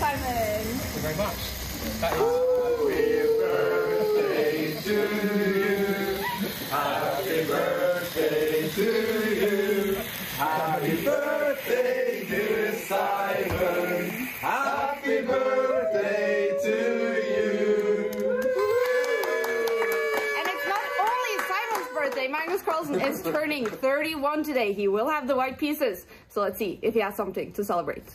Simon. Thank you very much. Happy birthday to you. Happy birthday, dear Simon. Happy birthday to you. And it's not only Simon's birthday. Magnus Carlsen is turning 31 today. He will have the white pieces. So let's see if he has something to celebrate.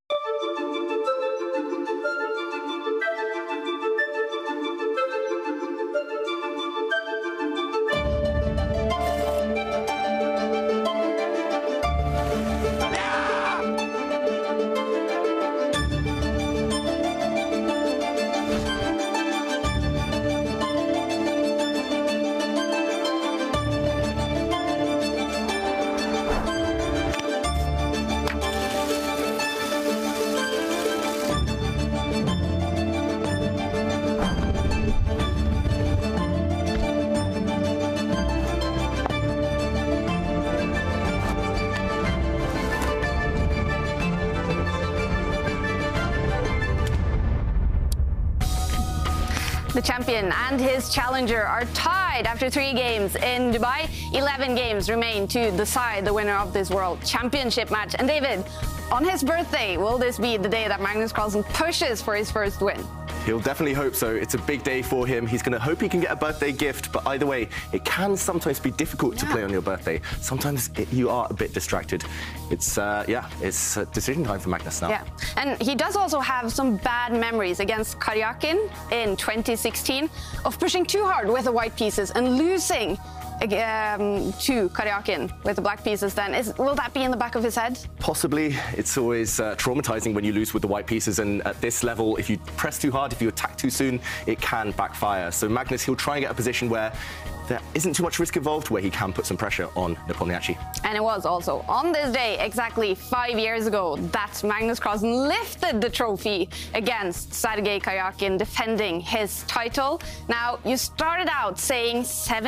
The champion and his challenger are tied after 3 games in Dubai. 11 games remain to decide the winner of this World Championship match. And David, on his birthday, will this be the day that Magnus Carlsen pushes for his first win? He'll definitely hope so. It's a big day for him. He's going to hope he can get a birthday gift, but either way, it can sometimes be difficult to play on your birthday. Sometimes you are a bit distracted. It's decision time for Magnus now. Yeah, and he does also have some bad memories against Karyakin in 2016 of pushing too hard with the white pieces and losing to Karyakin with the black pieces then. Will that be in the back of his head? Possibly. It's always traumatizing when you lose with the white pieces, and at this level, if you press too hard, if you attack too soon, it can backfire. So Magnus, he'll try and get a position where there isn't too much risk involved, where he can put some pressure on Nepomniachtchi. And it was also on this day, exactly 5 years ago, that Magnus Carlsen lifted the trophy against Sergei Karyakin, defending his title. Now, you started out saying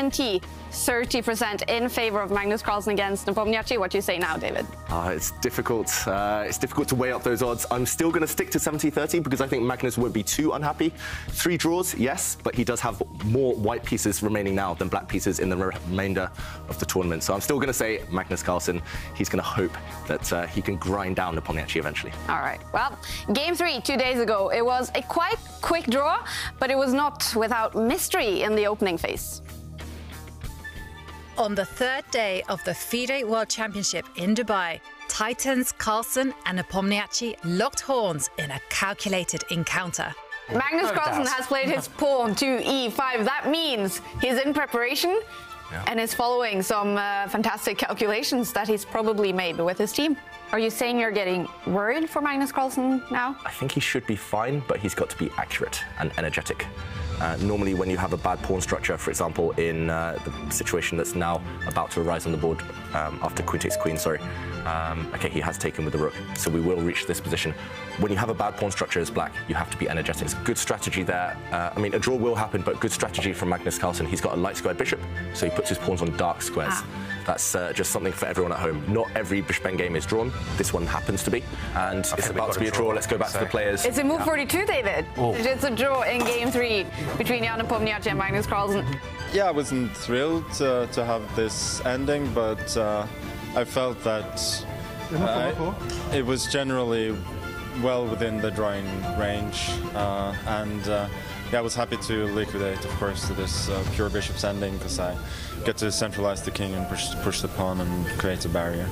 30% in favor of Magnus Carlsen against Nepomniachtchi. What do you say now, David? It's difficult. It's difficult to weigh up those odds. I'm still going to stick to 70-30 because I think Magnus won't be too unhappy. 3 draws, yes, but he does have more white pieces remaining now than black pieces in the remainder of the tournament. So I'm still going to say Magnus Carlsen. He's going to hope that he can grind down Nepomniachtchi eventually. All right. Well, game 3 2 days ago, it was a quite quick draw, but it was not without mystery in the opening phase. On the 3rd day of the FIDE World Championship in Dubai, Titans Carlsen and Nepomniachtchi locked horns in a calculated encounter. Magnus Carlsen has played his pawn to e5. That means he's in preparation and is following some fantastic calculations that he's probably made with his team. Are you saying you're getting worried for Magnus Carlsen now? I think he should be fine, but he's got to be accurate and energetic. Normally when you have a bad pawn structure, for example, in the situation that's now about to arise on the board after queen takes queen, okay, he has taken with the rook, so we will reach this position. When you have a bad pawn structure as black, you have to be energetic. It's good strategy there. I mean, a draw will happen, but good strategy from Magnus Carlsen. He's got a light squared bishop, so he puts his pawns on dark squares. That's just something for everyone at home. Not every Bishop game is drawn. This one happens to be, and it's about to be a draw. Let's go back to the players. It's a move 42, David. Oh. It's a draw in game 3 between Jan Nepomniachtchi and Magnus Carlsen. Yeah, I wasn't thrilled to have this ending, but I felt that it was generally well within the drawing range, and I was happy to liquidate, of course, this pure bishop's ending, because I get to centralize the king and push the pawn and create a barrier.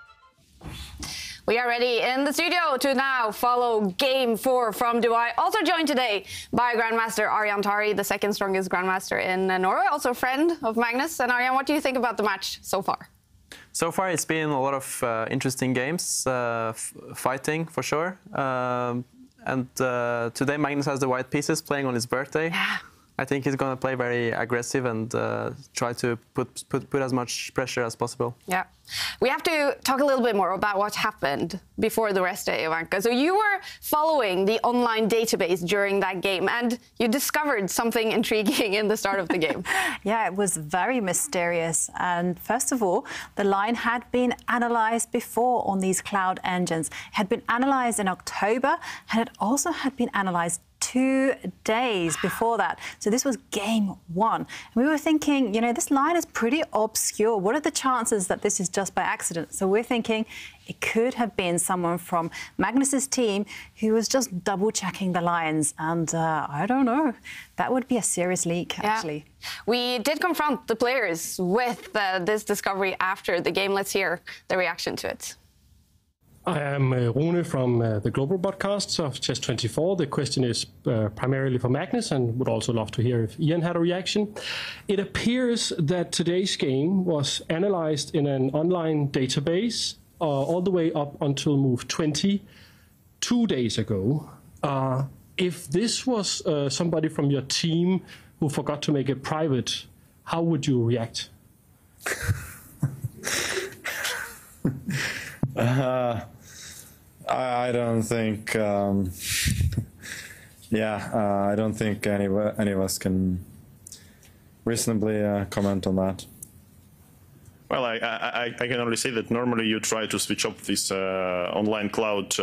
We are ready in the studio to now follow Game 4 from Dubai. Also joined today by Grandmaster Arjan Tari, the second strongest Grandmaster in Norway, also a friend of Magnus. And Arjan, what do you think about the match so far? So far, it's been a lot of interesting games, fighting for sure. And today, Magnus has the white pieces playing on his birthday. Yeah. I think he's going to play very aggressive and try to put as much pressure as possible. Yeah. We have to talk a little bit more about what happened before the rest day, Ivanka. So you were following the online database during that game, and you discovered something intriguing in the start of the game. Yeah, it was very mysterious. And first of all, the line had been analysed before on these cloud engines. It had been analysed in October, and it also had been analysed 2 days before that. So this was game 1. And we were thinking, you know, this line is pretty obscure. What are the chances that this is just by accident? So we're thinking it could have been someone from Magnus's team who was just double-checking the lines. And I don't know. That would be a serious leak, actually. Yeah. We did confront the players with this discovery after the game. Let's hear the reaction to it. I am Rune from the global broadcasts of Chess24. The question is primarily for Magnus, and would also love to hear if Ian had a reaction. It appears that today's game was analyzed in an online database all the way up until move 20 2 days ago. If this was somebody from your team who forgot to make it private, how would you react? I don't think. I don't think any of us can reasonably comment on that. Well, I can only say that normally you try to switch up this online cloud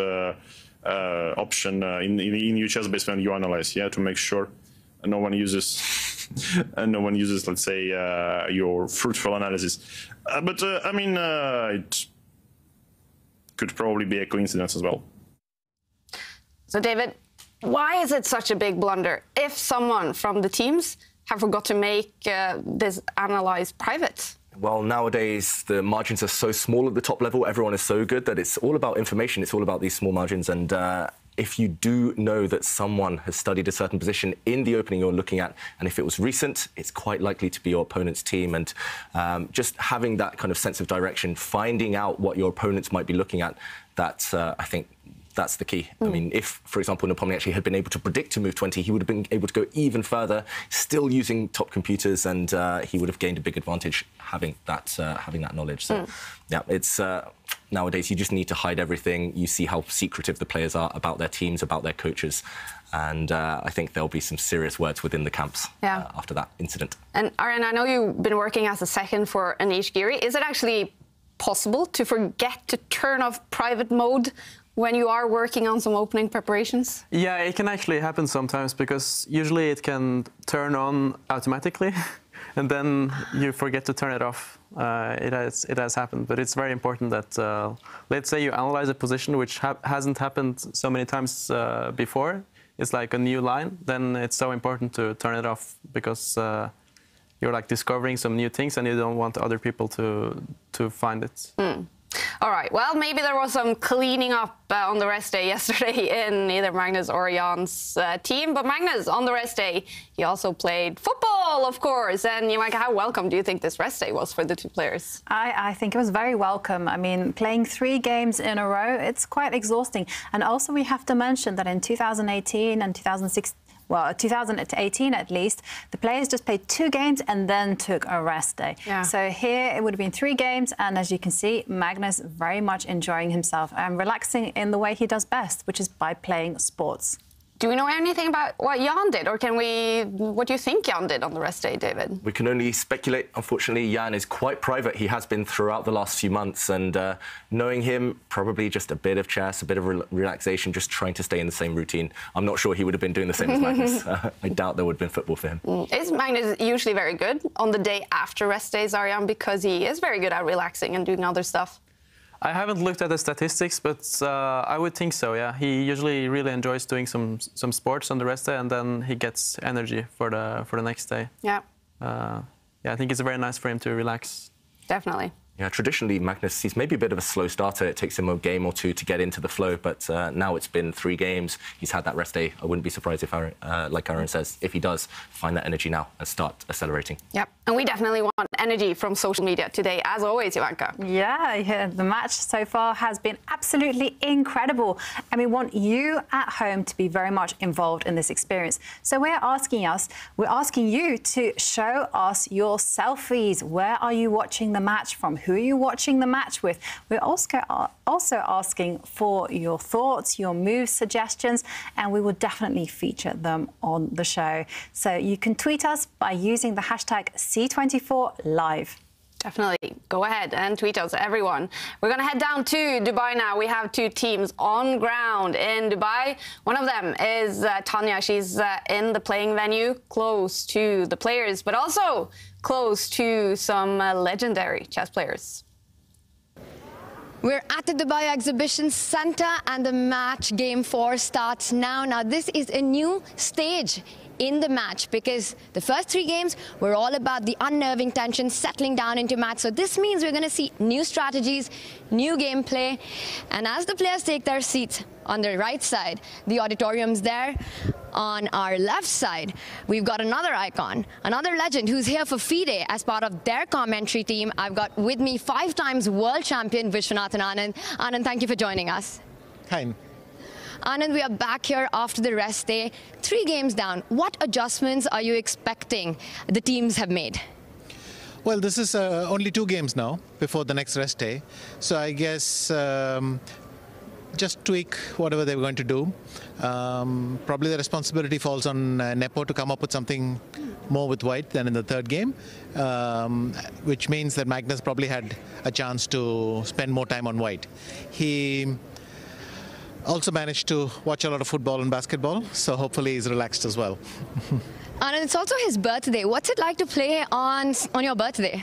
option in your chess base when you analyze, to make sure no one uses let's say your fruitful analysis. But I mean, it could probably be a coincidence as well. So, David, why is it such a big blunder if someone from the teams have forgot to make this analyze private? Well, nowadays, the margins are so small at the top level. Everyone is so good that it's all about information. It's all about these small margins. And if you do know that someone has studied a certain position in the opening you're looking at, and if it was recent, it's quite likely to be your opponent's team. And just having that kind of sense of direction, finding out what your opponents might be looking at, that's, I think, that's the key. I mean, if, for example, Nepomniachtchi had been able to predict to move 20, he would have been able to go even further, still using top computers, and he would have gained a big advantage having that knowledge. So, yeah, it's nowadays you just need to hide everything. You see how secretive the players are about their teams, about their coaches, and I think there'll be some serious words within the camps after that incident. And Arjen, I know you've been working as a second for Anish Giri. Is it actually possible to forget to turn off private mode when you are working on some opening preparations? Yeah, it can actually happen sometimes, because usually it can turn on automatically and then you forget to turn it off. It has happened, but it's very important that, let's say you analyze a position which hasn't happened so many times before. It's like a new line, then it's so important to turn it off, because you're like discovering some new things and you don't want other people to find it. All right, well, maybe there was some cleaning up on the rest day yesterday in either Magnus or Jan's team. But Magnus, on the rest day, he also played football, of course. And Ivanka, how welcome do you think this rest day was for the two players? I think it was very welcome. I mean, playing 3 games in a row, it's quite exhausting. And also we have to mention that in 2018 and 2016, well, 2018 at least, the players just played 2 games and then took a rest day. Yeah. So here it would have been 3 games, and as you can see, Magnus very much enjoying himself and relaxing in the way he does best, which is by playing sports. Do we know anything about what Jan did, or what do you think Jan did on the rest day, David? We can only speculate. Unfortunately, Jan is quite private. He has been throughout the last few months, and knowing him, probably just a bit of chess, a bit of relaxation, just trying to stay in the same routine. I'm not sure he would have been doing the same as Magnus. I doubt there would have been football for him. Is Magnus usually very good on the day after rest days, Arjen, because he is very good at relaxing and doing other stuff? I haven't looked at the statistics, but I would think so, yeah. He usually really enjoys doing some sports on the rest day, and then he gets energy for the next day. Yeah. Yeah, I think it's very nice for him to relax. Definitely. Yeah, traditionally, Magnus, he's maybe a bit of a slow starter. It takes him a game or two to get into the flow, but now it's been 3 games. He's had that rest day. I wouldn't be surprised if, like Aaron says, if he does find that energy now and start accelerating. Yep, and we definitely want energy from social media today, as always, Ivanka. Yeah, the match so far has been absolutely incredible, and we want you at home to be very much involved in this experience. So we're asking you to show us your selfies. Where are you watching the match from? Who are you watching the match with? We're also asking for your thoughts, your move suggestions, and we will definitely feature them on the show. So you can tweet us by using the hashtag C24Live. Definitely. Go ahead and tweet us, everyone. We're going to head down to Dubai now. We have 2 teams on ground in Dubai. One of them is Tanya. She's in the playing venue, close to the players, but also close to some legendary chess players. We're at the Dubai Exhibition Centre and the match game 4 starts now. Now, this is a new stage in the match because the first 3 games were all about the unnerving tension settling down into match. So this means we're going to see new strategies, new gameplay. And as the players take their seats on the right side, the auditorium's there. On our left side, we've got another icon, another legend who's here for FIDE as part of their commentary team. I've got with me 5 times world champion Viswanathan Anand. Anand, thank you for joining us. Hi. Anand, we are back here after the rest day. 3 games down. What adjustments are you expecting the teams have made? Well, this is only 2 games now before the next rest day. So I guess just tweak whatever they're going to do. Probably the responsibility falls on Nepo to come up with something more with white than in the 3rd game, which means that Magnus probably had a chance to spend more time on white. He also managed to watch a lot of football and basketball, so hopefully he's relaxed as well. And it's also his birthday. What's it like to play on your birthday?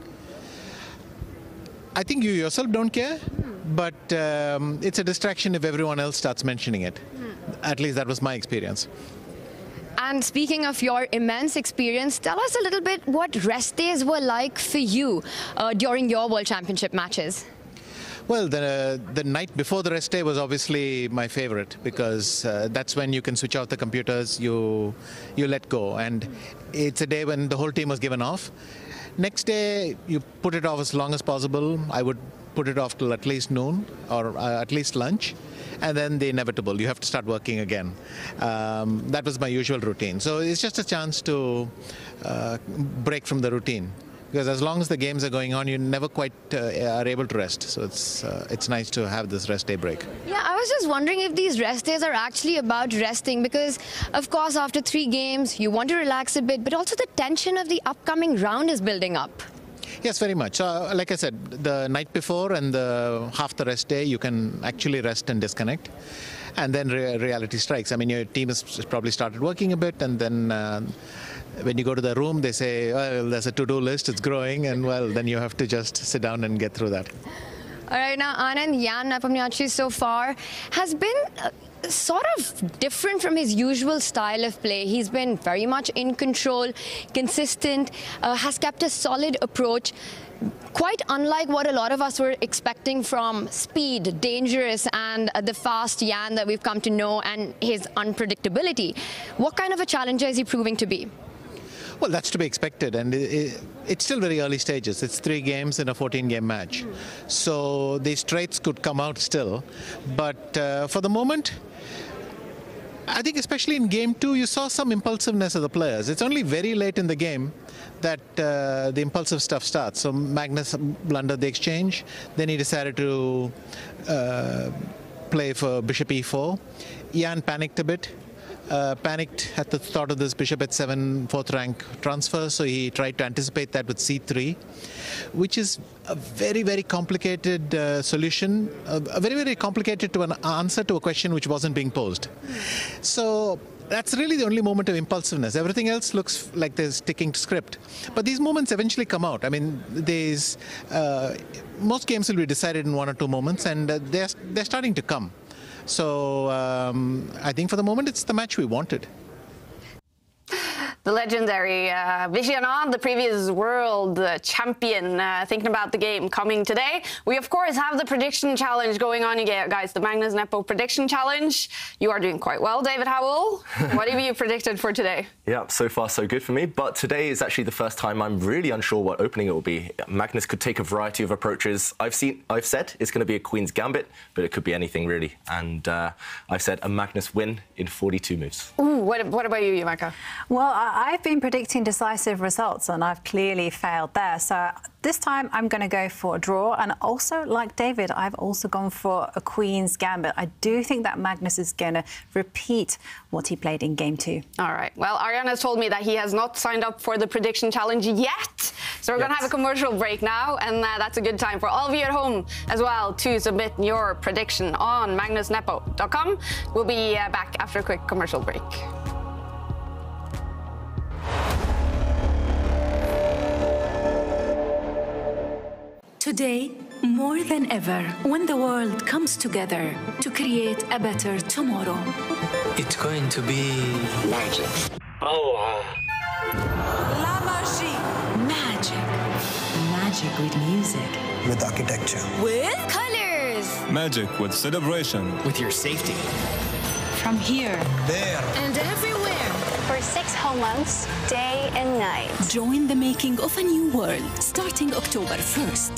I think you yourself don't care, but it's a distraction if everyone else starts mentioning it. At least that was my experience. And speaking of your immense experience, tell us a little bit what rest days were like for you during your World Championship matches. Well, the night before the rest day was obviously my favorite because that's when you can switch out the computers, you let go, and it's a day when the whole team was given off. Next day, you put it off as long as possible. I would put it off till at least noon or at least lunch, and then the inevitable, you have to start working again. That was my usual routine. So it's just a chance to break from the routine. Because as long as the games are going on, you never quite are able to rest. So it's nice to have this rest day break. Yeah, I was just wondering if these rest days are actually about resting because, of course, after 3 games, you want to relax a bit, but also the tension of the upcoming round is building up. Yes, very much. Like I said, the night before and half the rest day, you can actually rest and disconnect. And then reality strikes. I mean, your team has probably started working a bit, and then when you go to the room, they say, well, there's a to-do list, it's growing, and well, then you have to just sit down and get through that. All right, now Anand, Jan Nepomniachtchi so far has been sort of different from his usual style of play. He's been very much in control, consistent, has kept a solid approach. Quite unlike what a lot of us were expecting from speed, dangerous, and the fast Jan that we've come to know, and his unpredictability. What kind of a challenger is he proving to be? Well, that's to be expected, and it's still very early stages. It's 3 games in a 14-game match. So these traits could come out still. But for the moment, I think especially in game 2, you saw some impulsiveness of the players. It's only very late in the game that the impulsive stuff starts. So Magnus blundered the exchange. Then he decided to play for bishop e4. Jan panicked a bit. Panicked at the thought of this bishop h7 4th rank transfer, so he tried to anticipate that with c3, which is a very, very complicated solution, very, very complicated to an answer to a question which wasn't being posed. So that's really the only moment of impulsiveness. Everything else looks like they're sticking to script. But these moments eventually come out. I mean, most games will be decided in 1 or 2 moments, and they're starting to come. So I think for the moment, it's the match we wanted. The legendary Vishy Anand, the previous world champion, thinking about the game coming today. We, of course, have the prediction challenge going on, you guys, the Magnus Neppo prediction challenge. You are doing quite well, David Howell. What have you predicted for today? Yeah, so far so good for me, but today is actually the first time I'm really unsure what opening it will be. Magnus could take a variety of approaches. I've said it's going to be a Queen's Gambit, but it could be anything really. And I've said a Magnus win in 42 moves. Ooh, what about you, Yumaka? Well, I've been predicting decisive results, and I've clearly failed there. So this time I'm going to go for a draw. And also, like David, I've also gone for a Queen's Gambit. I do think that Magnus is going to repeat what he played in Game 2. All right. Well, Arian has told me that he has not signed up for the prediction challenge yet. So we're going to have a commercial break now, and that's a good time for all of you at home as well to submit your prediction on magnusneppo.com. We'll be back after a quick commercial break. Today, more than ever, when the world comes together to create a better tomorrow. It's going to be magic. La magie. Magic. Magic with music. With architecture. With colors. Magic with celebration. With your safety. From here. There. And everywhere. For 6 whole months, day and night. Join the making of a new world, starting October 1st.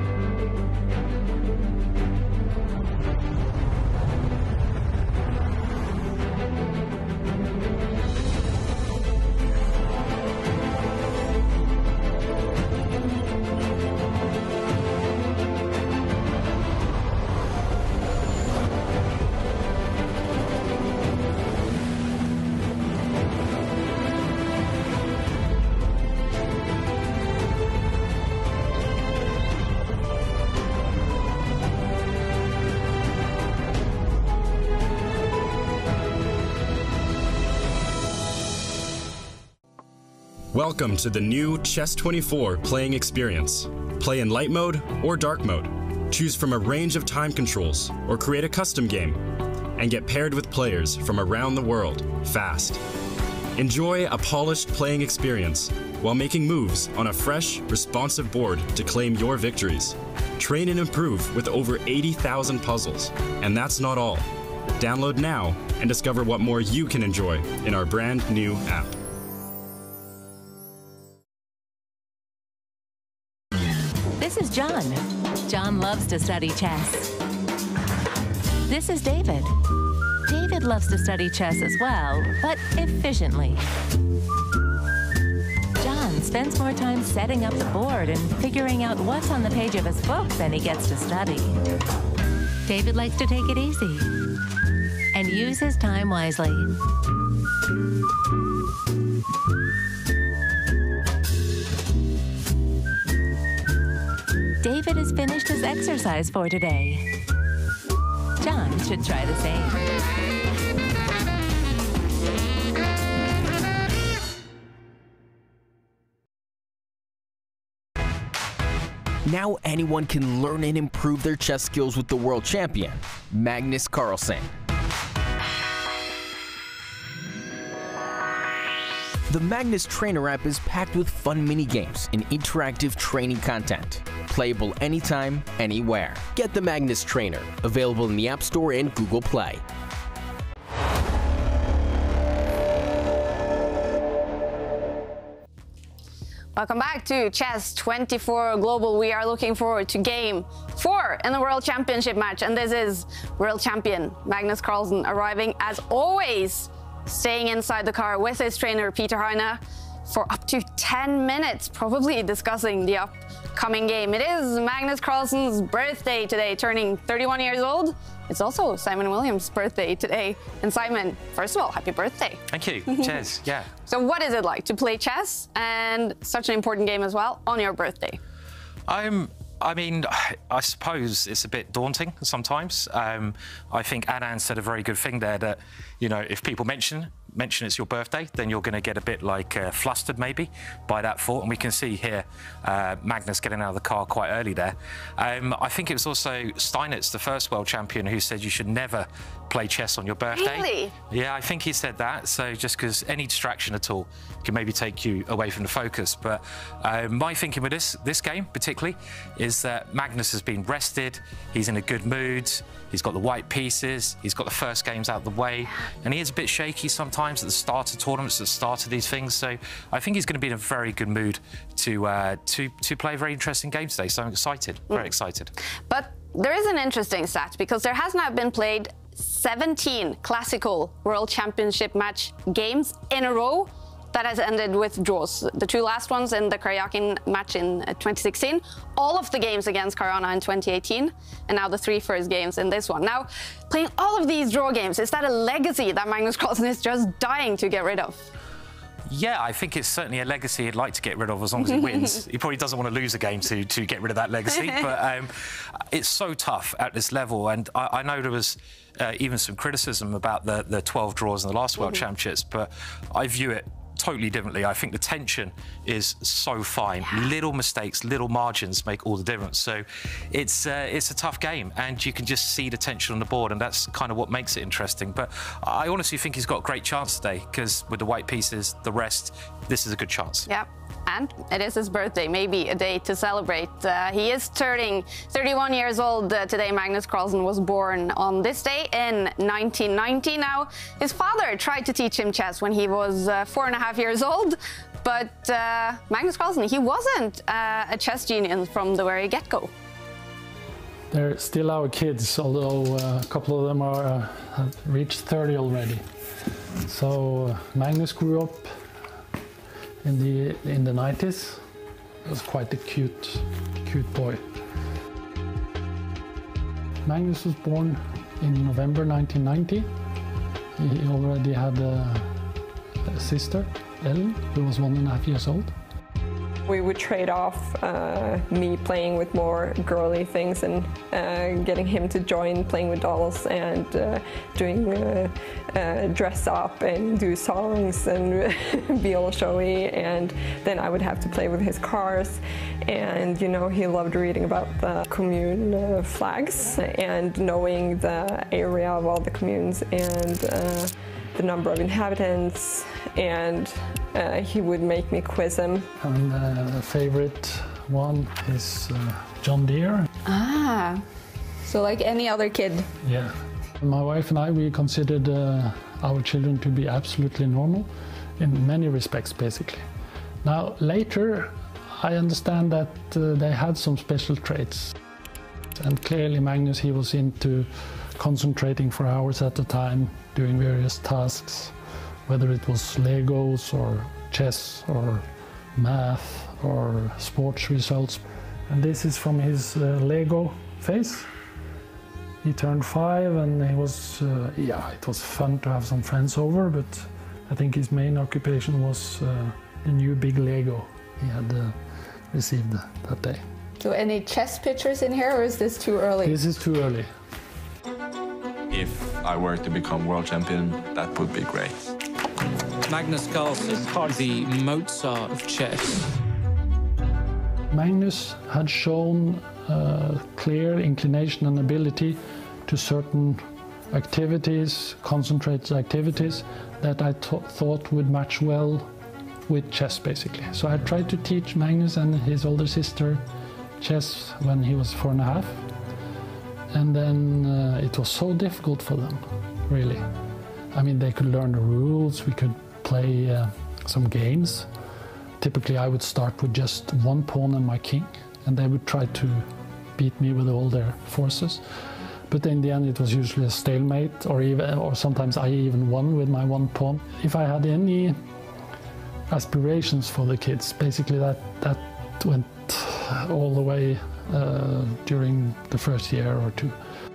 Welcome to the new Chess24 playing experience. Play in light mode or dark mode. Choose from a range of time controls or create a custom game and get paired with players from around the world fast. Enjoy a polished playing experience while making moves on a fresh, responsive board to claim your victories. Train and improve with over 80,000 puzzles. And that's not all. Download now and discover what more you can enjoy in our brand new app. This is John. John loves to study chess. This is David. David loves to study chess as well, but efficiently. John spends more time setting up the board and figuring out what's on the page of his book than he gets to study. David likes to take it easy and use his time wisely. David has finished his exercise for today. John should try the same. Now anyone can learn and improve their chess skills with the world champion, Magnus Carlsen. The Magnus Trainer app is packed with fun mini-games and interactive training content. Playable anytime, anywhere. Get the Magnus Trainer, available in the App Store and Google Play. Welcome back to Chess24 Global. We are looking forward to Game 4 in the World Championship match. And this is World Champion Magnus Carlsen arriving, as always, staying inside the car with his trainer, Peter Heine, for up to 10 minutes, probably discussing the upcoming game. It is Magnus Carlsen's birthday today, turning 31 years old. It's also Simon Williams' birthday today. And Simon, first of all, happy birthday. Thank you. Cheers. Yeah. So what is it like to play chess, and such an important game as well, on your birthday? I mean, I suppose it's a bit daunting sometimes. I think Anand said a very good thing there that, you know, if people mention mention it's your birthday, then you're going to get a bit like flustered maybe by that thought. And we can see here Magnus getting out of the car quite early there. I think it was also Steinitz, the first world champion, who said you should never play chess on your birthday. Really? Yeah, I think he said that. So just because any distraction at all can maybe take you away from the focus. But my thinking with this game particularly is that Magnus has been rested. He's in a good mood. He's got the white pieces. He's got the first games out of the way. And he is a bit shaky sometimes at the start of tournaments, at the start of these things. So I think he's going to be in a very good mood to play a very interesting game today. So I'm excited, very excited. But there is an interesting stat, because there has now been played 17 classical World Championship match games in a row that has ended with draws. The two last ones in the Karyakin match in 2016, all of the games against Caruana in 2018, and now the three first games in this one. Now, playing all of these draw games, is that a legacy that Magnus Carlsen is just dying to get rid of? Yeah, I think it's certainly a legacy he'd like to get rid of as long as he wins. He probably doesn't want to lose a game to get rid of that legacy, but it's so tough at this level. And I know there was even some criticism about the 12 draws in the last World Championships, but I view it totally differently. I think the tension is so fine. Little mistakes, little margins make all the difference. So it's a tough game, and you can just see the tension on the board, and that's kind of what makes it interesting. But I honestly think he's got a great chance today, because with the white pieces, the rest, this is a good chance. Yeah. And it is his birthday, maybe a day to celebrate. He is turning 31 years old today. Magnus Carlsen was born on this day in 1990. Now, his father tried to teach him chess when he was 4.5 years old, but Magnus Carlsen, he wasn't a chess genius from the very get-go. They're still our kids, although a couple of them have reached 30 already. So Magnus grew up in the 90s. He was quite a cute boy. Magnus was born in November 1990. He already had a sister, Ellen, who was 1.5 years old. We would trade off me playing with more girly things and getting him to join playing with dolls and doing dress up and do songs and be all showy, and then I would have to play with his cars. And you know, he loved reading about the commune flags and knowing the area of all the communes and the number of inhabitants, and he would make me quiz him. And the favorite one is John Deere. Ah, so like any other kid. Yeah. My wife and I, we considered our children to be absolutely normal in many respects, basically. Now, later, I understand that they had some special traits. And clearly Magnus, he was into concentrating for hours at a time, doing various tasks, whether it was Legos or chess or math or sports results. And this is from his Lego phase. He turned 5 and he was, yeah, it was fun to have some friends over, but I think his main occupation was the new big Lego he had received that day. So any chess pictures in here, or is this too early? This is too early. If I were to become world champion, that would be great. Magnus Carlsen is the Mozart of chess. Magnus had shown clear inclination and ability to certain activities, concentrated activities, that I thought would match well with chess, basically. So I tried to teach Magnus and his older sister chess when he was 4.5. And then it was so difficult for them, really. I mean, they could learn the rules, we could play some games. Typically, I would start with just one pawn and my king, and they would try to beat me with all their forces. But in the end, it was usually a stalemate, or sometimes I even won with my one pawn. If I had any aspirations for the kids, basically that went all the way during the first year or two.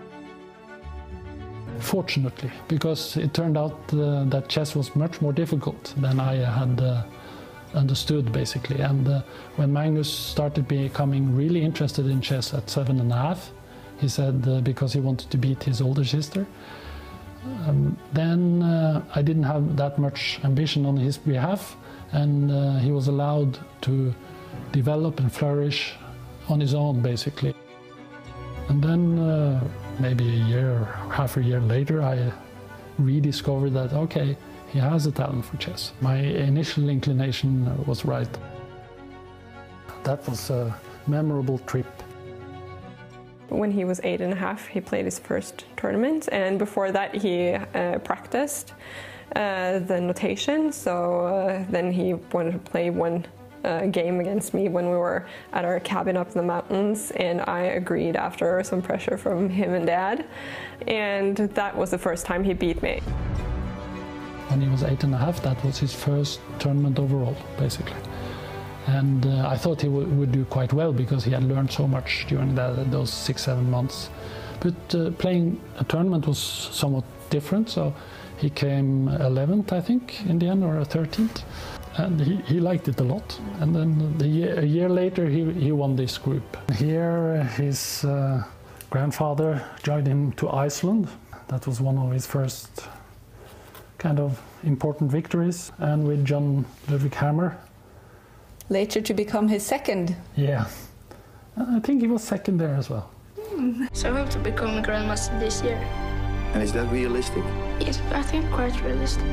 Fortunately, because it turned out that chess was much more difficult than I had understood, basically. And when Magnus started becoming really interested in chess at 7.5, he said because he wanted to beat his older sister, Then I didn't have that much ambition on his behalf, and he was allowed to develop and flourish on his own, basically. And then maybe a year, half a year later, I rediscovered that, okay, he has a talent for chess. My initial inclination was right. That was a memorable trip. When he was 8.5, he played his first tournament, and before that he practiced the notation, so then he wanted to play one game against me when we were at our cabin up in the mountains, and I agreed after some pressure from him and Dad, and that was the first time he beat me. When he was 8.5, that was his first tournament overall, basically. And I thought he would do quite well because he had learned so much during those 6-7 months. But playing a tournament was somewhat different, so he came 11th, I think, in the end, or 13th. And he liked it a lot. And then a year later, he won this group. Here, his grandfather joined him to Iceland. That was one of his first kind of important victories. And with John Ludwig Hammer. Later to become his second. Yeah, I think he was second there as well. So I hope to become a grandmaster this year. And is that realistic? Yes, I think quite realistic.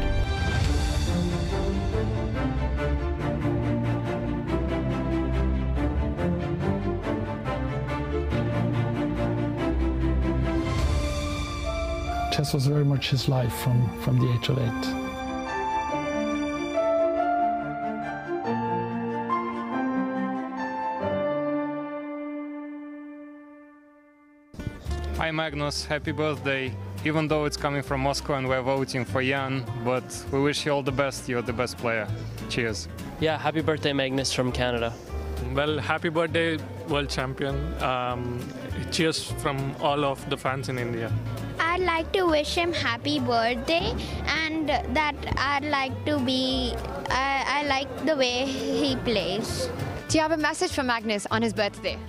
Chess was very much his life from the age of 8. Hi Magnus, happy birthday. Even though it's coming from Moscow and we're voting for Jan, but we wish you all the best, you're the best player. Cheers. Yeah, happy birthday Magnus from Canada. Well, happy birthday world champion. Cheers from all of the fans in India. I'd like to wish him happy birthday, and that I'd like to be, I like the way he plays. Do you have a message for Magnus on his birthday?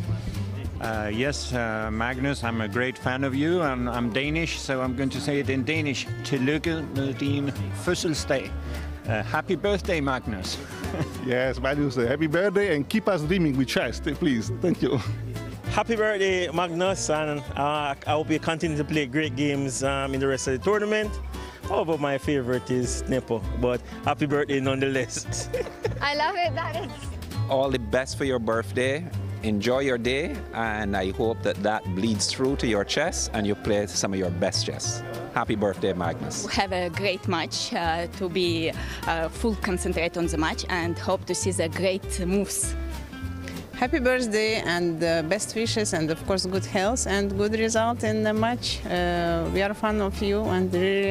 Yes, Magnus, I'm a great fan of you, and I'm Danish, so I'm going to say it in Danish. Tillykke med din fødselsdag. Happy birthday, Magnus. Yes, Magnus, happy birthday, and keep us dreaming with chess, please. Thank you. Happy birthday, Magnus, and I hope you continue to play great games in the rest of the tournament. However, my favorite is Nepo, but happy birthday nonetheless. I love it. That is. All the best for your birthday. Enjoy your day, and I hope that bleeds through to your chess and you play some of your best chess. Happy birthday, Magnus. Have a great match, to be full concentrate on the match, and hope to see the great moves. Happy birthday and best wishes, and of course good health and good result in the match. We are a fan of you, and really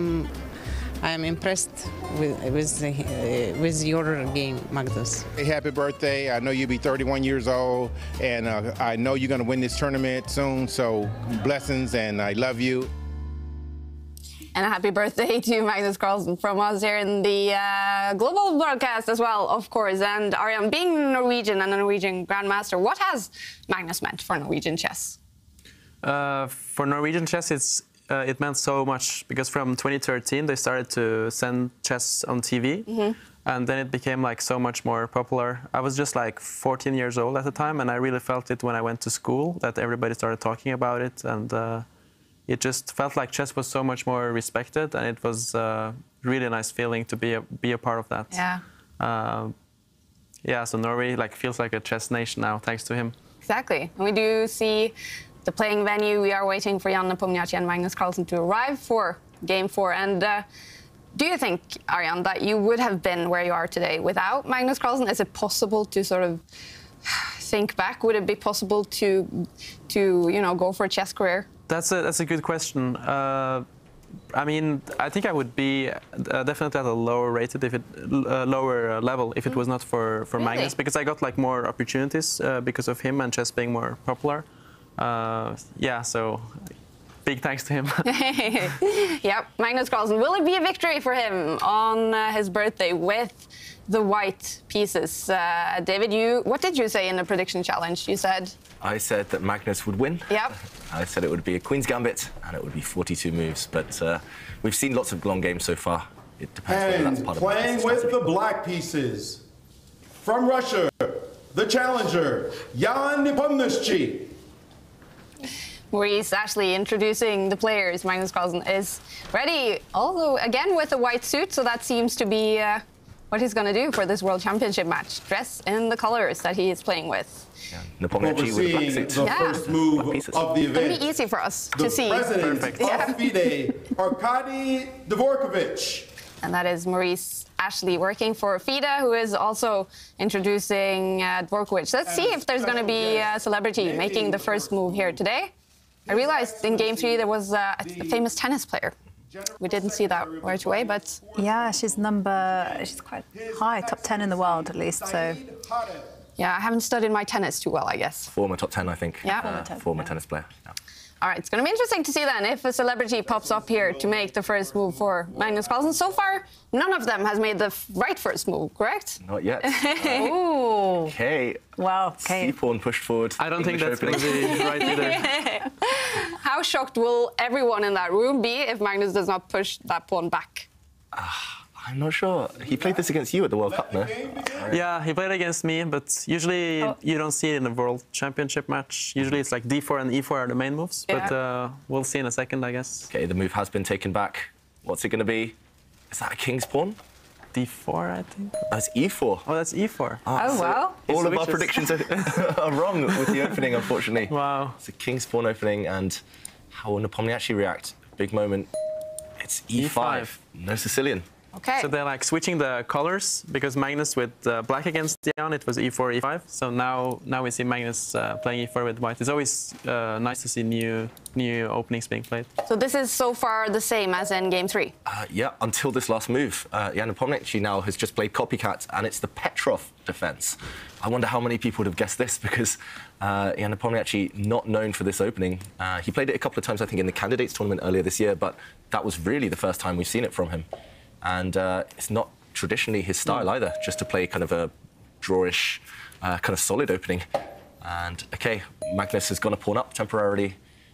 I am impressed with your game, Magnus. Hey, happy birthday. I know you'll be 31 years old, and I know you're going to win this tournament soon, so blessings, and I love you. And a happy birthday to Magnus Carlsen from us here in the global broadcast as well, of course. And Arian, being Norwegian and a Norwegian Grandmaster, what has Magnus meant for Norwegian chess? For Norwegian chess, it meant so much, because from 2013 they started to send chess on TV, and then it became like so much more popular. I was just like 14 years old at the time, and I really felt it when I went to school, that everybody started talking about it, and it just felt like chess was so much more respected, and it was a really nice feeling to be a part of that. Yeah. Yeah, so Norway feels like a chess nation now, thanks to him. Exactly. And we do see the playing venue. We are waiting for Jan Nepomniachtchi and Magnus Carlsen to arrive for Game 4. And do you think, Arian, that you would have been where you are today without Magnus Carlsen? Is it possible to sort of think back? Would it be possible to go for a chess career? That's a good question. I mean, I think I would be definitely at a lower level if it was not for really? Magnus, because I got like more opportunities because of him and chess being more popular. Yeah, so big thanks to him. Yep, Magnus Carlsen. Will it be a victory for him on his birthday with the white pieces. David, what did you say in the prediction challenge? You said... I said that Magnus would win. Yep. I said it would be a Queen's Gambit and it would be 42 moves, but we've seen lots of long games so far. It depends whether that's part of playing with the black pieces. From Russia, the challenger, Jan Nepomniachtchi. Maurice Ashley introducing the players. Magnus Carlsen is ready, although again with a white suit, so that seems to be what he's going to do for this World Championship match. Dress in the colors that he is playing with. Yeah. Nepomniachtchi with a black suit. The first move of the event. It'll be easy for us to see. The president of FIDE, Arkady Dvorkovich. And that is Maurice Ashley working for FIDE, who is also introducing Dvorkovich. Let's see if there's going to be a celebrity making the first move here today. I realized in Game 3 there was a famous tennis player. We didn't see that right away, but... Yeah, she's quite high, top 10 in the world at least, so... Yeah, I haven't studied my tennis too well, I guess. Former top 10, I think. Yeah. Former tennis player. Yeah. All right, it's going to be interesting to see then if a celebrity pops up here to make the first move for Magnus Carlsen. So far, none of them has made the right first move, correct? Not yet. Ooh. Okay. Wow, okay. C-pawn pushed forward. I don't think that's going to be right either. How shocked will everyone in that room be if Magnus does not push that pawn back? I'm not sure. He played this against you at the World Cup, no? Yeah, he played against me, but usually you don't see it in a World Championship match. Usually it's like D4 and E4 are the main moves, but we'll see in a second, I guess. Okay, the move has been taken back. What's it going to be? Is that a king's pawn? D4, I think. That's E4. Oh, that's E4. Oh, wow. All of our predictions are wrong with the opening, unfortunately. Wow. It's a king's pawn opening, and how will Nepomniachtchi react? Big moment. It's E5. No Sicilian. Okay. So they're like switching the colors because Magnus with black against Jan, it was E4, E5. So now we see Magnus playing E4 with white. It's always nice to see new openings being played. So this is so far the same as in Game 3? Yeah, until this last move. Jan Nepomniachtchi now has just played Copycat, and it's the Petrov defense. I wonder how many people would have guessed this because Jan Nepomniachtchi, not known for this opening. He played it a couple of times, I think, in the Candidates tournament earlier this year, but that was really the first time we've seen it from him. And it's not traditionally his style either, just to play kind of a drawish, kind of solid opening. And, OK, Magnus has gone a pawn up temporarily,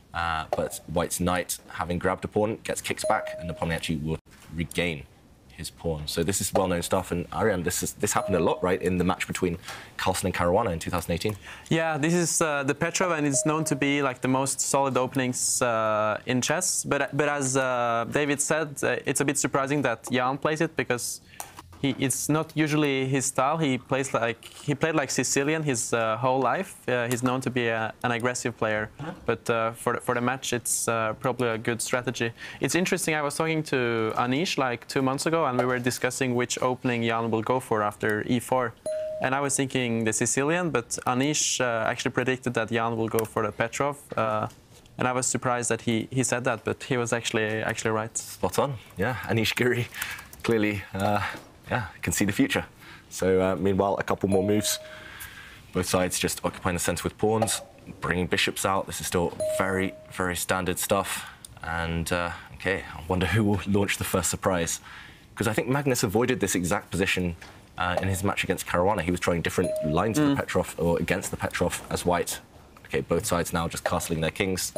but White's knight, having grabbed a pawn, gets kicked back, and Nepomniachtchi will regain his pawn. So this is well-known stuff, and Arian, this happened a lot, right, in the match between Carlsen and Caruana in 2018? Yeah, this is the Petrov, and it's known to be like the most solid openings in chess. But as David said, it's a bit surprising that Jan plays it because it's not usually his style. He played like Sicilian his whole life. He's known to be an aggressive player, but for the match, it's probably a good strategy. It's interesting. I was talking to Anish like 2 months ago, and we were discussing which opening Jan will go for after E4. And I was thinking the Sicilian, but Anish actually predicted that Jan will go for the Petrov. And I was surprised that he said that, but he was actually right. Spot on. Yeah, Anish Giri, clearly. Yeah, can see the future. So, meanwhile, a couple more moves. Both sides just occupying the centre with pawns, bringing bishops out. This is still very, very standard stuff. And, OK, I wonder who will launch the first surprise. Because I think Magnus avoided this exact position in his match against Caruana. He was trying different lines of the Petrov, or against the Petrov as white. OK, both sides now just castling their kings.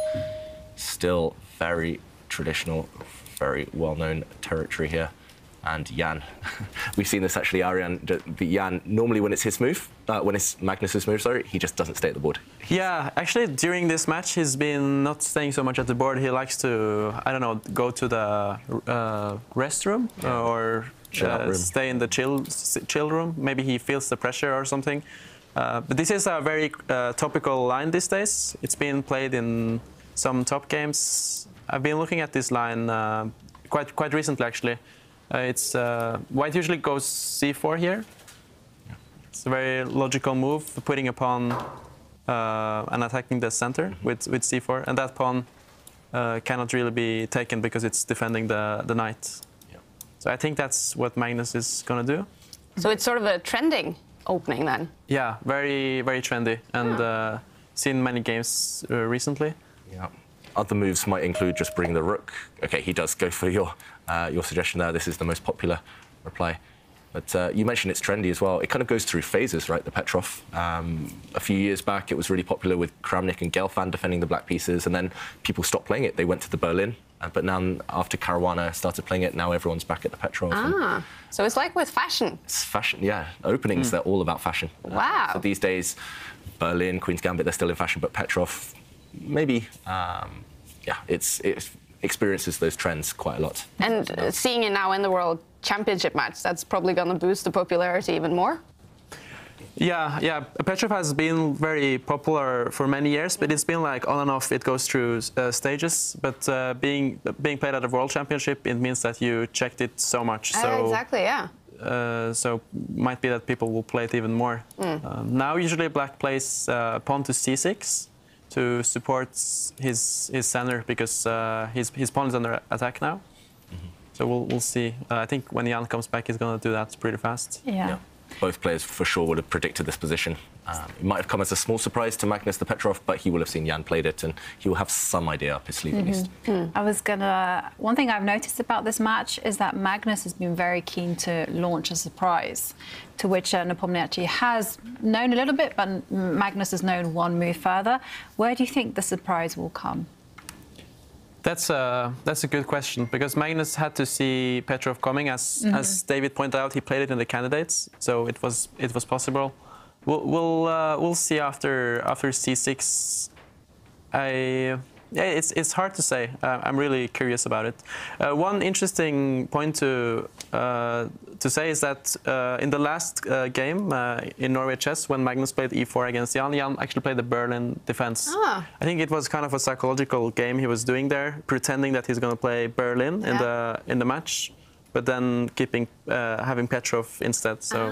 Still very traditional, very well-known territory here. And Jan, we've seen this actually, Arian, Jan, normally when it's his move, when it's Magnus's move, sorry, he just doesn't stay at the board. Yeah, actually, during this match, he's been not staying so much at the board. He likes to, I don't know, go to the restroom or stay in the chill room. Maybe he feels the pressure or something. But this is a very topical line these days. It's been played in some top games. I've been looking at this line quite recently, actually. It's white usually goes c4 here. It's a very logical move, putting a pawn and attacking the center with c4, and that pawn cannot really be taken because it's defending the knight. Yeah. So I think that's what Magnus is going to do. So it's sort of a trending opening then? Yeah, very, very trendy, and seen many games recently. Yeah. Other moves might include just bringing the rook. OK, he does go for your suggestion there. This is the most popular reply. But you mentioned it's trendy as well. It kind of goes through phases, right, the Petrov. A few years back, it was really popular with Kramnik and Gelfand defending the black pieces, and then people stopped playing it. They went to the Berlin. But now, after Caruana started playing it, now everyone's back at the Petrov. So it's like with fashion. It's fashion, yeah. Openings, they're all about fashion. Wow. So these days, Berlin, Queen's Gambit, they're still in fashion, but Petrov, maybe, yeah, it experiences those trends quite a lot. And seeing it now in the World Championship match, that's probably going to boost the popularity even more. Yeah. Petrov has been very popular for many years, but it's been like on and off. It goes through stages. But being played at a World Championship, it means that you checked it so much. So exactly, yeah. So might be that people will play it even more. Now, usually Black plays pawn to c6 to support his center because his pawn is under attack now. So we'll see. I think when Jan comes back, he's going to do that pretty fast. Yeah. Both players for sure would have predicted this position. It might have come as a small surprise to Magnus the Petrov, but he will have seen Jan played it, and he will have some idea up his sleeve at least. One thing I've noticed about this match is that Magnus has been very keen to launch a surprise, to which Nepomniachtchi has known a little bit, but Magnus has known one move further. Where do you think the surprise will come? That's a good question, because Magnus had to see Petrov coming. As David pointed out, he played it in the candidates, so it was possible. We'll see after c6. It's hard to say. I'm really curious about it. One interesting point to say is that in the last game in Norway Chess, when Magnus played e4 against Jan actually played the Berlin defense. I think it was kind of a psychological game he was doing there, pretending that he's going to play Berlin in the match, but then having Petrov instead. So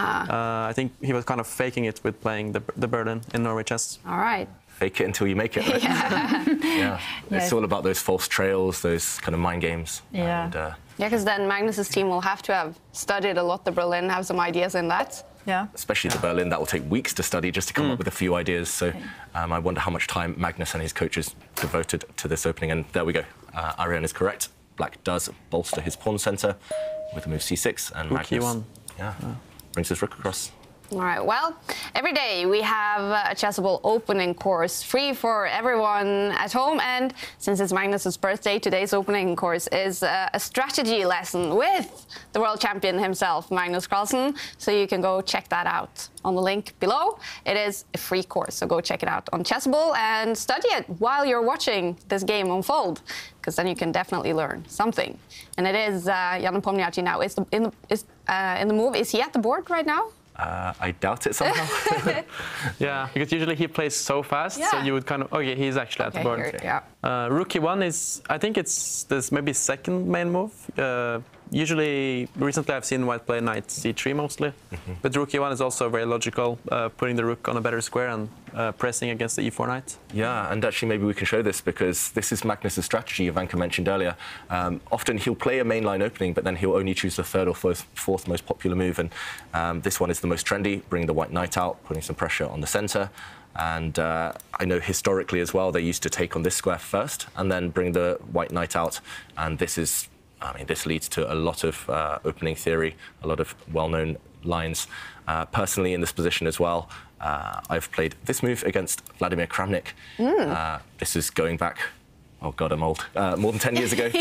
I think he was kind of faking it with playing the Berlin in Norway Chess. All right. Fake it until you make it, right? Yeah. It's all about those false trails, those kind of mind games. Yeah. And, because then Magnus's team will have to have studied a lot the Berlin, have some ideas in that. Yeah. Especially the Berlin, that will take weeks to study just to come up with a few ideas. So I wonder how much time Magnus and his coaches devoted to this opening. And there we go. Ariane is correct. Black does bolster his pawn centre with the move c6, and Magnus brings his rook across. All right, well, every day we have a Chessable opening course free for everyone at home, and since it's Magnus's birthday, today's opening course is a strategy lesson with the world champion himself, Magnus Carlsen, so you can go check that out on the link below. It is a free course, so go check it out on Chessable and study it while you're watching this game unfold, because then you can definitely learn something. And it is Jan Nepomniachtchi now. In the move, is he at the board right now? I doubt it somehow. Yeah, because usually he plays so fast, so you would kind of, okay, he's actually at the board. Rook e1 is, I think it's this maybe second main move. Usually, recently I've seen white play knight c3 mostly, but rook e1 is also very logical, putting the rook on a better square and pressing against the e4 knight. Yeah, and actually maybe we can show this because this is Magnus's strategy Ivanka mentioned earlier. Often he'll play a mainline opening, but then he'll only choose the third or fourth most popular move, and this one is the most trendy, bringing the white knight out, putting some pressure on the centre. And I know historically as well, they used to take on this square first and then bring the white knight out, and this is, I mean, this leads to a lot of opening theory, a lot of well-known lines. Personally, in this position as well, I've played this move against Vladimir Kramnik. This is going back, oh God, I'm old, more than 10 years ago.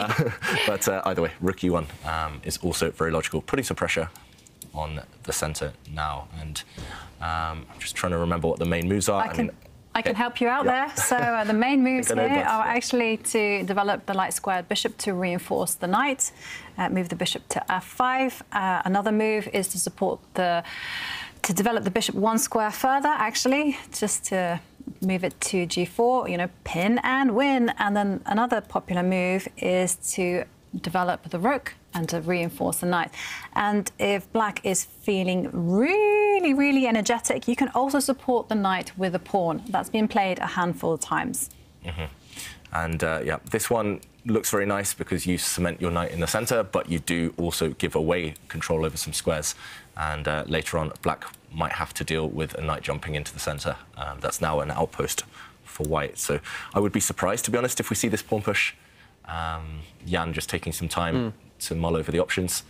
But either way, rook e1 is also very logical, putting some pressure on the centre now. And I'm just trying to remember what the main moves are. I can help you out there. So the main moves here are actually to develop the light squared bishop to reinforce the knight, move the bishop to f5. Another move is to support to develop the bishop one square further, actually, just to move it to g4, you know, pin and win. And then another popular move is to develop the rook and to reinforce the knight. And if black is feeling really, really energetic, you can also support the knight with a pawn. That's been played a handful of times. And yeah, this one looks very nice because you cement your knight in the centre, but you do also give away control over some squares. And later on, black might have to deal with a knight jumping into the centre. That's now an outpost for white. So I would be surprised, to be honest, if we see this pawn push. Jan just taking some time to mull over the options.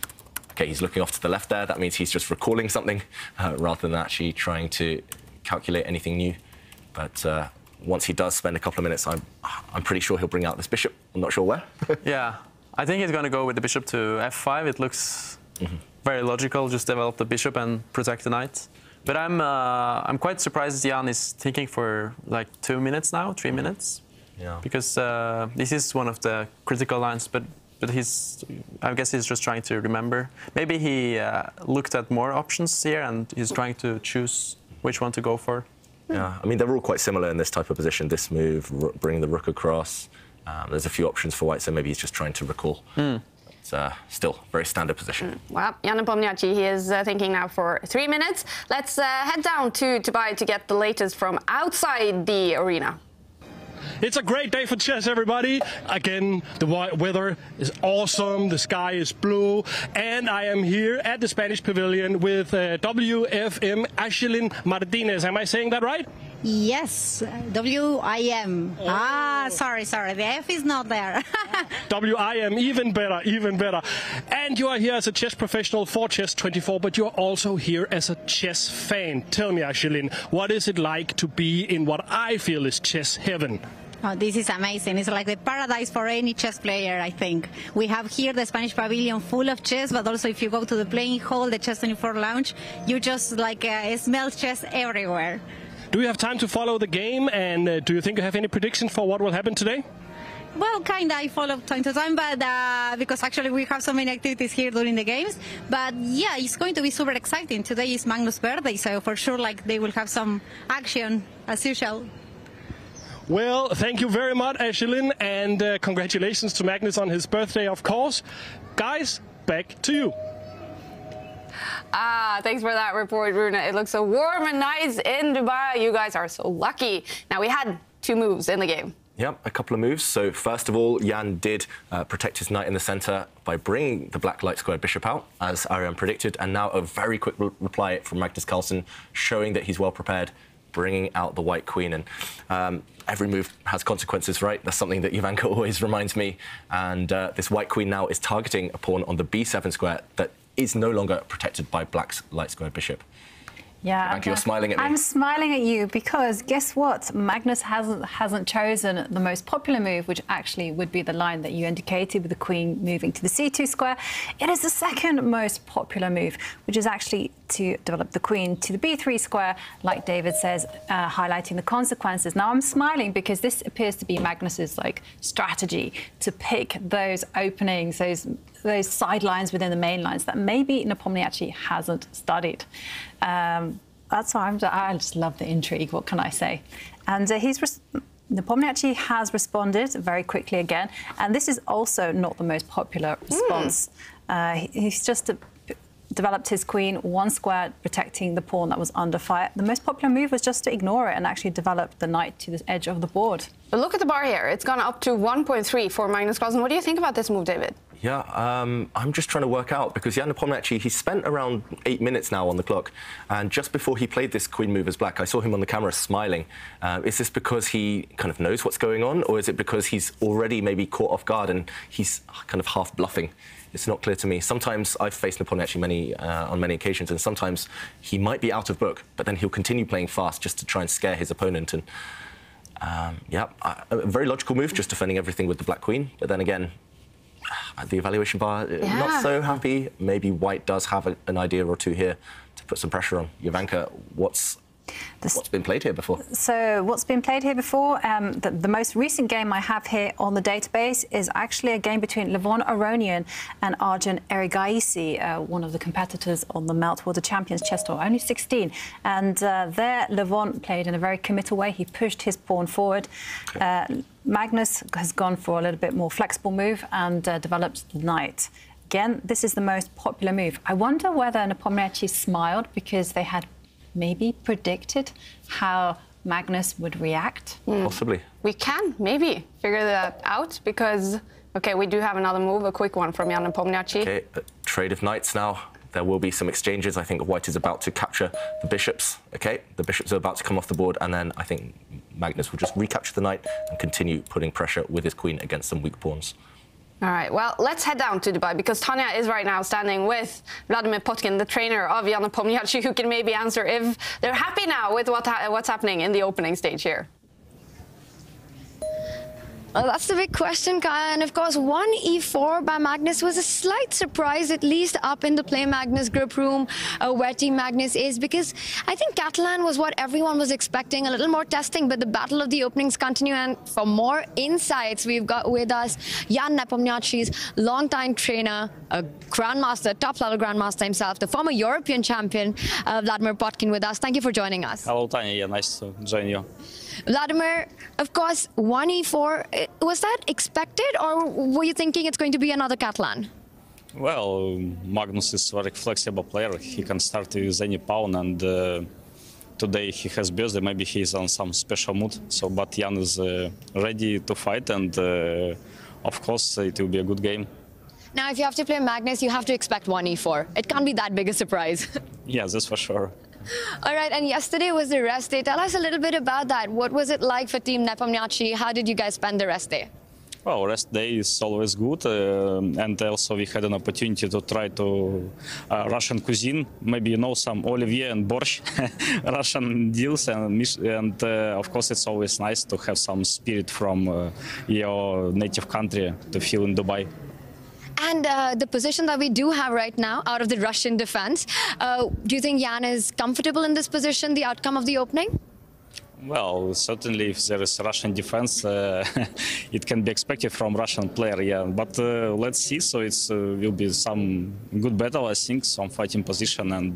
Okay, he's looking off to the left there. That means he's just recalling something rather than actually trying to calculate anything new. But once he does spend a couple of minutes, I'm pretty sure he'll bring out this bishop. I'm not sure where. Yeah, I think he's going to go with the bishop to f5. It looks very logical. Just develop the bishop and protect the knight. But I'm quite surprised Jan is thinking for like 2 minutes now, 3 minutes. Yeah. Because this is one of the critical lines, but I guess he's just trying to remember. Maybe he looked at more options here and he's trying to choose which one to go for. Yeah, I mean, they're all quite similar in this type of position. This move, bring the rook across. There's a few options for white, so maybe he's just trying to recall. It's still a very standard position. Well, Jan Nepomniachtchi, he is thinking now for 3 minutes. Let's head down to Dubai to get the latest from outside the arena. It's a great day for chess, everybody. Again, the weather is awesome, the sky is blue, and I am here at the Spanish Pavilion with WFM Aisling Martinez. Am I saying that right? Yes, WIM. Oh. Sorry, the F is not there. WIM, even better, even better. And you are here as a chess professional for Chess24, but you are also here as a chess fan. Tell me, Aisling, what is it like to be in what I feel is chess heaven? Oh, this is amazing. It's like the paradise for any chess player, I think. We have here the Spanish Pavilion full of chess, but also if you go to the playing hall, the Chess24 lounge, you just like smell chess everywhere. Do you have time to follow the game, and do you think you have any predictions for what will happen today? Well, kind of. I follow time to time, but because actually we have so many activities here during the games. But yeah, it's going to be super exciting. Today is Magnus' birthday, so for sure, like they will have some action as usual. Well, thank you very much, Aisling, and congratulations to Magnus on his birthday, of course. Guys, back to you. Thanks for that report, Rune. It looks so warm and nice in Dubai. You guys are so lucky. Now, we had 2 moves in the game. Yep, a couple of moves. So first of all, Jan did protect his knight in the centre by bringing the black light square bishop out, as Ariane predicted, and now a very quick reply from Magnus Carlsen, showing that he's well prepared, bringing out the white queen. And every move has consequences, right? That's something that Jovanka always reminds me. And this white queen now is targeting a pawn on the b7 square that is no longer protected by black's light square bishop. Yeah, Jovanka, you're smiling at me. I'm smiling at you because guess what? Magnus hasn't chosen the most popular move, which actually would be the line that you indicated with the queen moving to the c2 square. It is the second most popular move, which is actually to develop the queen to the b3 square, like David says, highlighting the consequences. Now, I'm smiling because this appears to be Magnus's strategy to pick those openings, those sidelines within the main lines that maybe Nepomniachtchi hasn't studied. That's why I just love the intrigue. What can I say? And Nepomniachtchi has responded very quickly again, and this is also not the most popular response. He's just developed his queen 1 square, protecting the pawn that was under fire. The most popular move was just to ignore it and actually develop the knight to the edge of the board. But look at the bar here. It's gone up to 1.3 for Magnus Carlsen. What do you think about this move, David? Yeah, I'm just trying to work out, because Jan Nepomniachtchi, he spent around 8 minutes now on the clock, and just before he played this queen move as black, I saw him on the camera smiling. Is this because he kind of knows what's going on, or is it because he's already maybe caught off guard and he's kind of half bluffing? It's not clear to me. Sometimes I've faced Nepomniachtchi on many occasions, and sometimes he might be out of book, but then he'll continue playing fast just to try and scare his opponent. And yeah, a very logical move, just defending everything with the black queen. But then again, the evaluation bar, not so happy. Maybe white does have an idea or two here to put some pressure on. Jovanka, what's been played here before? So what's been played here before? The most recent game I have here on the database is actually a game between Levon Aronian and Arjun Erigaisi, one of the competitors on the Meltwater Champions Chess Tour, only 16. And there, Levon played in a very committal way. He pushed his pawn forward. Magnus has gone for a little bit more flexible move and developed the knight. Again, this is the most popular move. I wonder whether Nepomniachtchi smiled because they had maybe predicted how Magnus would react. Possibly. We can maybe figure that out because, OK, we do have another move, a quick one from Jan Nepomniachtchi. OK, trade of knights now. There will be some exchanges. I think white is about to capture the bishops. OK, the bishops are about to come off the board, and then I think Magnus will just recapture the knight and continue putting pressure with his queen against some weak pawns. All right, well, let's head down to Dubai because Tanya is right now standing with Vladimir Potkin, the trainer of Jan Nepomniachtchi, who can maybe answer if they're happy now with what's happening in the opening stage here. Well, that's the big question, Kaya. And of course, 1e4 by Magnus was a slight surprise, at least up in the Play Magnus group room, where Team Magnus is, because I think Catalan was what everyone was expecting, a little more testing, but the battle of the openings continue. And for more insights, we've got with us Jan Nepomniachtchi's longtime trainer, a grandmaster, top-level grandmaster himself, the former European champion, Vladimir Potkin, with us. Thank you for joining us. Hello, Tanya. Yeah, nice to join you. Vladimir, of course, 1e4, was that expected, or were you thinking it's going to be another Catalan? Well, Magnus is a very flexible player. He can start with any pawn, and today he has birthday. Maybe he's on some special mood. So, but Jan is ready to fight, and of course, it will be a good game. Now, if you have to play Magnus, you have to expect 1e4. It can't be that big a surprise. Yeah, that's for sure. All right, and yesterday was the rest day. Tell us a little bit about that. What was it like for Team Nepomniachtchi? How did you guys spend the rest day? Well, rest day is always good, and also we had an opportunity to try to Russian cuisine. Maybe you know some Olivier and Borscht, Russian deals, and of course it's always nice to have some spirit from your native country to feel in Dubai. And the position that we do have right now out of the Russian defense, do you think Jan is comfortable in this position, the outcome of the opening? Well, certainly if there is Russian defense, it can be expected from Russian player, yeah. But let's see, so it will be some good battle, I think, some fighting position, and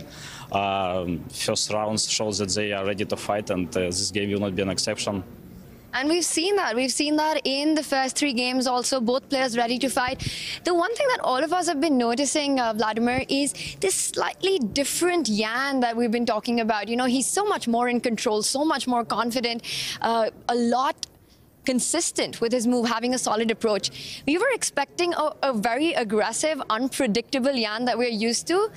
first rounds shows that they are ready to fight, and this game will not be an exception. And we've seen that. We've seen that in the first 3 games also, both players ready to fight. The one thing that all of us have been noticing, Vladimir, is this slightly different Jan that we've been talking about. You know, he's so much more in control, so much more confident, a lot consistent with his move, having a solid approach. We were expecting a very aggressive, unpredictable Jan that we're used to.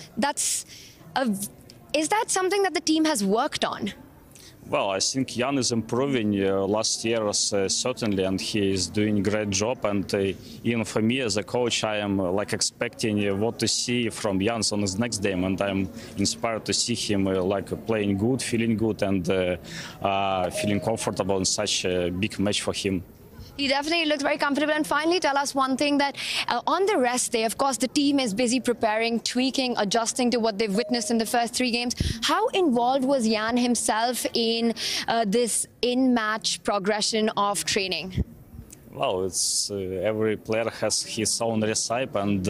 Is that something that the team has worked on? Well, I think Jan is improving last year, certainly, and he is doing a great job. And even for me as a coach, I am expecting what to see from Jan on his next game, and I'm inspired to see him playing good, feeling good, and feeling comfortable in such a big match for him. He definitely looks very comfortable. And finally, tell us one thing, that on the rest day, of course, the team is busy preparing, tweaking, adjusting to what they've witnessed in the first 3 games. How involved was Jan himself in this in-match progression of training? Well, it's every player has his own recipe, and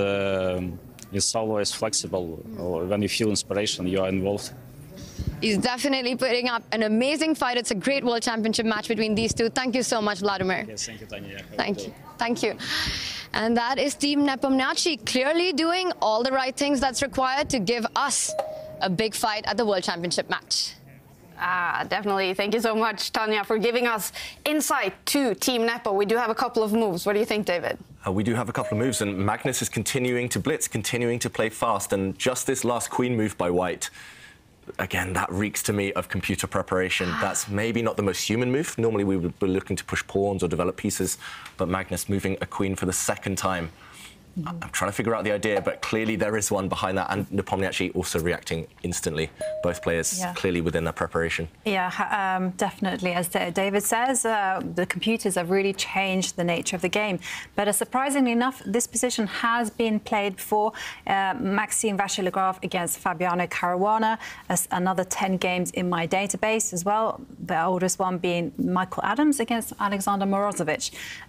it's always flexible. When you feel inspiration, you are involved. He's definitely putting up an amazing fight. It's a great World Championship match between these two. Thank you so much, Vladimir. Yes, thank you, Tanya. Thank you. Thank you. And that is Team Nepomniachtchi clearly doing all the right things that's required to give us a big fight at the World Championship match. Definitely. Thank you so much, Tanya, for giving us insight to Team Nepo. We do have a couple of moves. What do you think, David? We do have a couple of moves, and Magnus is continuing to blitz, continuing to play fast, and just this last queen move by White, again, that reeks to me of computer preparation. That's maybe not the most human move. Normally we would be looking to push pawns or develop pieces, but Magnus moving a queen for the 2nd time. I'm trying to figure out the idea, but clearly there is one behind that, and Nepomniachtchi also reacting instantly. Both players clearly within their preparation. Yeah, definitely. As David says, the computers have really changed the nature of the game. But surprisingly enough, this position has been played before. Maxime Vachier-Lagrave against Fabiano Caruana, another 10 games in my database as well. The oldest one being Michael Adams against Alexander Morozovich.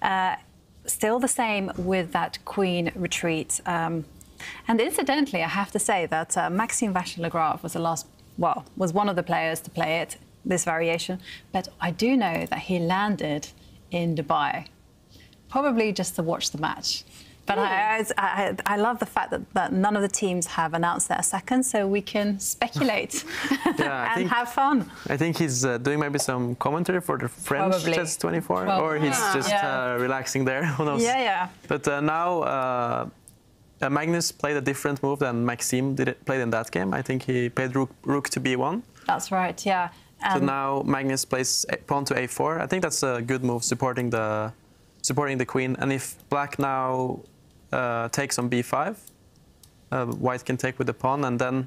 Still the same with that queen retreat. And incidentally, I have to say that Maxime Vachier-Lagrave was one of the players to play it, this variation. But I do know that he landed in Dubai, probably just to watch the match. But I love the fact that none of the teams have announced their second, so we can speculate and have fun. I think he's doing maybe some commentary for the French Chess 24, or he's just relaxing there. Who knows? Yeah. But now Magnus played a different move than Maxime played in that game. I think he played rook to b1. That's right. Yeah. So now Magnus plays pawn to a4. I think that's a good move, supporting the supporting the queen. And if black now takes on b5, white can take with the pawn, and then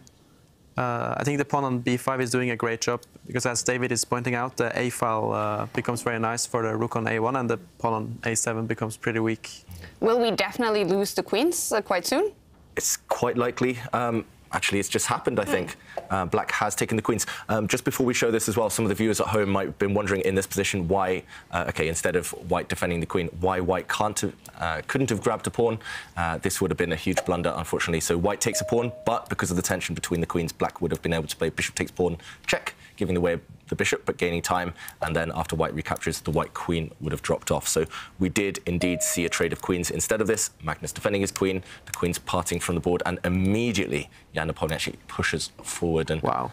I think the pawn on b5 is doing a great job, because as David is pointing out, the a file becomes very nice for the rook on a1, and the pawn on a7 becomes pretty weak. Will we definitely lose the queens quite soon? It's quite likely. Actually, it's just happened, I think. Black has taken the queens. Just before we show this as well, some of the viewers at home might have been wondering in this position why, instead of white defending the queen, why white couldn't have grabbed a pawn. This would have been a huge blunder, unfortunately. So white takes a pawn, but because of the tension between the queens, black would have been able to play bishop takes pawn check, giving away the bishop, but gaining time. And then after white recaptures, the white queen would have dropped off. So we did indeed see a trade of queens instead of this. Magnus defending his queen, the queen's parting from the board, and immediately Jan Nepomniachtchi pushes forward. And wow.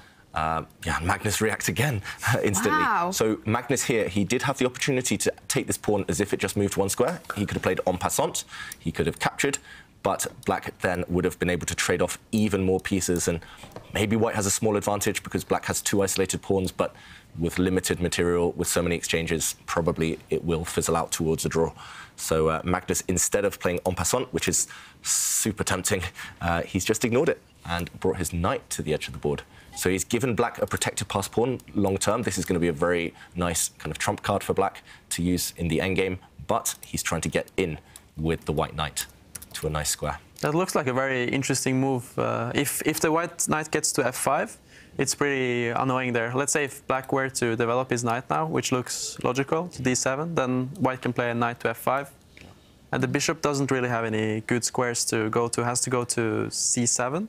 Magnus reacts again instantly. Wow. So Magnus here, he did have the opportunity to take this pawn as if it just moved one square. He could have played en passant, he could have captured, but black then would have been able to trade off even more pieces, and maybe white has a small advantage because black has two isolated pawns, but with limited material, with so many exchanges, probably it will fizzle out towards a draw. So Magnus, instead of playing en passant, which is super tempting, he's just ignored it and brought his knight to the edge of the board. So he's given black a protected pass pawn long term. This is going to be a very nice kind of trump card for black to use in the endgame, but he's trying to get in with the white knight to a nice square. That looks like a very interesting move. If the white knight gets to f5, it's pretty annoying there. Let's say if black were to develop his knight now, which looks logical, to d7, then white can play a knight to f5. And the bishop doesn't really have any good squares to go to, has to go to c7.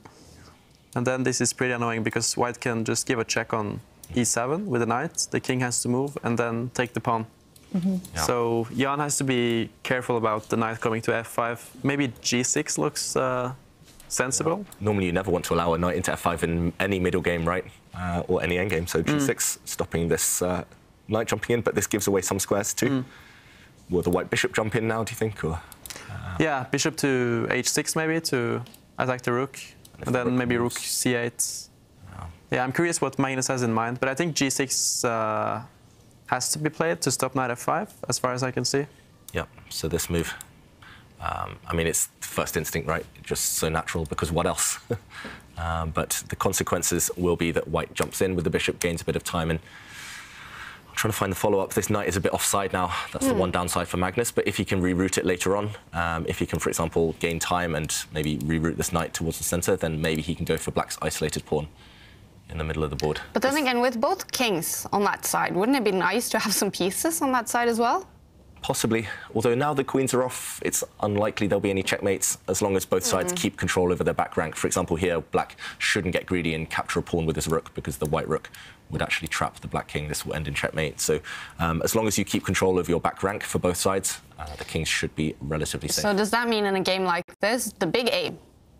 And then this is pretty annoying because white can just give a check on e7 with the knight. The king has to move and then take the pawn. Mm-hmm. Yeah. So Jan has to be careful about the knight coming to f5. Maybe g6 looks sensible. Yeah. Normally you never want to allow a knight into f5 in any middle game, right? Or any endgame. So g6 stopping this knight jumping in, but this gives away some squares too. Will the white bishop jump in now, do you think? Or, yeah, bishop to h6 maybe to attack the rook. And then maybe rook c8. Yeah, I'm curious what Magnus has in mind, but I think g6 has to be played to stop knight f5, as far as I can see. Yeah, so this move, I mean, it's first instinct, right? Just so natural, because what else? But the consequences will be that white jumps in with the bishop, gains a bit of time, and I'm trying to find the follow-up. This knight is a bit offside now. That's the one downside for Magnus. But if he can reroute it later on, if he can, for example, gain time and maybe reroute this knight towards the center, then maybe he can go for black's isolated pawn in the middle of the board. But then again, with both kings on that side, wouldn't it be nice to have some pieces on that side as well? Possibly. Although now the queens are off, it's unlikely there'll be any checkmates as long as both sides keep control over their back rank. For example, here, black shouldn't get greedy and capture a pawn with his rook because the white rook would actually trap the black king. This will end in checkmate. So as long as you keep control of your back rank for both sides, the kings should be relatively safe. So does that mean in a game like this, the big aim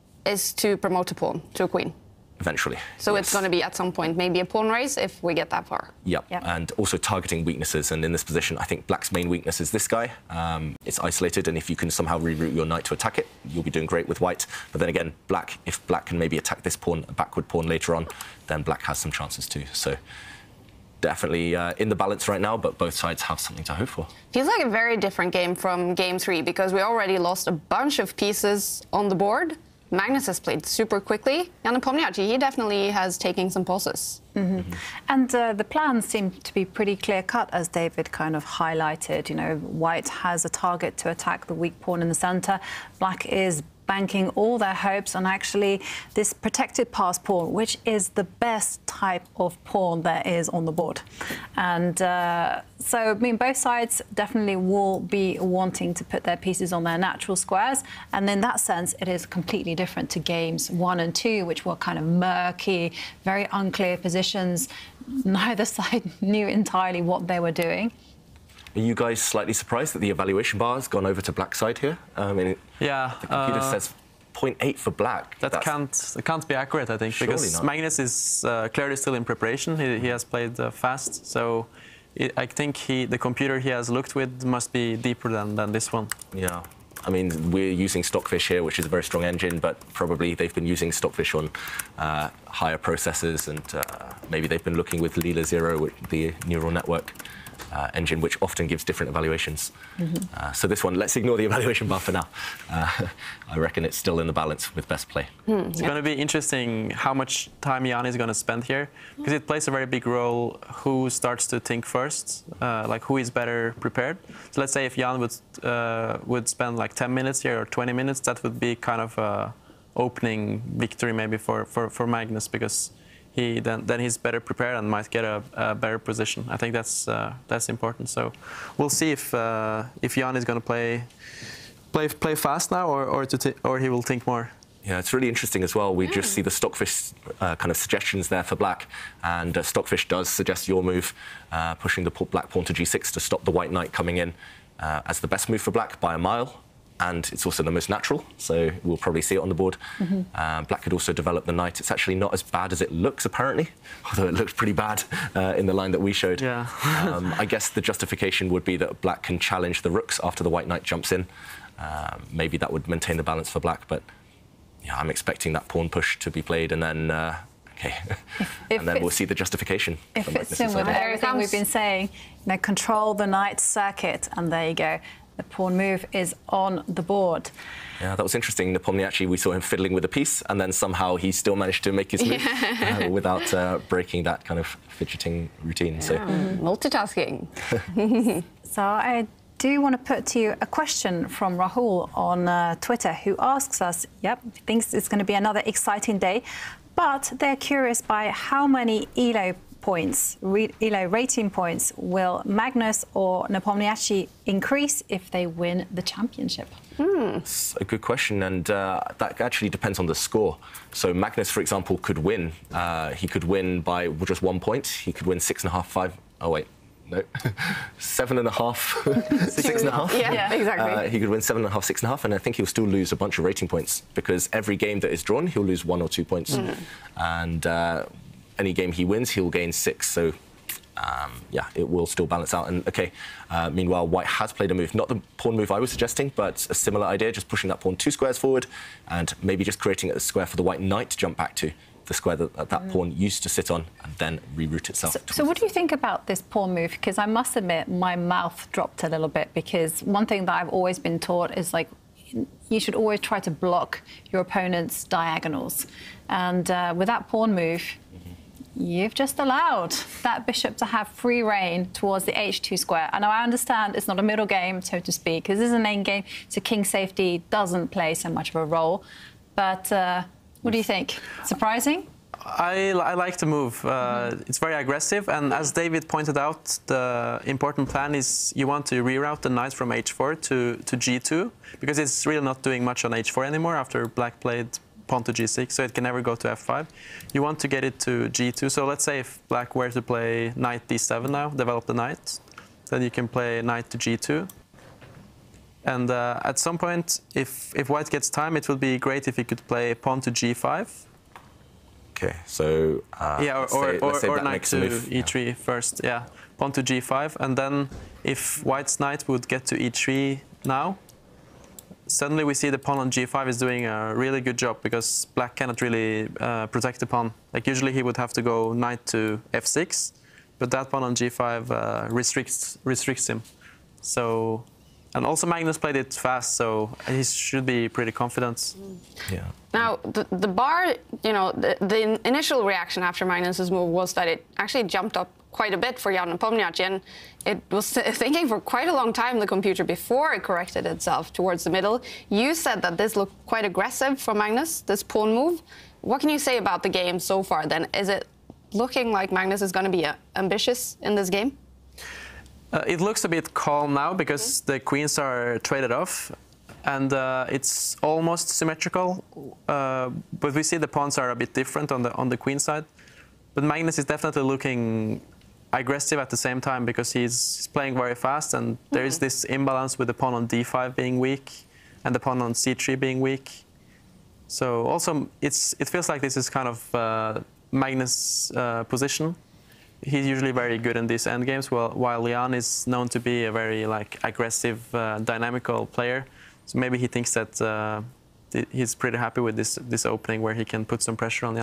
is to promote a pawn to a queen? Eventually. So it's going to be at some point maybe a pawn race if we get that far. Yep. And also targeting weaknesses. And in this position, I think black's main weakness is this guy. It's isolated, and if you can somehow reroute your knight to attack it, you'll be doing great with white. But then again, if black can maybe attack this pawn, a backward pawn later on, then black has some chances too. So definitely in the balance right now, but both sides have something to hope for. Feels like a very different game from game 3 because we already lost a bunch of pieces on the board. Magnus has played super quickly. Jan Nepomniachtchi, he definitely has taken some pauses. And the plans seem to be pretty clear-cut, as David kind of highlighted. You know, white has a target to attack the weak pawn in the centre. Black is banking all their hopes on actually this protected pass pawn, which is the best type of pawn there is on the board. And so, I mean, both sides definitely will be wanting to put their pieces on their natural squares. And in that sense, it is completely different to games 1 and 2, which were kind of murky, very unclear positions. Neither side knew entirely what they were doing. Are you guys slightly surprised that the evaluation bar has gone over to black side here? The computer says 0.8 for black. That can't be accurate, I think, because Magnus is clearly still in preparation. He has played fast, so I think the computer he has looked with must be deeper than this one. Yeah. I mean, we're using Stockfish here, which is a very strong engine, but probably they've been using Stockfish on higher processors, and maybe they've been looking with Lila Zero, the neural network. engine, which often gives different evaluations. So this one, let's ignore the evaluation bar for now. I reckon it's still in the balance with best play. It's going to be interesting how much time Jan is going to spend here, because it plays a very big role who starts to think first, like who is better prepared. So let's say if Jan would spend like 10 minutes here or 20 minutes, that would be kind of a opening victory maybe for Magnus, because then he's better prepared and might get a better position. I think that's important. So we'll see if Jan is going to play fast now, or he will think more. Yeah, it's really interesting as well. We just see the Stockfish kind of suggestions there for black, and Stockfish does suggest your move, pushing the black pawn to g6 to stop the white knight coming in as the best move for black by a mile. And it's also the most natural, so we'll probably see it on the board. Black could also develop the knight. It's actually not as bad as it looks, apparently, although it looks pretty bad in the line that we showed. Yeah. I guess the justification would be that black can challenge the rooks after the white knight jumps in. Maybe that would maintain the balance for black, but yeah, I'm expecting that pawn push to be played, and then and then we'll see the justification. It fits in with everything we've been saying. Control the knight circuit, and there you go. The pawn move is on the board. Yeah, that was interesting. Nepomniachtchi, we saw him fiddling with a piece, and then somehow he still managed to make his move without breaking that kind of fidgeting routine. So multitasking. So I do want to put to you a question from Rahul on Twitter, who asks us, thinks it's going to be another exciting day, but they're curious by how many ELO points, ELO rating points, will Magnus or Nepomniachtchi increase if they win the championship? It's a good question, and that actually depends on the score. So Magnus, for example, could win. He could win by just 1 point. He could win 6.5, 5. Oh wait, no, 7.5, 6.5. Yeah, exactly. He could win 7.5, 6.5, and I think he'll still lose a bunch of rating points, because every game that is drawn, he'll lose 1 or 2 points, and any game he wins, he'll gain 6. So, yeah, it will still balance out. And, meanwhile, white has played a move, not the pawn move I was suggesting, but a similar idea, just pushing that pawn 2 squares forward and maybe just creating a square for the white knight to jump back to, the square that that pawn used to sit on, and then reroute itself. So what do you think about this pawn move? Because I must admit, my mouth dropped a little bit, because one thing that I've always been taught is, like, you should always try to block your opponent's diagonals. And with that pawn move, you've just allowed that bishop to have free reign towards the h2 square. I know, I understand it's not a middle game, so to speak, because this is an end game, so king safety doesn't play so much of a role. But what do you think? Surprising? I like the move. It's very aggressive, and as David pointed out, the important plan is you want to reroute the knight from h4 to g2, because it's really not doing much on h4 anymore after black played pawn to g6, so it can never go to f5. You want to get it to g2. So let's say if black were to play knight d7 now, develop the knight, then you can play knight to g2. And at some point, if white gets time, it would be great if he could play pawn to g5. Okay, so yeah, or knight to e3 first. Yeah, pawn to g5, and then if white's knight would get to e3 now, suddenly we see the pawn on g5 is doing a really good job, because black cannot really protect the pawn. Like, usually he would have to go knight to f6, but that pawn on g5 restricts him. So, and also Magnus played it fast, so he should be pretty confident. Yeah. Now, the bar, you know, the initial reaction after Magnus's move was that it actually jumped up quite a bit for Jan Nepomniachtchi, and it was thinking for quite a long time, the computer, before it corrected itself towards the middle. You said that this looked quite aggressive for Magnus, this pawn move. What can you say about the game so far then? Is it looking like Magnus is going to be ambitious in this game? It looks a bit calm now, because the queens are traded off, and it's almost symmetrical, but we see the pawns are a bit different on the queen side. But Magnus is definitely looking aggressive at the same time, because he's playing very fast, and there is this imbalance with the pawn on d5 being weak and the pawn on c3 being weak. So also it feels like this is kind of Magnus' position. He's usually very good in these endgames, while Jan is known to be a very aggressive, dynamical player. So maybe he thinks that he's pretty happy with this opening where he can put some pressure on Jan.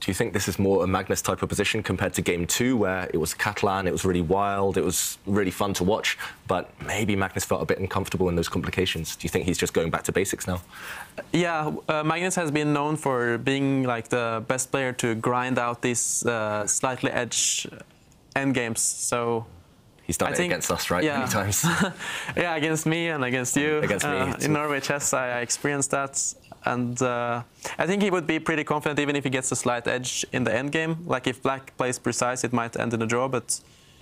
Do you think this is more a Magnus type of position compared to game 2, where it was Catalan, it was really wild, it was really fun to watch, but maybe Magnus felt a bit uncomfortable in those complications? Do you think he's just going back to basics now? Yeah, Magnus has been known for being like the best player to grind out these slightly edge end games. So he's done it against us, right? Yeah. Many times. Yeah, against me and against you. Against me. In Norway chess, I experienced that. And I think he would be pretty confident even if he gets a slight edge in the end game. Like if black plays precise, it might end in a draw, but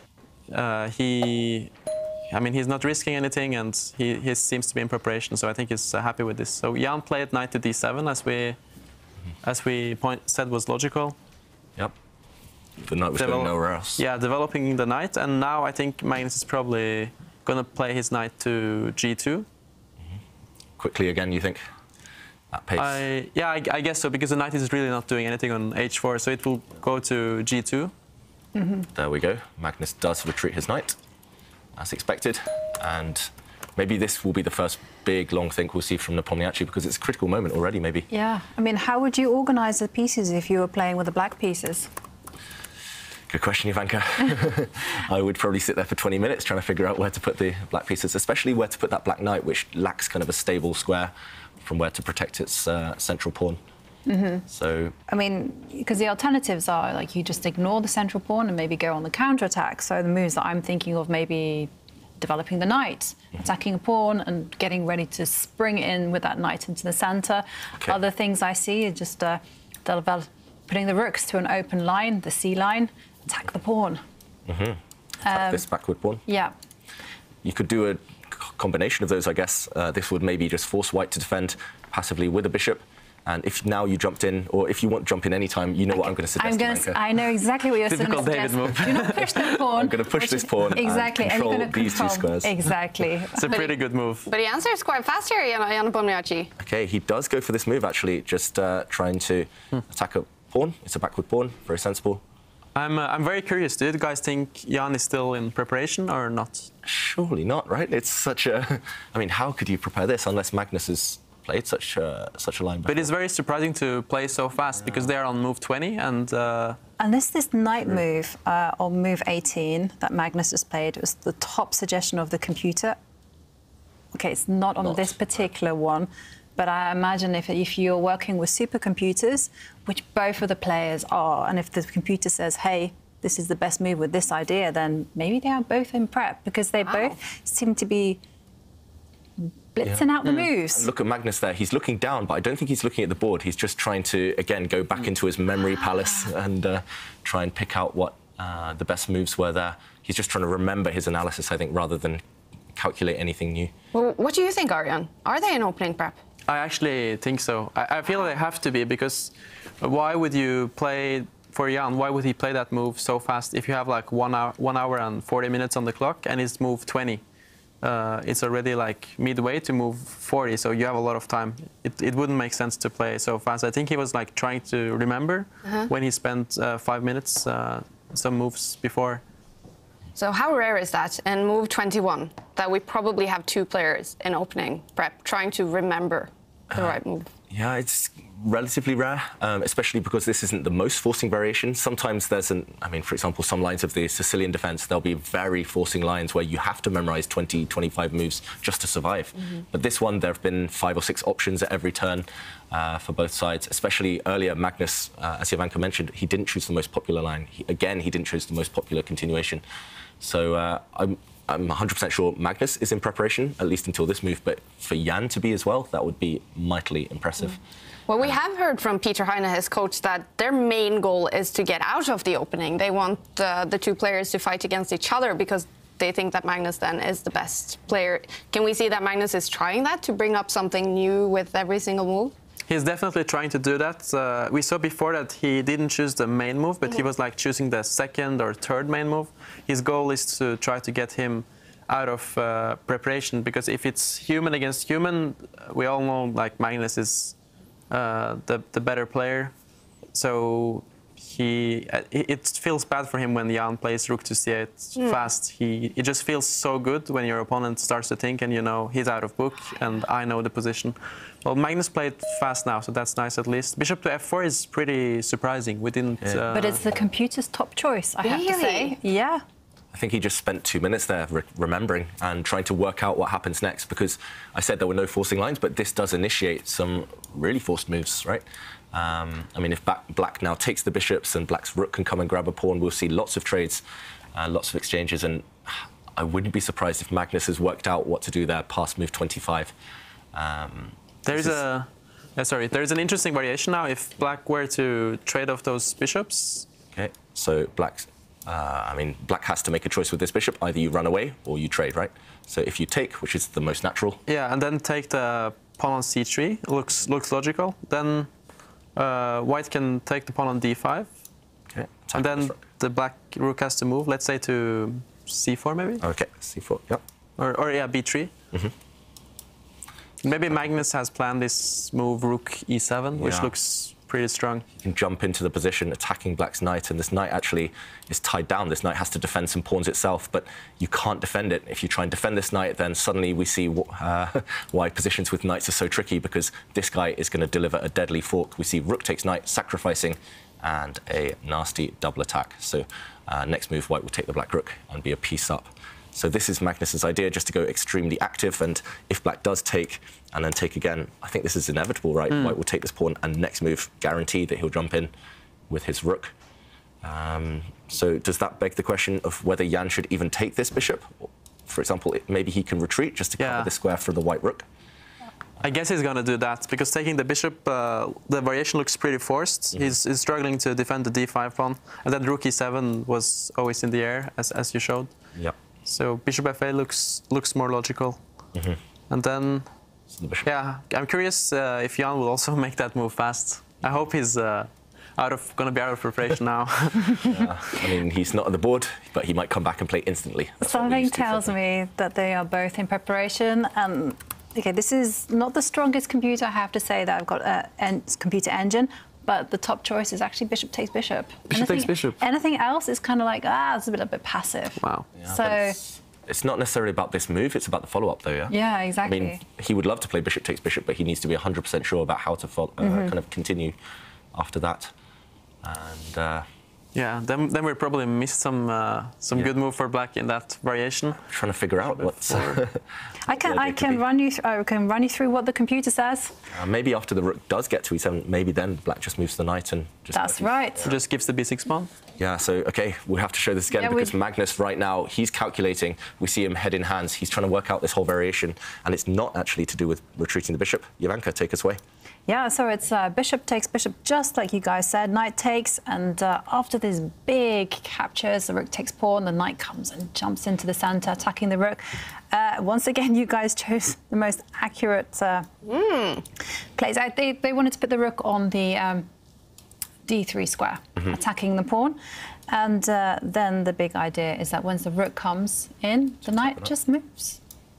he's not risking anything, and he seems to be in preparation, so I think he's happy with this. So Jan played knight to d7, as we said was logical. Yep. The knight was going nowhere else. Yeah, developing the knight, and now I think Magnus is probably going to play his knight to g2. Quickly again, you think? At pace? I guess so, because the knight is really not doing anything on h4, so it will go to g2. There we go. Magnus does retreat his knight, as expected, and maybe this will be the first big, long think we'll see from Nepomniachtchi, because it's a critical moment already, maybe. Yeah, I mean, how would you organize the pieces if you were playing with the black pieces? Good question, Ivanka. I would probably sit there for 20 minutes trying to figure out where to put the black pieces, especially where to put that black knight, which lacks kind of a stable square from where to protect its central pawn. So, I mean, because the alternatives are like you just ignore the central pawn and maybe go on the counter-attack. So the moves that I'm thinking of, maybe developing the knight, attacking a pawn and getting ready to spring in with that knight into the center. Okay. Other things I see are just putting the rooks to an open line, the C line, attack the pawn. Attack this backward pawn. Yeah. You could do a combination of those, I guess. This would maybe just force white to defend passively with a bishop. And if now you jumped in, or if you want to jump in any time, you know what I'm going to suggest. I know exactly what you're going to suggest. Move. Do not push the pawn. I'm going to push this pawn exactly, and control you're going to these two squares. Exactly. It's a pretty good move. But he answers quite fast here, Jan Nepomniachtchi. Okay, he does go for this move, actually, just trying to attack a pawn. It's a backward pawn, very sensible. I'm very curious. Do you guys think Jan is still in preparation or not? Surely not, right? It's such a... I mean, how could you prepare this unless Magnus has played such a line before? But it's very surprising to play so fast because they are on move 20 and... Unless this knight move, or move 18, that Magnus has played, was the top suggestion of the computer. Okay, it's not on this particular one, but I imagine if you're working with supercomputers, which both of the players are, and if the computer says, hey, this is the best move with this idea, then maybe they are both in prep, because they both seem to be blitzing out the moves. And look at Magnus there. He's looking down, but I don't think he's looking at the board. He's just trying to, again, go back into his memory palace and try and pick out what the best moves were there. He's just trying to remember his analysis, I think, rather than calculate anything new. Well, what do you think, Arjan? Are they in opening prep? I actually think so. I feel they have to be, because why would you play, for Jan, why would he play that move so fast if you have like 1 hour and 40 minutes on the clock and it's move 20? It's already like midway to move 40, so you have a lot of time. It wouldn't make sense to play so fast. I think he was like trying to remember when he spent 5 minutes some moves before. So how rare is that in move 21 that we probably have 2 players in opening prep trying to remember the right move? Yeah, it's relatively rare, especially because this isn't the most forcing variation. Sometimes there's for example, some lines of the Sicilian defense, there'll be very forcing lines where you have to memorize 20, 25 moves just to survive. But this one, there have been 5 or 6 options at every turn for both sides, especially earlier. Magnus, as Ivanka mentioned, he didn't choose the most popular line. He didn't choose the most popular continuation. So I'm 100% sure Magnus is in preparation, at least until this move. But for Jan to be as well, that would be mightily impressive. Well, we have heard from Peter Heine, his coach, that their main goal is to get out of the opening. They want the 2 players to fight against each other because they think that Magnus then is the best player. Can we see that Magnus is trying that to bring up something new with every single move? He's definitely trying to do that. We saw before that he didn't choose the main move, but he was like choosing the 2nd or 3rd main move. His goal is to try to get him out of preparation, because if it's human against human, we all know like Magnus is the better player. So it feels bad for him when Jan plays rook to c8 fast. It just feels so good when your opponent starts to think and you know he's out of book and I know the position. Well, Magnus played fast now, so that's nice at least. Bishop to f4 is pretty surprising. We didn't... But it's the computer's top choice, I have to say. Yeah. I think he just spent 2 minutes there remembering and trying to work out what happens next, because I said there were no forcing lines, but this does initiate some really forced moves, right? I mean, if Black now takes the bishops and Black's rook can come and grab a pawn, we'll see lots of trades, lots of exchanges, and I wouldn't be surprised if Magnus has worked out what to do there past move 25. There's an interesting variation now. If Black were to trade off those bishops. Okay, so Black has to make a choice with this bishop. Either you run away or you trade, right? So if you take, which is the most natural. Yeah, and then take the pawn on c3. Looks logical. Then White can take the pawn on d5. Okay. And then the Black rook has to move. Let's say to c4 maybe. Okay, c4. Yep. Or yeah, b3. Mm-hmm. Maybe Magnus has planned this move rook e7, which looks pretty strong. You can jump into the position, attacking Black's knight, and this knight actually is tied down. This knight has to defend some pawns itself, but you can't defend it. If you try and defend this knight, then suddenly we see why positions with knights are so tricky, because this guy is going to deliver a deadly fork. We see rook takes knight, sacrificing, and a nasty double attack. So next move, White will take the Black rook and be a piece up. So this is Magnus's idea, just to go extremely active, and if Black does take and then take again, I think this is inevitable, right? White will take this pawn, and next move, guaranteed that he'll jump in with his rook. So does that beg the question of whether Jan should even take this bishop? For example, maybe he can retreat just to cover the square for the White rook? I guess he's going to do that, because taking the bishop, the variation looks pretty forced. He's struggling to defend the d5 pawn, and then rook e7 was always in the air, as you showed. Yep. So bishop f8 looks more logical. And then, yeah, I'm curious if Jan will also make that move fast. I hope he's going to be out of preparation now. I mean, he's not on the board, but he might come back and play instantly. Something tells me that they are both in preparation. And okay, this is not the strongest computer, I have to say, that I've got a computer engine. But the top choice is actually bishop takes bishop. Bishop takes bishop. Anything else is kind of like, it's a bit passive. Wow. Yeah, so it's not necessarily about this move, it's about the follow-up, though, yeah? Yeah, exactly. I mean, he would love to play bishop takes bishop, but he needs to be 100% sure about how to kind of continue after that. And yeah, then we probably missed some good move for Black in that variation. Trying to figure out what's. I can run you through what the computer says. Maybe after the rook does get to e7, maybe then Black just moves the knight and just. That's right. Just gives the b6 pawn. Yeah. So okay, we have to show this again because Magnus right now he's calculating. We see him head in hands. He's trying to work out this whole variation, and it's not actually to do with retreating the bishop. Jovanka, take us away. Yeah, so it's bishop takes bishop, just like you guys said. Knight takes, and after these big captures, the rook takes pawn, the knight comes and jumps into the center, attacking the rook. Once again, you guys chose the most accurate plays. They wanted to put the rook on the d3 square, attacking the pawn. And then the big idea is that once the rook comes in, the knight just moves.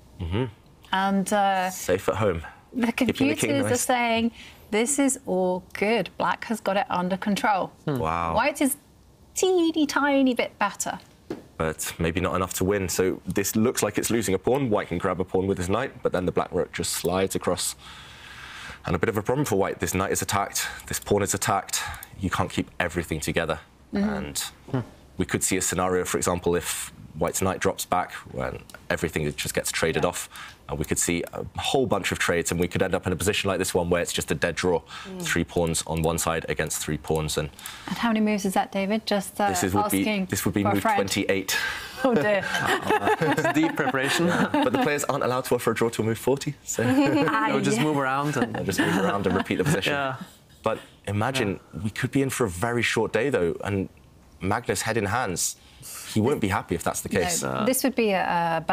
And safe at home. The computers are saying, this is all good. Black has got it under control. Wow. White is teeny tiny bit better. But maybe not enough to win. So this looks like it's losing a pawn. White can grab a pawn with his knight, but then the Black rook just slides across. And a bit of a problem for White. This knight is attacked, this pawn is attacked. You can't keep everything together. And we could see a scenario, for example, if White's knight drops back, when everything just gets traded off. We could see a whole bunch of trades, and we could end up in a position like this one where it's just a dead draw. 3 pawns on one side against 3 pawns. And how many moves is that, David? Just this would be move 28. Oh dear. It's deep preparation. But the players aren't allowed to offer a draw till move 40. So they'll just move around and repeat the position. Yeah. But imagine we could be in for a very short day, though, and Magnus head in hands. He won't be happy if that's the case. No, this would be a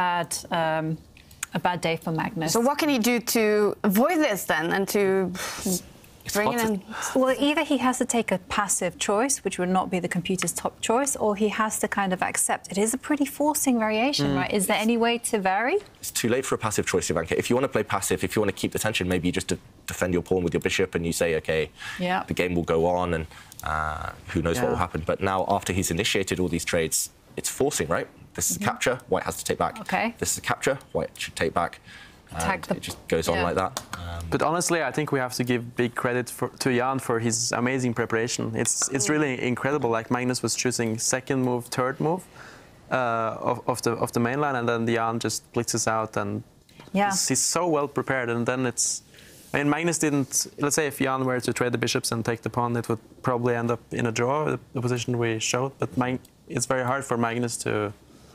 bad day for Magnus. So what can he do to avoid this then, and to bring it in? Well, either he has to take a passive choice, which would not be the computer's top choice, or he has to kind of accept it is a pretty forcing variation, right? Is there any way to vary? It's too late for a passive choice, Jovanka. If you want to play passive, if you want to keep the tension, maybe you just defend your pawn with your bishop and you say, OK, the game will go on and who knows what will happen. But now, after he's initiated all these trades, it's forcing, right? This is a capture, White has to take back. Okay. This is a capture, White should take back. It just goes on like that. But honestly, I think we have to give big credit to Jan for his amazing preparation. It's really incredible. Like Magnus was choosing second move, third move of the main line, and then Jan just blitzes out, and he's so well prepared. And then I mean, Magnus didn't. Let's say if Jan were to trade the bishops and take the pawn, it would probably end up in a draw, the position we showed. But it's very hard for Magnus to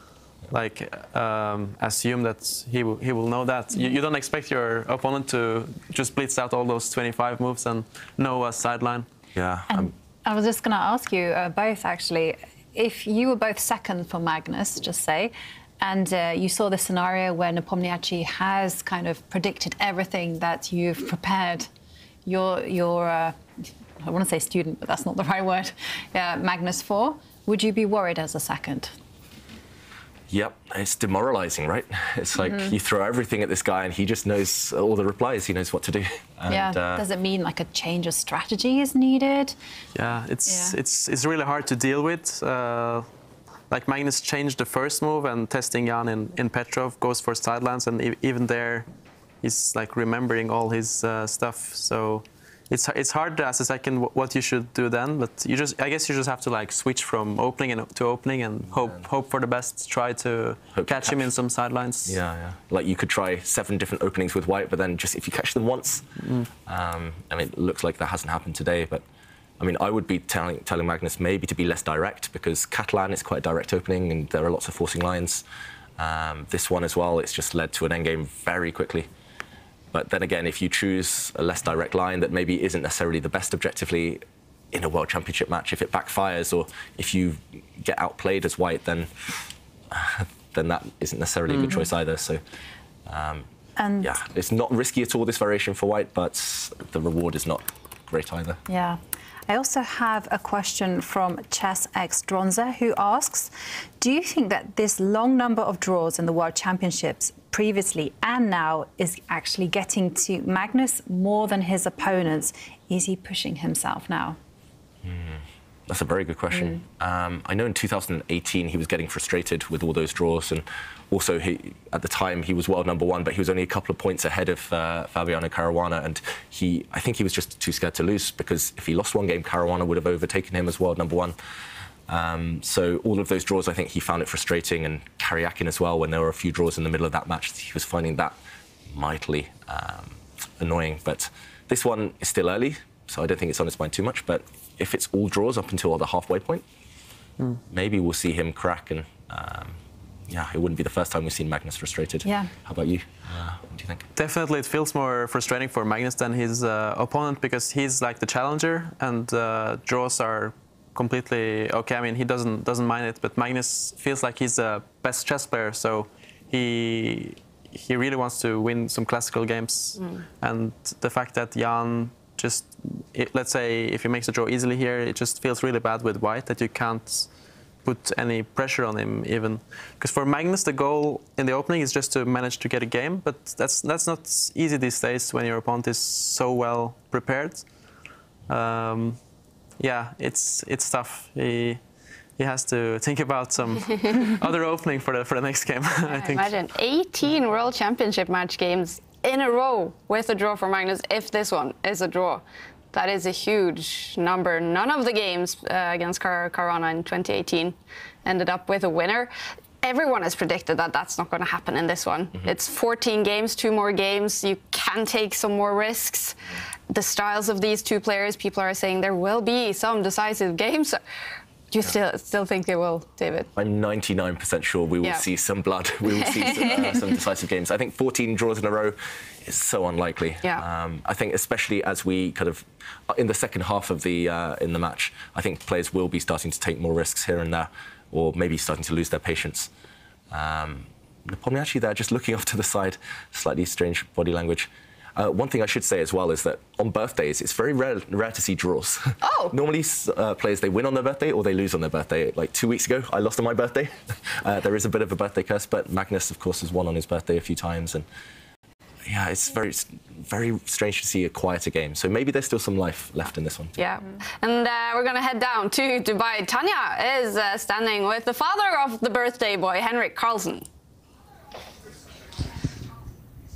assume that he will know that. You don't expect your opponent to just blitz out all those 25 moves and know a sideline. Yeah. And I was just going to ask you both, actually, if you were both second for Magnus, just say, and you saw the scenario where Nepomniachtchi has kind of predicted everything that you've prepared your I want to say student, but that's not the right word, Magnus for, would you be worried as a second? Yep, it's demoralizing, right? It's like you throw everything at this guy and he just knows all the replies, he knows what to do. And, does it mean like a change of strategy is needed? Yeah, it's really hard to deal with. Like Magnus changed the first move, and testing Jan in Petrov goes for sidelines, and even there he's like remembering all his stuff. So it's hard to ask a second what you should do then, but I guess you just have to like switch from opening to opening and hope for the best. Try to catch him in some sidelines. Yeah. Like you could try 7 different openings with white, but then just if you catch them once, I mean, it looks like that hasn't happened today. But I mean, I would be telling Magnus maybe to be less direct, because Catalan is quite a direct opening and there are lots of forcing lines. This one as well, it's just led to an endgame very quickly. But then again, if you choose a less direct line that maybe isn't necessarily the best objectively in a World Championship match, if it backfires or if you get outplayed as white, then that isn't necessarily a good choice either. So, yeah, it's not risky at all, this variation for white, but the reward is not great either. Yeah. I also have a question from Chess X Dronza, who asks, do you think that this long number of draws in the World Championships previously and now is actually getting to Magnus more than his opponents? Is he pushing himself now? That's a very good question. I know in 2018 he was getting frustrated with all those draws, and also at the time he was world #1, but he was only a couple of points ahead of Fabiano Caruana, and I think he was just too scared to lose, because if he lost one game, Caruana would have overtaken him as world #1. So all of those draws, I think he found it frustrating, and Karyakin as well, when there were a few draws in the middle of that match, he was finding that mightily annoying. But this one is still early, so I don't think it's on his mind too much. But if it's all draws up until the halfway point, maybe we'll see him crack, and yeah, it wouldn't be the first time we've seen Magnus frustrated. Yeah. How about you? What do you think? Definitely, it feels more frustrating for Magnus than his opponent, because he's like the challenger, and draws are completely okay. I mean, he doesn't mind it, but Magnus feels like he's the best chess player, so he really wants to win some classical games. And the fact that Jan let's say if he makes a draw easily here, it just feels really bad with white that you can't put any pressure on him even. Because for Magnus, the goal in the opening is just to manage to get a game, but that's not easy these days when your opponent is so well prepared. Yeah, it's tough. He has to think about some other opening for the next game. I think. Imagine 18 World Championship match games in a row with a draw for Magnus, if this one is a draw. That is a huge number. None of the games against Caruana in 2018 ended up with a winner. Everyone has predicted that that's not going to happen in this one. It's 14 games, 2 more games. You can take some more risks. The styles of these two players, people are saying there will be some decisive games. Do you still think they will, David? I'm 99% sure we will see some blood. We will see some decisive games. I think 14 draws in a row is so unlikely. I think especially as we kind of, in the second half of in the match, I think players will be starting to take more risks here and there, or maybe starting to lose their patience. Nepomniachtchi there, just looking off to the side, slightly strange body language. One thing I should say as well is that on birthdays, it's very rare to see draws. Oh! Normally, players, they win on their birthday or they lose on their birthday. Like 2 weeks ago, I lost on my birthday. There is a bit of a birthday curse, but Magnus, of course, has won on his birthday a few times. And yeah, it's very strange to see a quieter game. So maybe there's still some life left in this one. Yeah. And we're going to head down to Dubai. Tanya is standing with the father of the birthday boy, Henrik Carlsen.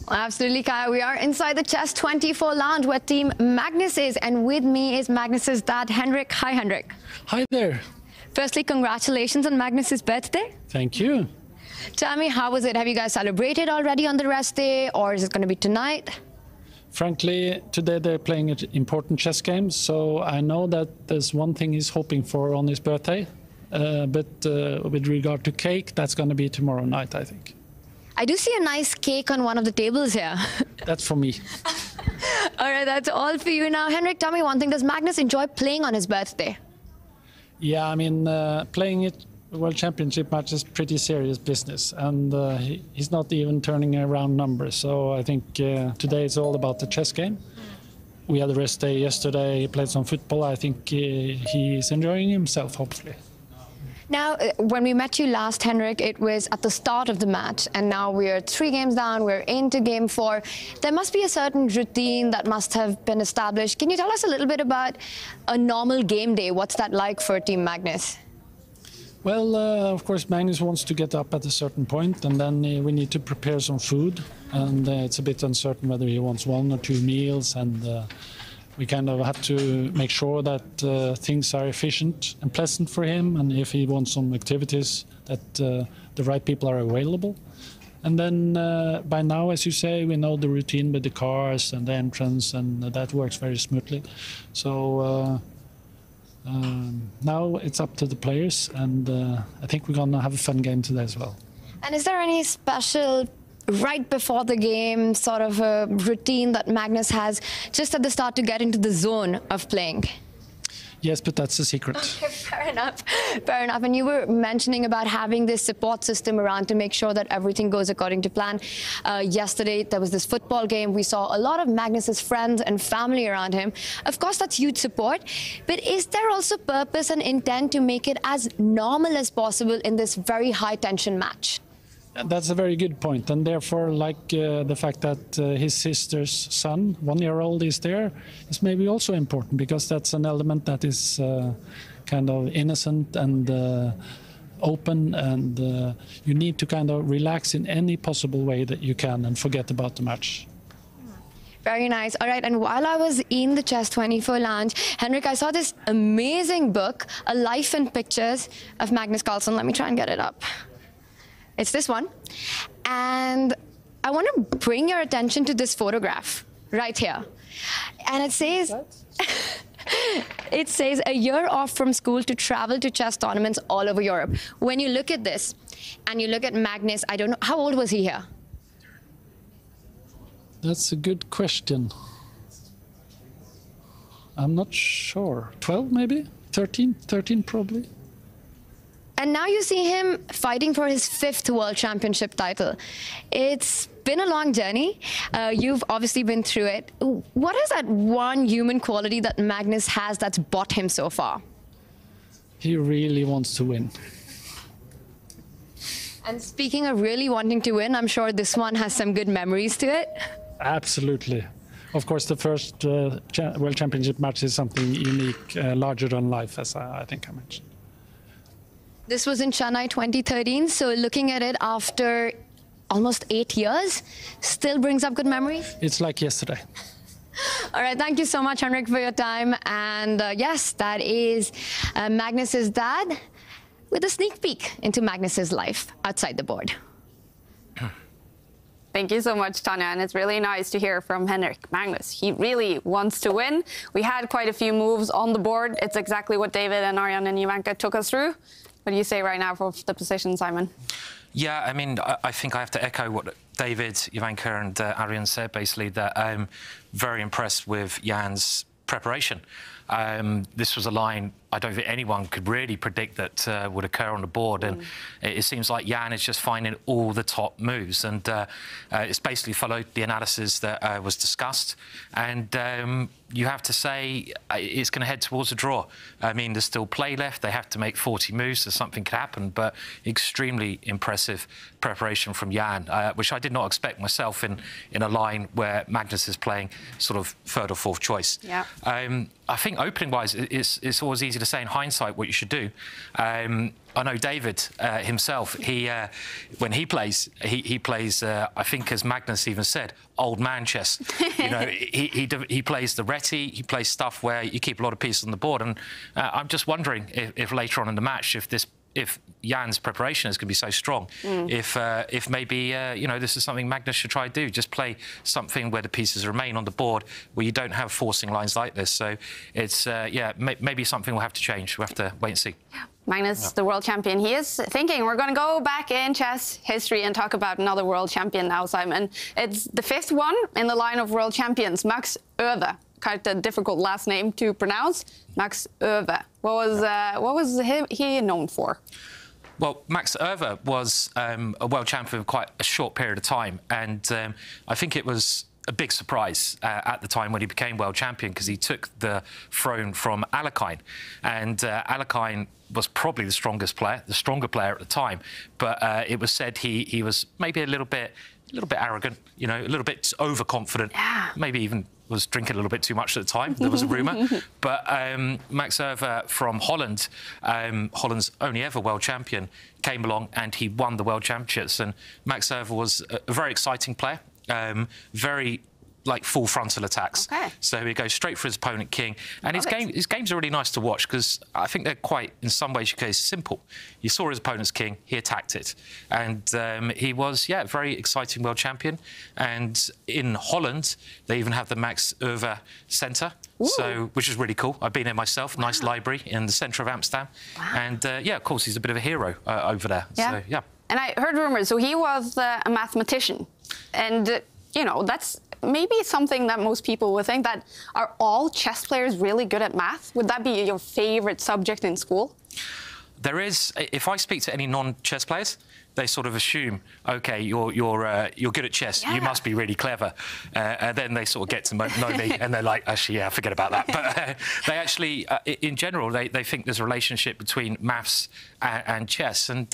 Absolutely, Kaya. We are inside the Chess24 lounge where Team Magnus is, and with me is Magnus's dad, Henrik. Hi, Henrik. Hi there. Firstly, congratulations on Magnus's birthday. Thank you. Tell me, how was it? Have you guys celebrated already on the rest day, or is it going to be tonight? Frankly, today they're playing an important chess game, so I know that there's one thing he's hoping for on his birthday. But with regard to cake, that's going to be tomorrow night, I think. I do see a nice cake on one of the tables here. That's for me. All right, that's all for you. Now, Henrik, tell me one thing. Does Magnus enjoy playing on his birthday? Yeah, I mean, playing it World Championship match is pretty serious business, and he's not even turning around numbers. So I think today it's all about the chess game. We had a rest day yesterday, he played some football. I think he's enjoying himself, hopefully. Now, when we met you last, Henrik, it was at the start of the match, and now we're 3 games down, we're into game 4. There must be a certain routine that must have been established. Can you tell us a little bit about a normal game day? What's that like for Team Magnus? Well, of course, Magnus wants to get up at a certain point, and then we need to prepare some food. And it's a bit uncertain whether he wants 1 or 2 meals, and we kind of have to make sure that things are efficient and pleasant for him, and if he wants some activities, that the right people are available. And then by now, as you say, we know the routine with the cars and the entrance, and that works very smoothly. So now it's up to the players, and I think we're going to have a fun game today as well. And is there any special right before the game sort of a routine that Magnus has just at the start to get into the zone of playing? Yes, but that's a secret. Okay, fair enough. Fair enough. And you were mentioning about having this support system around to make sure that everything goes according to plan. Yesterday, there was this football game. We saw a lot of Magnus's friends and family around him. Of course, that's huge support. But is there also purpose and intent to make it as normal as possible in this very high-tension match? That's a very good point, and therefore, like the fact that his sister's son, 1-year-old, is there, is maybe also important, because that's an element that is kind of innocent and open, and you need to kind of relax in any possible way that you can and forget about the match. Very nice. All right, and while I was in the Chess24 lounge, Henrik, I saw this amazing book, A Life in Pictures of Magnus Carlsen. Let me try and get it up. It's this one, and I want to bring your attention to this photograph right here. And it says, it says, a year off from school to travel to chess tournaments all over Europe. When you look at this, and you look at Magnus, I don't know, how old was he here? That's a good question. I'm not sure. 12 maybe? 13 probably. And now you see him fighting for his 5th World Championship title. It's been a long journey. You've obviously been through it. What is that one human quality that Magnus has that's brought him so far? He really wants to win. And speaking of really wanting to win, I'm sure this one has some good memories to it. Absolutely. Of course, the first World Championship match is something unique, larger than life, as I think I mentioned. This was in Chennai 2013, so looking at it after almost 8 years, still brings up good memories? It's like yesterday. All right, thank you so much, Henrik, for your time. And yes, that is Magnus's dad with a sneak peek into Magnus's life outside the board. Thank you so much, Tanya, and it's really nice to hear from Henrik Magnus. He really wants to win. We had quite a few moves on the board. It's exactly what David and Arjan and Jovanka took us through. What do you say right now for the position, Simon? Yeah, I mean, I think I have to echo what David, Jovanka and Arjan said, basically, that I'm very impressed with Jan's preparation. This was a line I don't think anyone could really predict that would occur on the board, and it seems like Jan is just finding all the top moves, and it's basically followed the analysis that was discussed, and you have to say it's going to head towards a draw. I mean, there's still play left. They have to make 40 moves, so something could happen, but extremely impressive preparation from Jan, which I did not expect myself in a line where Magnus is playing sort of 3rd or 4th choice. Yeah. I think opening-wise, it's always easy easy to say in hindsight what you should do. I know David himself. When he plays, he plays. I think, as Magnus even said, old man chess. You know, he plays the reti. He plays stuff where you keep a lot of pieces on the board. And I'm just wondering if later on in the match, if Jan's preparation is going to be so strong, if maybe you know, this is something Magnus should try to do. Just play something where the pieces remain on the board, where you don't have forcing lines like this. So it's yeah, maybe something will have to change. We'll have to wait and see. Yeah. Magnus, the world champion, he is thinking. We're going to go back in chess history and talk about another world champion now, Simon. It's the 5th one in the line of world champions, Max Euwe. Quite a difficult last name to pronounce, Max Euwe. What was he known for? Well, Max Euwe was a world champion for quite a short period of time, and I think it was a big surprise at the time when he became world champion, because he took the throne from Alekhine, and Alekhine was probably the strongest player, the stronger player at the time, but it was said he was maybe a little bit arrogant, you know, a little bit overconfident, maybe even was drinking a little bit too much at the time. There was a rumour. But Max Euwe from Holland, Holland's only ever world champion, came along and he won the world championships. And Max Euwe was a very exciting player, very like full frontal attacks. Okay. So he goes straight for his opponent king, and his games are really nice to watch, because I think they're quite, in some ways, you could say, simple. You saw his opponent's king, he attacked it, and he was, yeah, very exciting world champion. And in Holland, they even have the Max Euwe Centre, so which is really cool. I've been there myself. Nice library in the centre of Amsterdam, and yeah, of course, he's a bit of a hero over there. Yeah. So yeah. And I heard rumours. So he was a mathematician, and you know, that's maybe something that most people would think, that are all chess players really good at math? Would that be your favourite subject in school? There is, if I speak to any non-chess players, they sort of assume, OK, you're good at chess, you must be really clever. And then they sort of get to know me, and they're like, actually, yeah, forget about that. But they actually, in general, they think there's a relationship between maths and chess. And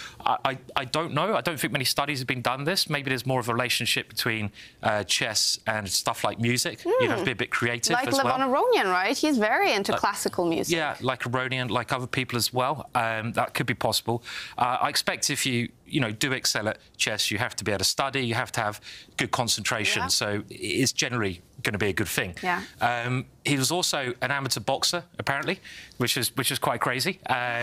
I don't know. I don't think many studies have been done this. Maybe there's more of a relationship between chess and stuff like music. You have to be a bit creative as well. Like Levon Aronian, right? He's very into classical music. Yeah, like Aronian, like other people as well. That could be possible. I expect if you do excel at chess, you have to be able to study, you have to have good concentration. So it's generally going to be a good thing. Yeah. He was also an amateur boxer, apparently, which is quite crazy.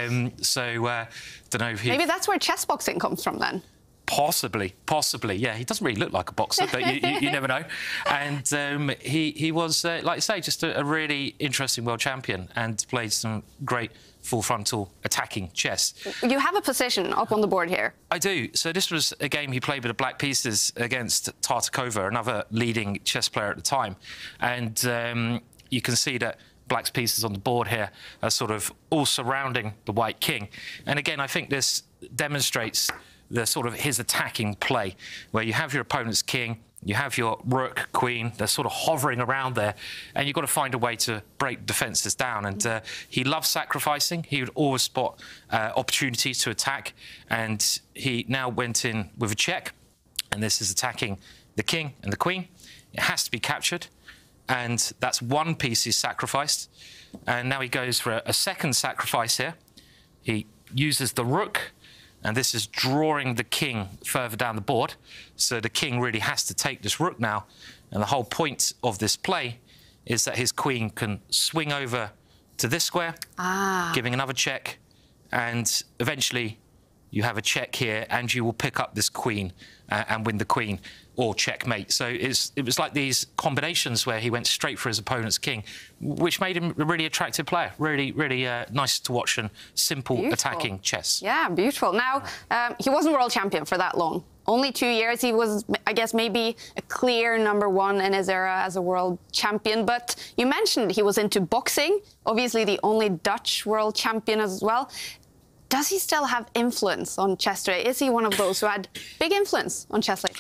Don't know if he... Maybe that's where chess boxing comes from then. Possibly. Yeah, he doesn't really look like a boxer, but you never know. And he was, like I say, just a really interesting world champion, and played some great full frontal attacking chess. You have a position up on the board here. I do. So this was a game he played with the black pieces against Tartakova, another leading chess player at the time. And you can see that black's pieces on the board here are sort of all surrounding the white king. And again, I think this demonstrates the sort of his attacking play, where you have your opponent's king, you have your rook, queen, they're sort of hovering around there, and you've got to find a way to break defences down. And he loves sacrificing. He would always spot opportunities to attack, and he now went in with a check, and this is attacking the king and the queen. It has to be captured, and that's one piece he's sacrificed. And now he goes for a second sacrifice here. He uses the rook, and this is drawing the king further down the board. So the king really has to take this rook now. And the whole point of this play is that his queen can swing over to this square, giving another check. And eventually you have a check here, and you will pick up this queen and win the queen, or checkmate. So it was like these combinations where he went straight for his opponent's king, which made him a really attractive player. Really, really nice to watch, and simple attacking chess. Yeah, beautiful. Now, he wasn't world champion for that long. Only 2 years. He was, I guess, maybe a clear #1 in his era as a world champion. But you mentioned he was into boxing, obviously the only Dutch world champion as well. Does he still have influence on chess today? Is he one of those who had big influence on chess later on?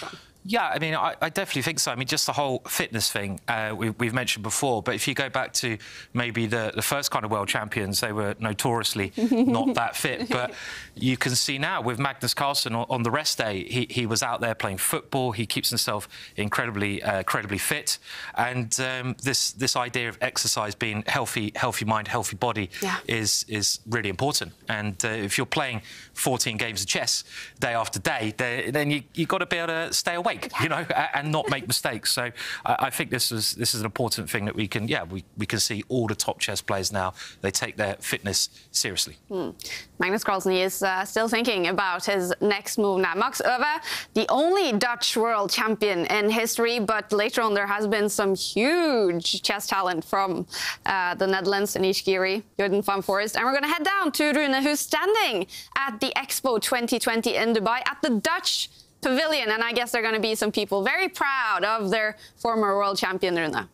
Yeah, I mean, I definitely think so. I mean, just the whole fitness thing we've mentioned before, but if you go back to maybe the first kind of world champions, they were notoriously not that fit. But you can see now with Magnus Carlsen on the rest day, he was out there playing football. He keeps himself incredibly fit. And this idea of exercise being healthy mind, healthy body is really important. And if you're playing 14 games of chess day after day, then you've got to be able to stay awake, you know, and not make mistakes. So I think this is an important thing that we can see all the top chess players now. They take their fitness seriously. Magnus Carlsen is still thinking about his next move now. Max Euwe, the only Dutch world champion in history, but later on there has been some huge chess talent from the Netherlands, Anish Giri, Jordan van Foreest. And we're going to head down to Rune, who's standing at the Expo 2020 in Dubai at the Dutch Pavilion. And I guess there are going to be some people very proud of their former world champion, Rune.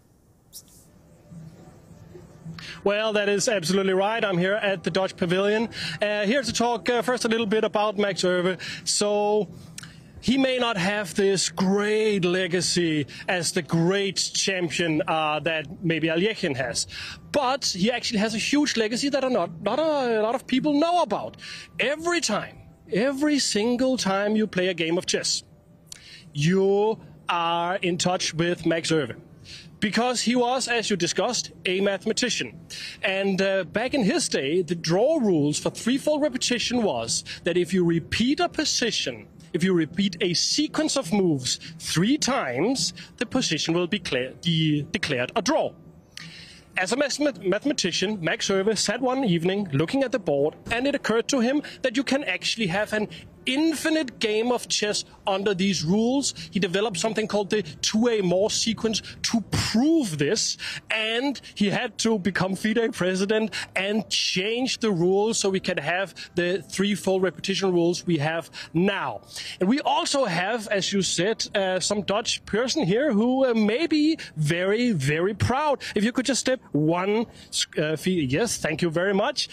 Well, that is absolutely right. I'm here at the Dutch Pavilion. Here to talk first a little bit about Max Euwe. So he may not have this great legacy as the great champion that maybe Aljechin has, but he actually has a huge legacy that not a lot of people know about. Every single time you play a game of chess, you are in touch with Max Euwe. Because he was, as you discussed, a mathematician. And back in his day, the draw rules for threefold repetition was that if you repeat a position, if you repeat a sequence of moves 3 times, the position will be declared a draw. As a mathematician, Max Euwe sat one evening looking at the board, and it occurred to him that you can actually have an infinite game of chess under these rules. He developed something called the 2A More sequence to prove this, and he had to become FIDE president and change the rules so we can have the threefold repetition rules we have now. And we also have, as you said, some Dutch person here who may be very, very proud. If you could just step one, yes, thank you very much,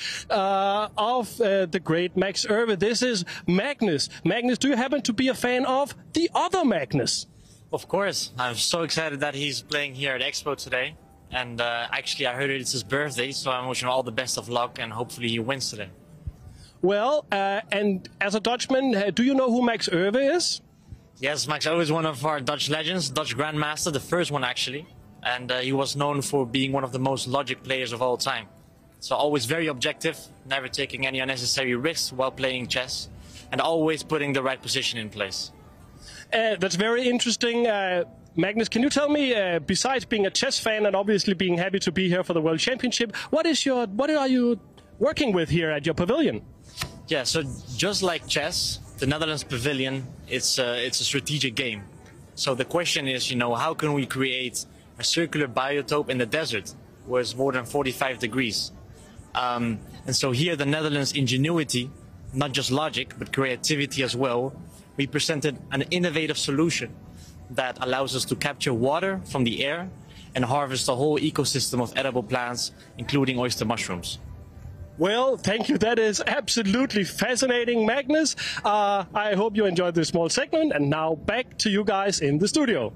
of the great Max Euwe. This is Magnus. Magnus, do you happen to be a fan of the other Magnus? Of course. I'm so excited that he's playing here at Expo today. And actually, I heard it's his birthday, so I'm wishing him all the best of luck, and hopefully he wins today. Well, and as a Dutchman, do you know who Max Euwe is? Yes, Max Euwe is one of our Dutch legends, Dutch Grandmaster, the first one actually. And he was known for being one of the most logic players of all time. So always very objective, never taking any unnecessary risks while playing chess, and always putting the right position in place. That's very interesting. Magnus, can you tell me, besides being a chess fan and obviously being happy to be here for the World Championship, what are you working with here at your pavilion? Yeah, so just like chess, the Netherlands Pavilion, it's a strategic game. So the question is, you know, how can we create a circular biotope in the desert where it's more than 45 degrees? And so here the Netherlands ingenuity, not just logic, but creativity as well, we presented an innovative solution that allows us to capture water from the air and harvest the whole ecosystem of edible plants, including oyster mushrooms. Well, thank you. That is absolutely fascinating, Magnus. I hope you enjoyed this small segment. And now back to you guys in the studio.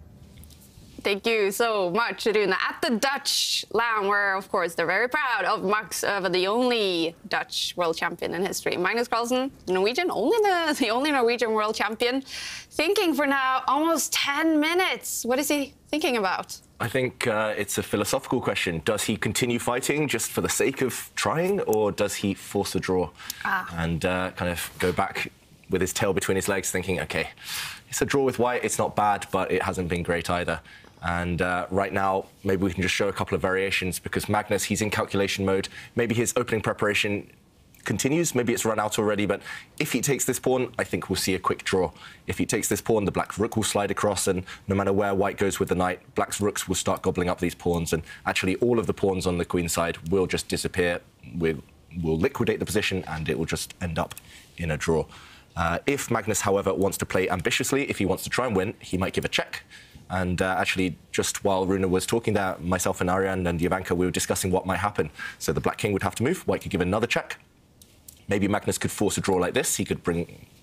Thank you so much, Rune. At the Dutch Lounge, where, of course, they're very proud of Max Euwe, the only Dutch world champion in history. Magnus Carlsen, Norwegian, the only Norwegian world champion. Thinking for now almost 10 minutes. What is he thinking about? I think it's a philosophical question. Does he continue fighting just for the sake of trying, or does he force a draw and kind of go back with his tail between his legs, thinking, OK, it's a draw with white, it's not bad, but it hasn't been great either. And right now, maybe we can just show a couple of variations, because Magnus, he's in calculation mode. Maybe his opening preparation continues, maybe it's run out already, but if he takes this pawn, I think we'll see a quick draw. If he takes this pawn, the black rook will slide across, and no matter where white goes with the knight, black's rooks will start gobbling up these pawns, and actually all of the pawns on the queen side will just disappear. We'll liquidate the position, and it will just end up in a draw. If Magnus, however, wants to play ambitiously, if he wants to try and win, he might give a check. And actually, just while Rune was talking there, myself and Arian and Jovanka, we were discussing what might happen. So the black king would have to move, white could give another check. Maybe Magnus could force a draw like this. He could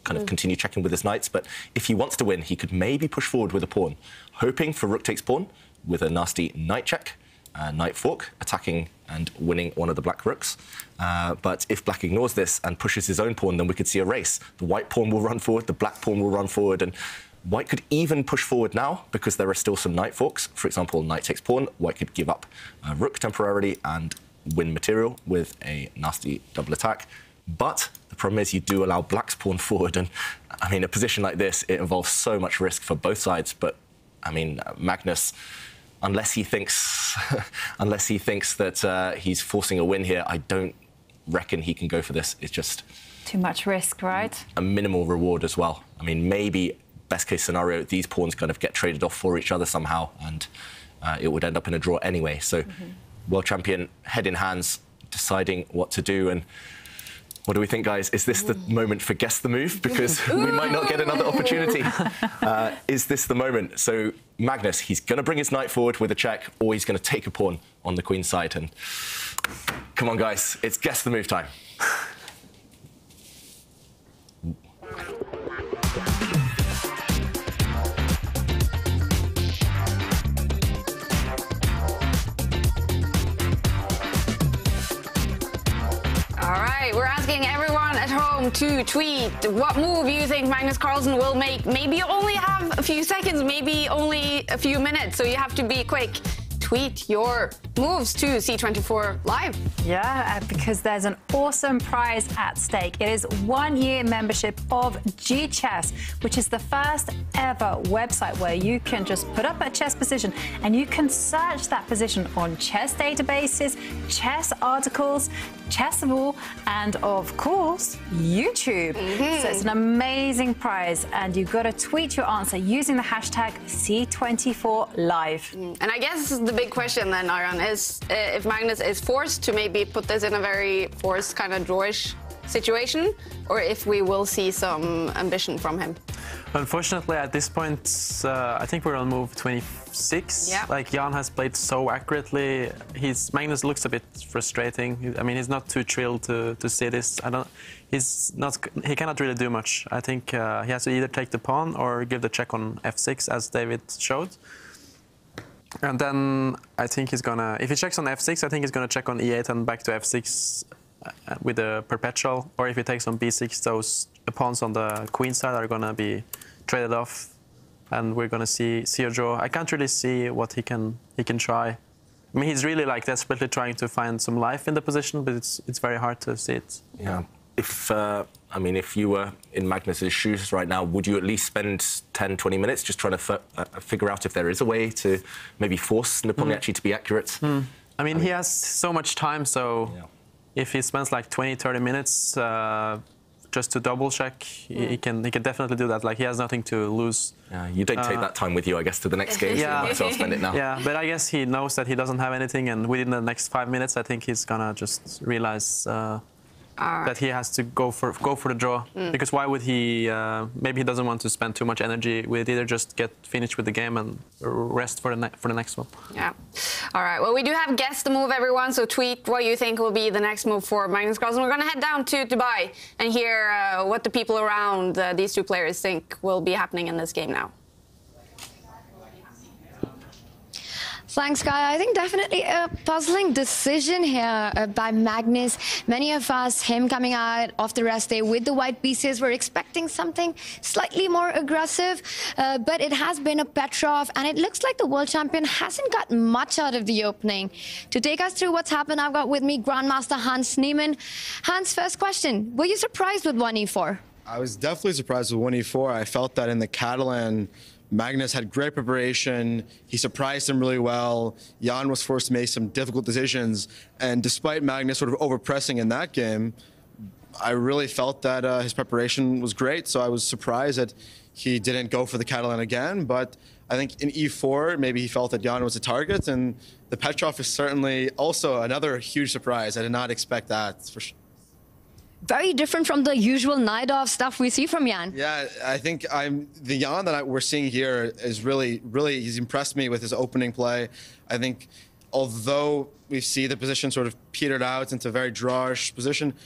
kind of continue checking with his knights. But if he wants to win, he could maybe push forward with a pawn, hoping for rook takes pawn with a nasty knight check, knight fork, attacking and winning one of the black rooks. But if black ignores this and pushes his own pawn, then we could see a race. The white pawn will run forward, the black pawn will run forward, and white could even push forward now because there are still some knight forks. For example, knight takes pawn, white could give up rook temporarily and win material with a nasty double attack. But the problem is you do allow black's pawn forward, and I mean, a position like this, it involves so much risk for both sides. But I mean, Magnus, unless he thinks that he's forcing a win here, I don't reckon he can go for this. It's just too much risk, right? A minimal reward as well. I mean, maybe best case scenario, these pawns kind of get traded off for each other somehow, and it would end up in a draw anyway. So, world champion head in hands, deciding what to do. And what do we think, guys? Is this the moment for guess the move? Because we might not get another opportunity. Is this the moment? So Magnus, he's going to bring his knight forward with a check, or he's going to take a pawn on the queen's side. And come on, guys, it's guess the move time. All right, we're asking everyone at home to tweet what move you think Magnus Carlsen will make. Maybe you only have a few seconds, maybe only a few minutes, so you have to be quick. Tweet your moves to C24 Live. Yeah, because there's an awesome prize at stake. It is 1 year membership of GChess, which is the first ever website where you can just put up a chess position and you can search that position on chess databases, chess articles, Chessable, and of course, YouTube. So it's an amazing prize, and you've got to tweet your answer using the hashtag C24Live. And I guess the big question then, Arjan, is if Magnus is forced to maybe put this in a very forced kind of drawish situation, or if we will see some ambition from him. Unfortunately, at this point, I think we're on move 26. Yeah. Like, Jan has played so accurately. Magnus looks a bit frustrating. I mean, he's not too thrilled to see this. He cannot really do much. I think he has to either take the pawn or give the check on f6, as David showed. And then I think he's gonna, if he checks on f6, I think he's gonna check on e8 and back to f6 with a perpetual. Or if he takes on b6, those pawns on the queen side are gonna be traded off, and we're gonna see a draw. I can't really see what he can try. I mean, he's really like desperately trying to find some life in the position, but it's very hard to see it. Yeah. If you were in Magnus's shoes right now, would you at least spend 10, 20 minutes just trying to figure out if there is a way to maybe force Nepomniachtchi to be accurate? I mean, he has so much time, so if he spends like 20, 30 minutes just to double check, he can definitely do that. Like, he has nothing to lose. Yeah, you don't take that time with you, I guess, to the next game, so you might as well spend it now. Yeah, but I guess he knows that he doesn't have anything, and within the next 5 minutes, I think he's gonna just realize that he has to go for the draw. Because why would he? Maybe he doesn't want to spend too much energy with either just get finished with the game and rest for the next one. Yeah. All right. Well, we do have guessed the move, everyone. So tweet what you think will be the next move for Magnus Carlsen. We're going to head down to Dubai and hear what the people around these two players think will be happening in this game now. Thanks, Guy. I think definitely a puzzling decision here by Magnus. Many of us, him coming out of the rest day with the white pieces, were expecting something slightly more aggressive, but it has been a Petrov, and it looks like the world champion hasn't got much out of the opening. To take us through what's happened, I've got with me Grandmaster Hans Niemann. Hans, first question. Were you surprised with 1e4? I was definitely surprised with 1e4. I felt that in the Catalan, Magnus had great preparation. He surprised him really well. Jan was forced to make some difficult decisions. And despite Magnus sort of overpressing in that game, I really felt that his preparation was great. So I was surprised that he didn't go for the Catalan again. But I think in e4, maybe he felt that Jan was a target. And the Petrov is certainly also another huge surprise. I did not expect that, for sure. Very different from the usual knight-off stuff we see from Jan. Yeah, I think the Jan that we're seeing here is really, he's impressed me with his opening play. I think although we see the position sort of petered out into a very drawish position,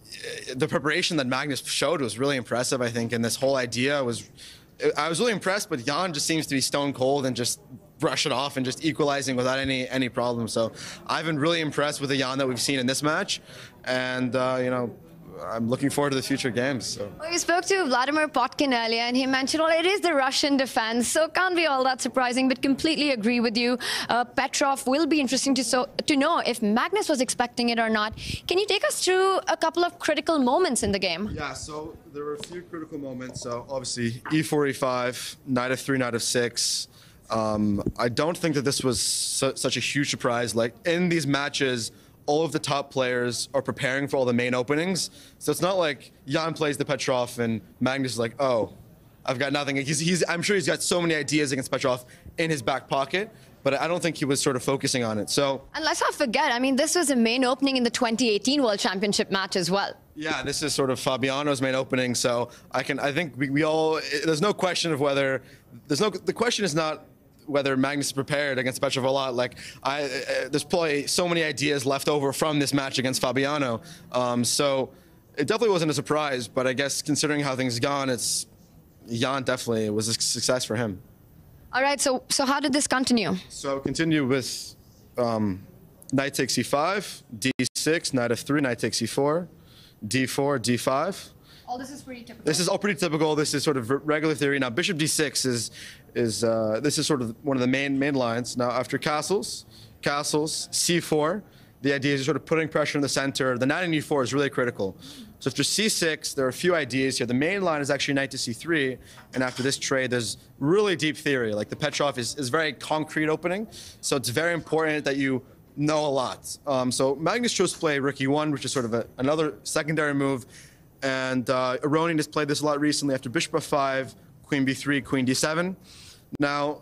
the preparation that Magnus showed was really impressive, I think, and this whole idea was, I was really impressed, but Jan just seems to be stone cold and just brush it off and just equalizing without any problem. So I've been really impressed with the Jan that we've seen in this match, and you know, I'm looking forward to the future games. So. Well, you spoke to Vladimir Potkin earlier, and he mentioned, well, it is the Russian defense, so can't be all that surprising, but completely agree with you. Petrov will be interesting to know if Magnus was expecting it or not. Can you take us through a couple of critical moments in the game? Yeah, so there were a few critical moments. So obviously, e4, e5, knight f3, knight f6. I don't think that this was such a huge surprise. Like, in these matches, all of the top players are preparing for all the main openings. So it's not like Jan plays the Petrov and Magnus is like, oh, I've got nothing. I'm sure he's got so many ideas against Petrov in his back pocket, but I don't think he was sort of focusing on it. So, and let's not forget, I mean, this was a main opening in the 2018 World Championship match as well. Yeah, this is sort of Fabiano's main opening. So I think we all, there's no question of whether, the question is not whether Magnus is prepared against Petrov a lot. Like, there's probably so many ideas left over from this match against Fabiano. So it definitely wasn't a surprise, but I guess considering how things gone, Jan definitely was a success for him. All right, so how did this continue? So continue with knight takes e5, d6, knight f3, knight takes e4, d4, d5. All this is pretty typical. This is all pretty typical. This is sort of regular theory. Now, bishop d6 this is sort of one of the main lines. Now, after castles, c4, the idea is sort of putting pressure in the center. The knight in e4 is really critical. So after c6, there are a few ideas here. The main line is actually knight to c3, and after this trade, there's really deep theory. Like, the Petrov is very concrete opening, so it's very important that you know a lot. So Magnus chose to play rook e1, which is sort of another secondary move, and Aronian has played this a lot recently after bishop f5, queen b3, queen d7. Now,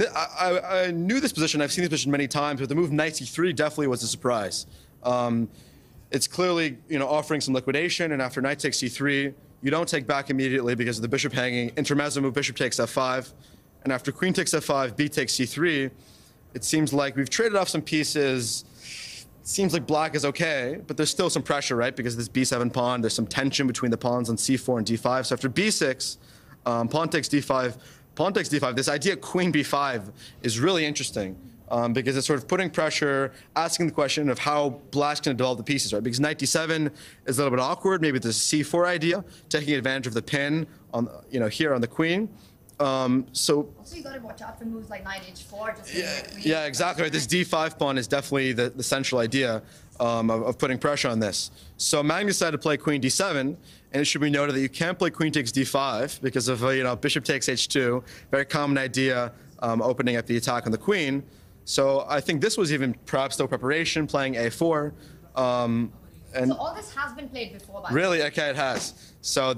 I knew this position, I've seen this position many times, but the move knight c3 definitely was a surprise. It's clearly, you know, offering some liquidation, and after knight takes c3, you don't take back immediately because of the bishop hanging. Intermezzo move, bishop takes f5, and after queen takes f5, b takes c3, it seems like we've traded off some pieces. It seems like black is okay, but there's still some pressure, right? Because this b7 pawn, there's some tension between the pawns on c4 and d5. So after b6, pawn takes d5, this idea queen b5 is really interesting because it's sort of putting pressure, asking the question of how black's going to develop the pieces, right? Because knight d7 is a little bit awkward. Maybe there's a c4 idea, taking advantage of the pin on, you know, here on the queen. So you got to watch out for moves like knight h4. Yeah, exactly. Right. This d5 pawn is definitely the central idea of putting pressure on this. So Magnus decided to play queen d7, and it should be noted that you can't play queen takes d5 because of bishop takes h2, very common idea opening up the attack on the queen. So I think this was even perhaps no preparation, playing a4. And so all this has been played before, by the way. Really? Okay, it has. So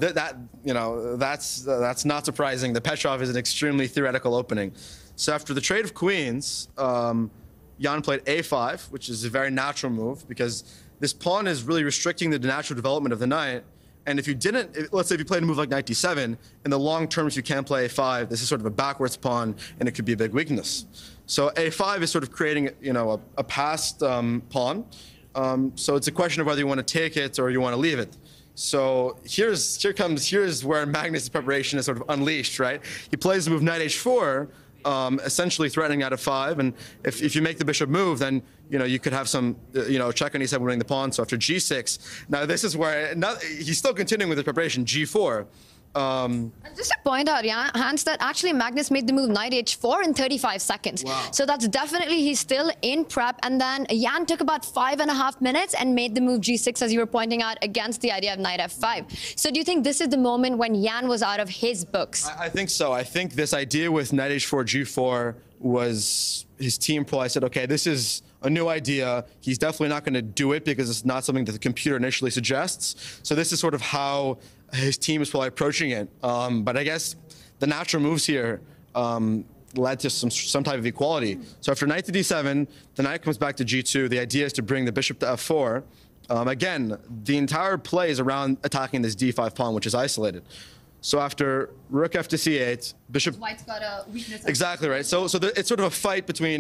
that's not surprising. The Petrov is an extremely theoretical opening. So after the trade of queens, Jan played a5, which is a very natural move because this pawn is really restricting the natural development of the knight. And if you didn't, let's say if you played a move like knight d7, in the long terms you can't play a5. This is sort of a backwards pawn, and it could be a big weakness. So a5 is sort of creating, a passed pawn. So it's a question of whether you want to take it or you want to leave it. So here's where Magnus' preparation is sort of unleashed, right? He plays the move knight h4, essentially threatening knight f5, and if you make the bishop move, then you could have some check on e7 winning the pawn. So after g6, now this is where he's still continuing with the preparation, g4. And just to point out, Hans, that actually Magnus made the move knight h4 in 35 seconds. Wow. So that's definitely, he's still in prep. And then Jan took about 5.5 minutes and made the move g6, as you were pointing out, against the idea of knight f5. So do you think this is the moment when Jan was out of his books? I think so. I think this idea with knight h4, g4 was his team probably said, okay, this is a new idea. He's definitely not going to do it because it's not something that the computer initially suggests. So this is sort of how his team is probably approaching it. But I guess the natural moves here led to some type of equality. So after knight to d7, the knight comes back to g2. The idea is to bring the bishop to f4. Again, the entire play is around attacking this d5 pawn, which is isolated. So after rook f to c8, bishop... White's got a weakness. Exactly right. So it's sort of a fight between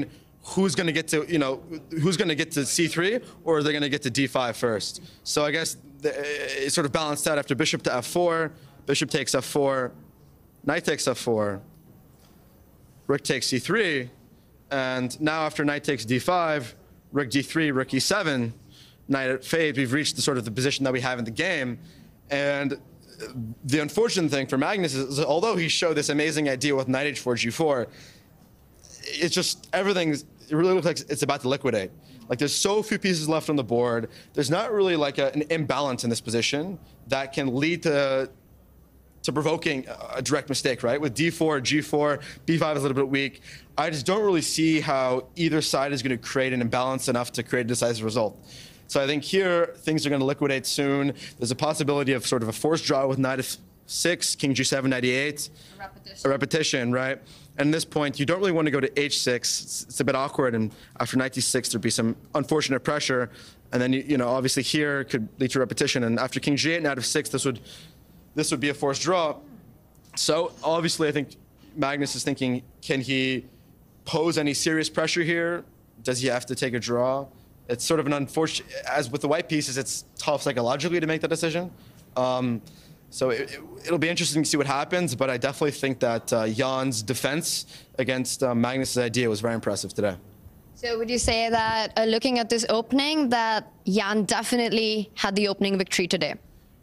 who's going to get to, who's going to get to c3, or are they going to get to d5 first? So I guess it's sort of balanced out after bishop to f4, bishop takes f4, knight takes f4, rook takes c3, and now after knight takes d5, rook d3, rook e7, knight at fade, we've reached the sort of the position that we have in the game. And the unfortunate thing for Magnus is, although he showed this amazing idea with knight h4, g4, it's just everything's, it really looks like it's about to liquidate. Like there's so few pieces left on the board. There's not really like an imbalance in this position that can lead to provoking a direct mistake, right? With d4, g4, b5 is a little bit weak. I just don't really see how either side is going to create an imbalance enough to create a decisive result. So I think here things are going to liquidate soon. There's a possibility of sort of a forced draw with knight f6, king g7, knight e8. A repetition, right? And at this point, you don't really want to go to h6. It's a bit awkward, and after knight d6, there'd be some unfortunate pressure. And then, obviously here it could lead to repetition. And after king g8, knight f6, this would be a forced draw. So obviously, I think Magnus is thinking, can he pose any serious pressure here? Does he have to take a draw? It's sort of an unfortunate, as with the white pieces, it's tough psychologically to make that decision. So it'll be interesting to see what happens, but I definitely think that Jan's defense against Magnus's idea was very impressive today. So would you say that, looking at this opening, that Jan definitely had the opening victory today?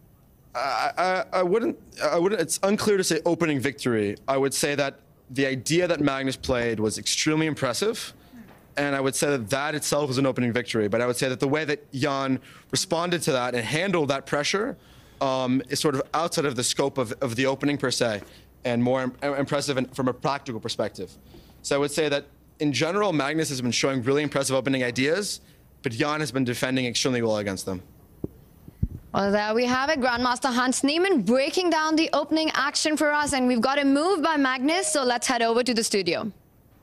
I wouldn't, it's unclear to say opening victory. I would say that the idea that Magnus played was extremely impressive, and I would say that that itself was an opening victory. But I would say that the way that Jan responded to that and handled that pressure is sort of outside of the scope of the opening per se, and more impressive from a practical perspective. So I would say that in general, Magnus has been showing really impressive opening ideas, but Jan has been defending extremely well against them. Well, there we have it. Grandmaster Hans Niemann breaking down the opening action for us, and we've got a move by Magnus, so let's head over to the studio.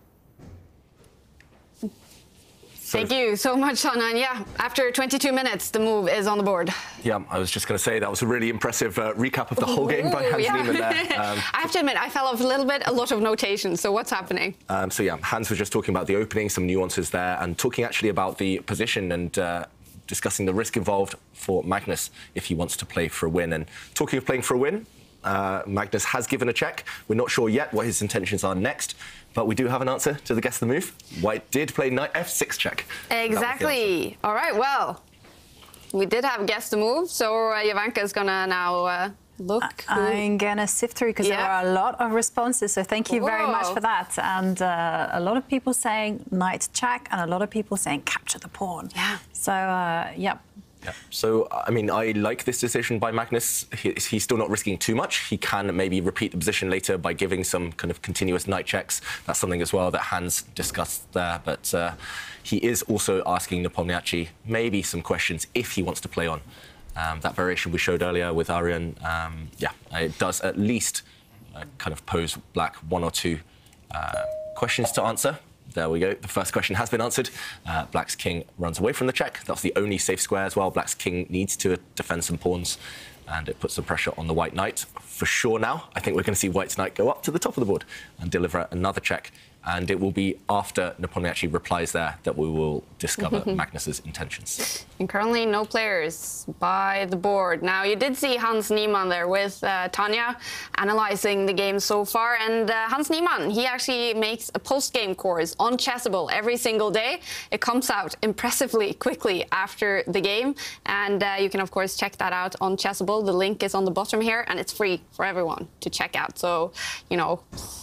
Thank you so much, Sana. And yeah, after 22 minutes, the move is on the board. Yeah, I was just going to say that was a really impressive recap of the whole game by Hans Niemann there. I have to admit, I fell off a little bit, a lot of notation. So what's happening? So yeah, Hans was just talking about the opening, some nuances there, and talking actually about the position and discussing the risk involved for Magnus if he wants to play for a win. And talking of playing for a win, Magnus has given a check. We're not sure yet what his intentions are next, but we do have an answer to the guess the move. White did play knight f6 check. Exactly. All right, well, we did have guess the move, so Jovanka is going to now look. I'm going to sift through because there are a lot of responses, so thank you very much for that. And a lot of people saying knight check, and a lot of people saying capture the pawn. Yeah. So, yeah. Yeah. So, I mean, I like this decision by Magnus. He's still not risking too much. He can maybe repeat the position later by giving some kind of continuous knight checks. That's something as well that Hans discussed there. But he is also asking Nepomniachtchi maybe some questions if he wants to play on. That variation we showed earlier with Aryan, yeah, it does at least kind of pose Black one or two questions to answer. There we go. The first question has been answered. Black's king runs away from the check. That's the only safe square as well. Black's king needs to defend some pawns, and it puts some pressure on the white knight. For sure now, I think we're going to see white's knight go up to the top of the board and deliver another check. And it will be after Nepomniachtchi replies there that we will discover Magnus's intentions. And currently no players by the board. Now, you did see Hans Niemann there with Tanya analyzing the game so far. And Hans Niemann, he actually makes a post-game course on Chessable every single day. It comes out impressively quickly after the game. And you can, of course, check that out on Chessable. The link is on the bottom here, and it's free for everyone to check out. So, you know,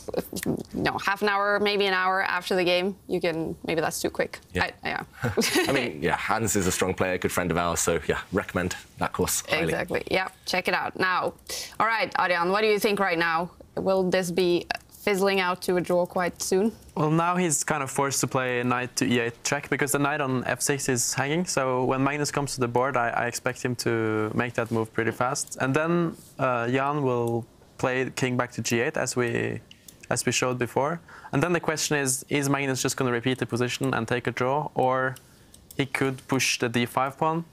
half an hour, maybe an hour after the game, you can, maybe that's too quick. Yeah. I mean, yeah, Hans is a strong player, good friend of ours, so yeah, recommend that course highly. Exactly, yeah, check it out. Now, all right, Arjan, what do you think right now? Will this be fizzling out to a draw quite soon? Well, now he's kind of forced to play knight to e8 check because the knight on f6 is hanging. So when Magnus comes to the board, I expect him to make that move pretty fast. And then Jan will play king back to g8 as we showed before. And then the question is Magnus just going to repeat the position and take a draw, or he could push the d5 pawn,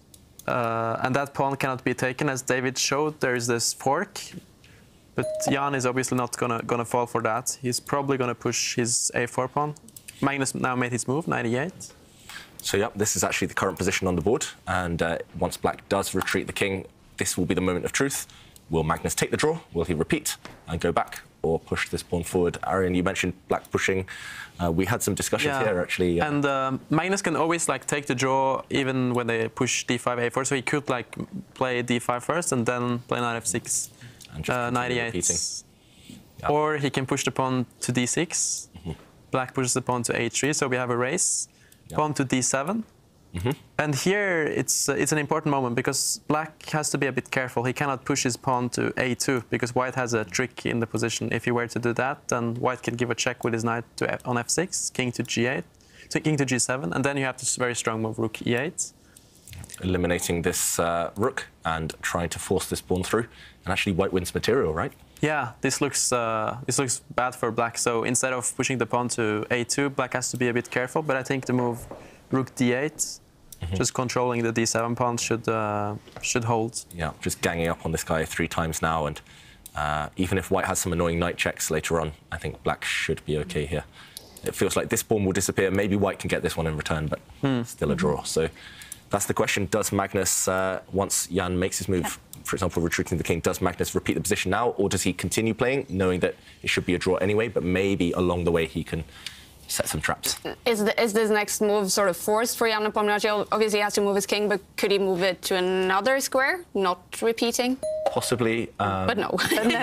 and that pawn cannot be taken. As David showed, there is this fork, but Jan is obviously not gonna fall for that. He's probably gonna push his a4 pawn. Magnus now made his move, 98. So, yeah, this is actually the current position on the board. And once black does retreat the king, this will be the moment of truth. Will Magnus take the draw? Will he repeat and go back or push this pawn forward? Arian, you mentioned black pushing. We had some discussions here, actually. And Magnus can always like take the draw even when they push d5, a4. So he could like play d5 first and then play knight f6, and just 98. Yeah. Or he can push the pawn to d6. Black pushes the pawn to a3, so we have a race. Pawn to d7. And here it's an important moment because black has to be a bit careful. He cannot push his pawn to a2 because white has a trick in the position. If he were to do that, then white can give a check with his knight on f6, king to g8, so king to g7, and then you have this very strong move, rook e8. Eliminating this rook and trying to force this pawn through. And actually white wins material, right? Yeah, this looks bad for black. So instead of pushing the pawn to a2, black has to be a bit careful. But I think the move rook d8, just controlling the d7 pawn should hold. Yeah, just ganging up on this guy 3 times now, and even if white has some annoying knight checks later on, I think black should be okay here. It feels like this pawn will disappear. Maybe white can get this one in return, but still a draw. So that's the question. Does Magnus, once Jan makes his move, for example, retreating the king, does Magnus repeat the position now, or does he continue playing, knowing that it should be a draw anyway, but maybe along the way he can set some traps? Is this next move sort of forced for Jan Nepomniachtchi? Obviously, he has to move his king, but could he move it to another square, not repeating? Possibly. But no.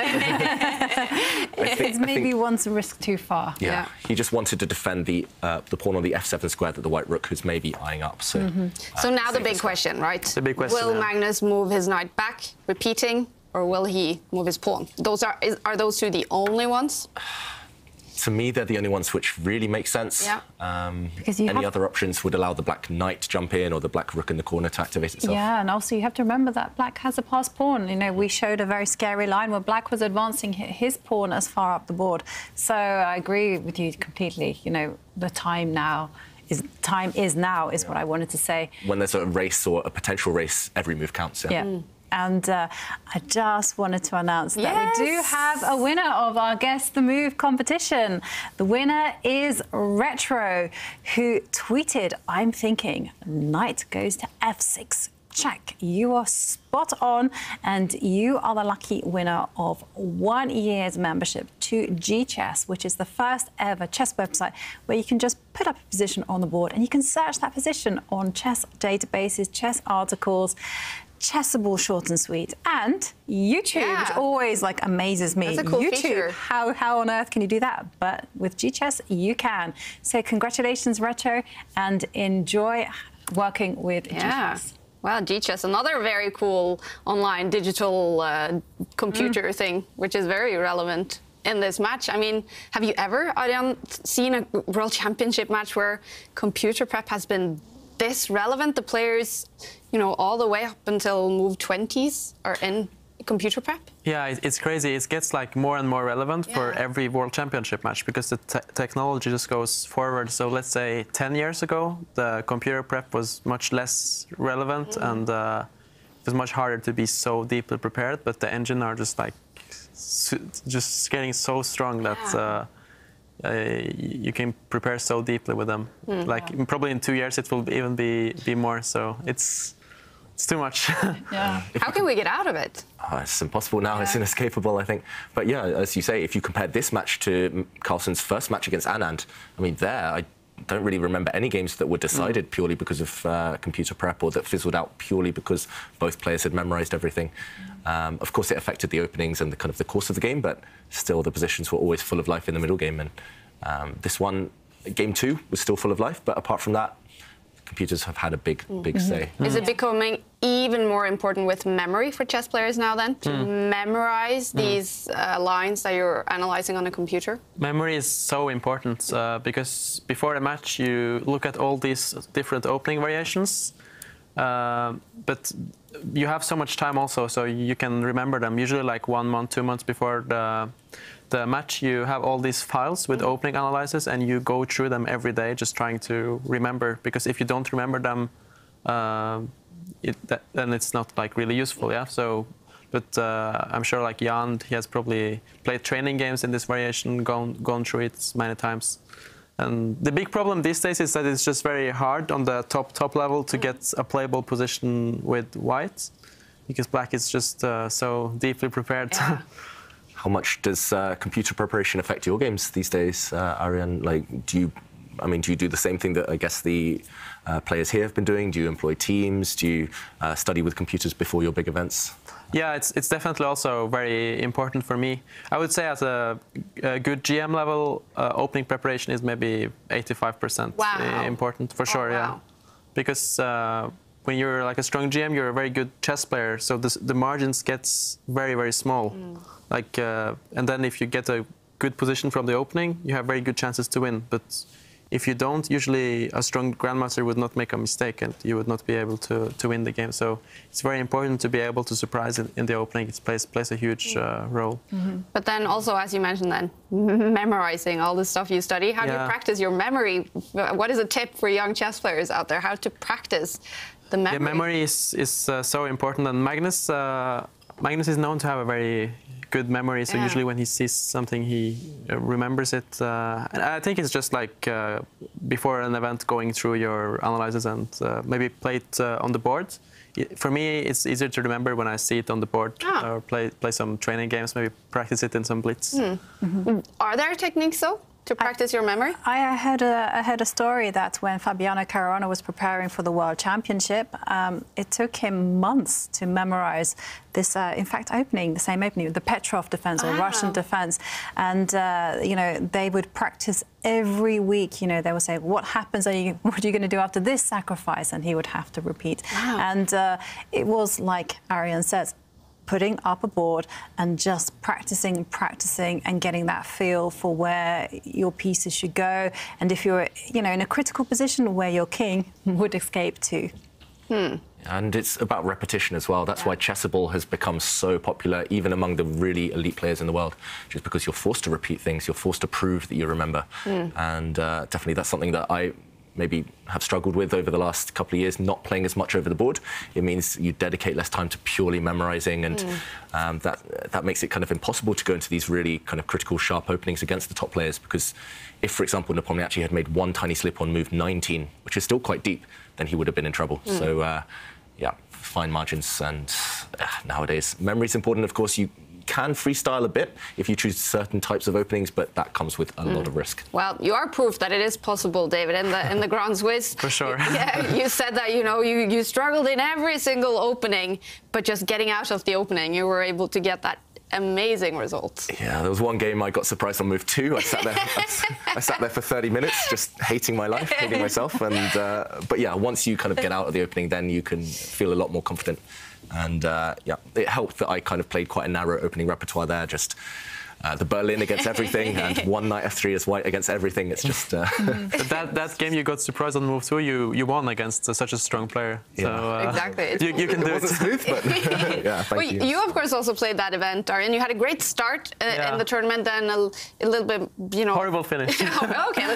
It's maybe one's risk too far. Yeah. He just wanted to defend the pawn on the f7 square that the white rook who's maybe eyeing up. So, so now the big question, right? The big question. Will Magnus move his knight back, repeating, or will he move his pawn? Those are those two the only ones? To me, they're the only ones which really make sense. Yeah. Because any other options would allow the black knight to jump in or the black rook in the corner to activate itself. Yeah, and also you have to remember that black has a passed pawn. You know, we showed a very scary line where black was advancing his pawn as far up the board. So I agree with you completely. You know, the time is now is what I wanted to say. When there's a race or a potential race, every move counts. Yeah. And I just wanted to announce that we do have a winner of our Guess the Move competition. The winner is Retro, who tweeted, "I'm thinking knight goes to f6 check." You are spot on, and you are the lucky winner of 1 year's membership to GChess, which is the first ever chess website where you can just put up a position on the board and you can search that position on chess databases, chess articles, Chessable short and sweet, and YouTube, which always like amazes me. That's a cool YouTube, feature. how on earth can you do that? But with GChess, you can. So congratulations, Retro, and enjoy working with GChess. Well, GChess, another very cool online digital computer thing, which is very relevant in this match. I mean, have you ever, Arian, seen a World Championship match where computer prep has been this relevant? The players, you know, all the way up until move 20s are in computer prep? Yeah, it's crazy. It gets like more and more relevant for every World Championship match because the technology just goes forward. So let's say 10 years ago, the computer prep was much less relevant and it was much harder to be so deeply prepared, but the engine are just like just getting so strong that you can prepare so deeply with them. Like probably in 2 years it will even be more. So it's too much. How can we get out of it? It's impossible now. It's inescapable, I think. But yeah, as you say, if you compare this match to Carlsen's first match against Anand, I mean, I don't really remember any games that were decided purely because of computer prep or that fizzled out purely because both players had memorized everything. Of course, it affected the openings and the course of the game, but still the positions were always full of life in the middle game. And this one, game 2, was still full of life. But apart from that, computers have had a big say. Is it becoming even more important with memory for chess players now then? To memorize these lines that you're analyzing on a computer? Memory is so important because before a match you look at all these different opening variations, but you have so much time also, so you can remember them. Usually like 1 month, 2 months before the match, you have all these files with opening analysis and you go through them every day just trying to remember, because if you don't remember them, then it's not like really useful, So, but I'm sure like Jan, he has probably played training games in this variation, gone through it many times. And the big problem these days is that it's just very hard on the top level to get a playable position with white, because black is just so deeply prepared. Yeah. How much does computer preparation affect your games these days, Arian? Like, do you do the same thing that I guess the players here have been doing? Do you employ teams? Do you study with computers before your big events? Yeah, it's definitely also very important for me. I would say at a good GM level, opening preparation is maybe 85% important for sure. Wow. Yeah, because when you're like a strong GM, you're a very good chess player, so the margins gets very small. Like, and then if you get a good position from the opening, you have very good chances to win. But if you don't, usually a strong grandmaster would not make a mistake and you would not be able to win the game. So it's very important to be able to surprise in the opening. It plays a huge role. But then also, as you mentioned, then memorizing all the stuff you study. How do you practice your memory? What is a tip for young chess players out there? How to practice the memory? Yeah, memory is so important. And Magnus is known to have a very good memory, so usually when he sees something, he remembers it. And I think it's just like before an event, going through your analysis and maybe play it on the board. For me, it's easier to remember when I see it on the board, or play some training games, maybe practice it in some blitz. Are there techniques, though, to practice your memory? I heard a story that when Fabiano Caruana was preparing for the World Championship, it took him months to memorize this, in fact, the same opening, the Petrov defense or Russian defense. And, you know, they would practice every week. You know, they would say, what happens? What are you going to do after this sacrifice? And he would have to repeat. And it was like Arian says, putting up a board and just practicing and getting that feel for where your pieces should go. And if you're, you know, in a critical position where your king would escape to. And it's about repetition as well. That's why Chessable has become so popular, even among the really elite players in the world, just because you're forced to repeat things, you're forced to prove that you remember. And definitely that's something that I maybe have struggled with over the last couple of years, not playing as much over the board. It means you dedicate less time to purely memorizing, and that makes it kind of impossible to go into these really kind of critical, sharp openings against the top players, because if, for example, Nepomniachtchi had made one tiny slip on move 19, which is still quite deep, then he would have been in trouble. So, yeah, fine margins, and nowadays, memory's important. Of course, you can freestyle a bit if you choose certain types of openings, but that comes with a lot of risk. Well, you are proof that it is possible, David, in the Grand Swiss. For sure. Yeah, you said that, you know, you struggled in every single opening, but just getting out of the opening, you were able to get that amazing result. Yeah, there was one game I got surprised on move 2. I sat there, I sat there for 30 minutes, just hating my life, hating myself. And but yeah, once you kind of get out of the opening, then you can feel a lot more confident. And yeah, it helped that I kind of played quite a narrow opening repertoire there, just the Berlin against everything and one knight f3 as white against everything. It's just... that game you got surprised on move 2, you won against such a strong player. Yeah. So, exactly. You can do it. Smooth, but yeah, thank you. You, of course, also played that event, Arian. You had a great start in the tournament, then a little bit, you know... Horrible finish. Okay.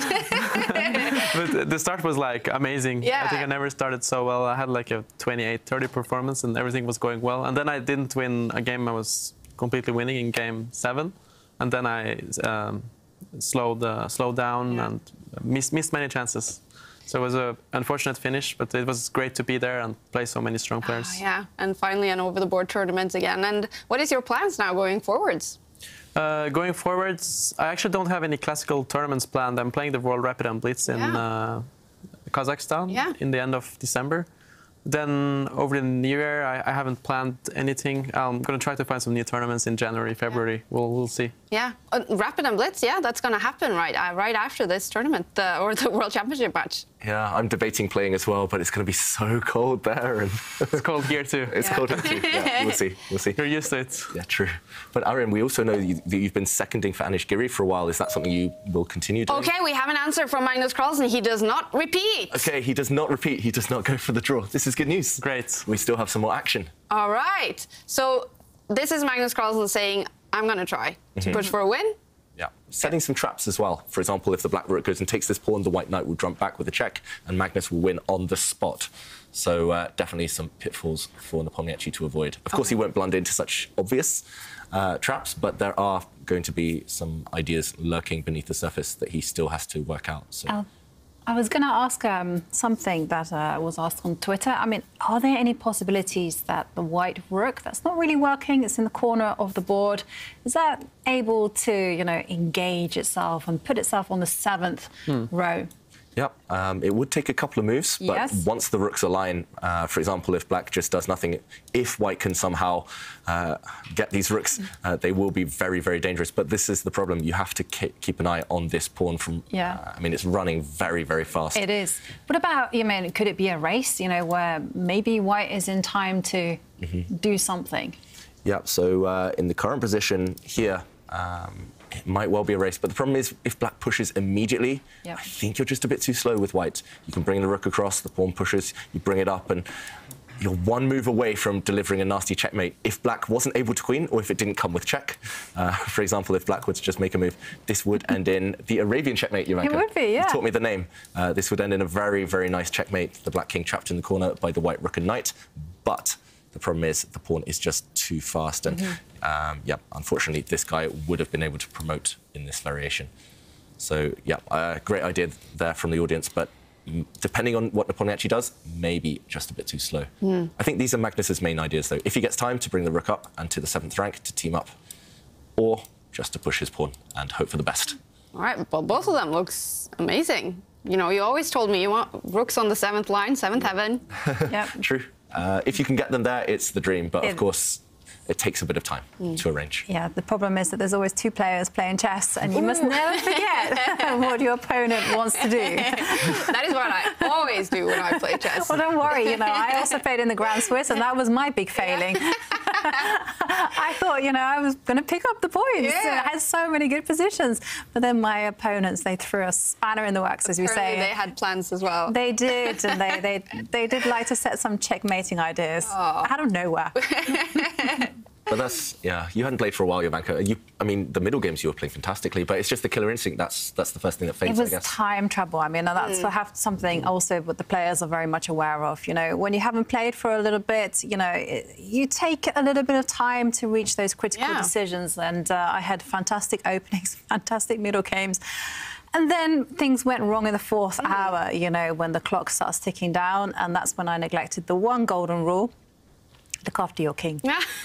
But the start was, like, amazing. Yeah. I think I never started so well. I had, like, a 28-30 performance, and everything was going well. And then I didn't win a game I was completely winning in game 7. And then I slowed down and missed many chances. So it was an unfortunate finish, but it was great to be there and play so many strong players. Yeah, and finally an over-the-board tournament again. And what is your plans now going forwards? Going forwards, I actually don't have any classical tournaments planned. I'm playing the World Rapid and Blitz in Kazakhstan in the end of December. Then over the new year, I haven't planned anything. I'm going to try to find some new tournaments in January, February. We'll see. Yeah, Rapid and Blitz, yeah, that's going to happen right after this tournament, or the World Championship match. Yeah, I'm debating playing as well, but it's going to be so cold there. And it's cold here too. It's cold here too. Yeah, we'll see. We'll see. You're used to it. Yeah, true. But Arian, we also know that you've been seconding for Anish Giri for a while. Is that something you will continue doing? Okay, we have an answer from Magnus Carlsen. He does not repeat. Okay, he does not repeat. He does not go for the draw. This is good news. Great. We still have some more action. All right. So this is Magnus Carlsen saying, I'm going to try to push for a win. Yeah, setting some traps as well. For example, if the black rook goes and takes this pawn, the white knight will jump back with a check, and Magnus will win on the spot. So definitely some pitfalls for Nepomniachtchi to avoid. Of course, he won't blunder into such obvious traps, but there are going to be some ideas lurking beneath the surface that he still has to work out. So. I was going to ask something that was asked on Twitter. I mean, are there any possibilities that the white rook, that's not really working, it's in the corner of the board, is that able to, you know, engage itself and put itself on the 7th row? Yep, it would take a couple of moves, but once the rooks align, for example, if black just does nothing, if white can somehow get these rooks, they will be very, very dangerous. But this is the problem. You have to keep an eye on this pawn from... I mean, it's running very, very fast. It is. What about, you mean, could it be a race, you know, where maybe white is in time to do something? Yeah, so in the current position here, it might well be a race, but the problem is if black pushes immediately, I think you're just a bit too slow with white. You can bring the rook across, the pawn pushes, you bring it up, and you're one move away from delivering a nasty checkmate. If black wasn't able to queen, or if it didn't come with check, for example, if black were to just make a move, this would end in the Arabian checkmate, Jovanka. It would be, yeah. You taught me the name. This would end in a very, very nice checkmate. The black king trapped in the corner by the white rook and knight, but the problem is the pawn is just too fast, and yeah, unfortunately, this guy would have been able to promote in this variation. So yeah, great idea there from the audience, but depending on what Nepomniachtchi does, maybe just a bit too slow. I think these are Magnus's main ideas, though. If he gets time to bring the rook up and to the 7th rank to team up, or just to push his pawn and hope for the best. All right, well, both of them looks amazing. You know, you always told me you want rooks on the 7th line, 7th heaven. True. If you can get them there, it's the dream. But of course, it takes a bit of time to arrange. Yeah, the problem is that there's always 2 players playing chess, and you must never forget what your opponent wants to do. That is what I always do when I play chess. Well, don't worry, you know, I also played in the Grand Swiss, and that was my big failing. I thought, you know, I was going to pick up the points. I had so many good positions. But then my opponents, they threw a spanner in the works, as we say. They had plans as well. They did, and they did like to set some checkmating ideas out of nowhere. But that's, you hadn't played for a while, Jovanka. I mean, the middle games you were playing fantastically, but it's just the killer instinct. That's the first thing that fades, I guess. It was time trouble. I mean, and that's something also what the players are very much aware of. You know, when you haven't played for a little bit, you know, you take a little bit of time to reach those critical decisions. And I had fantastic openings, fantastic middle games. And then things went wrong in the 4th hour, you know, when the clock starts ticking down. And that's when I neglected the one golden rule. Look after your king.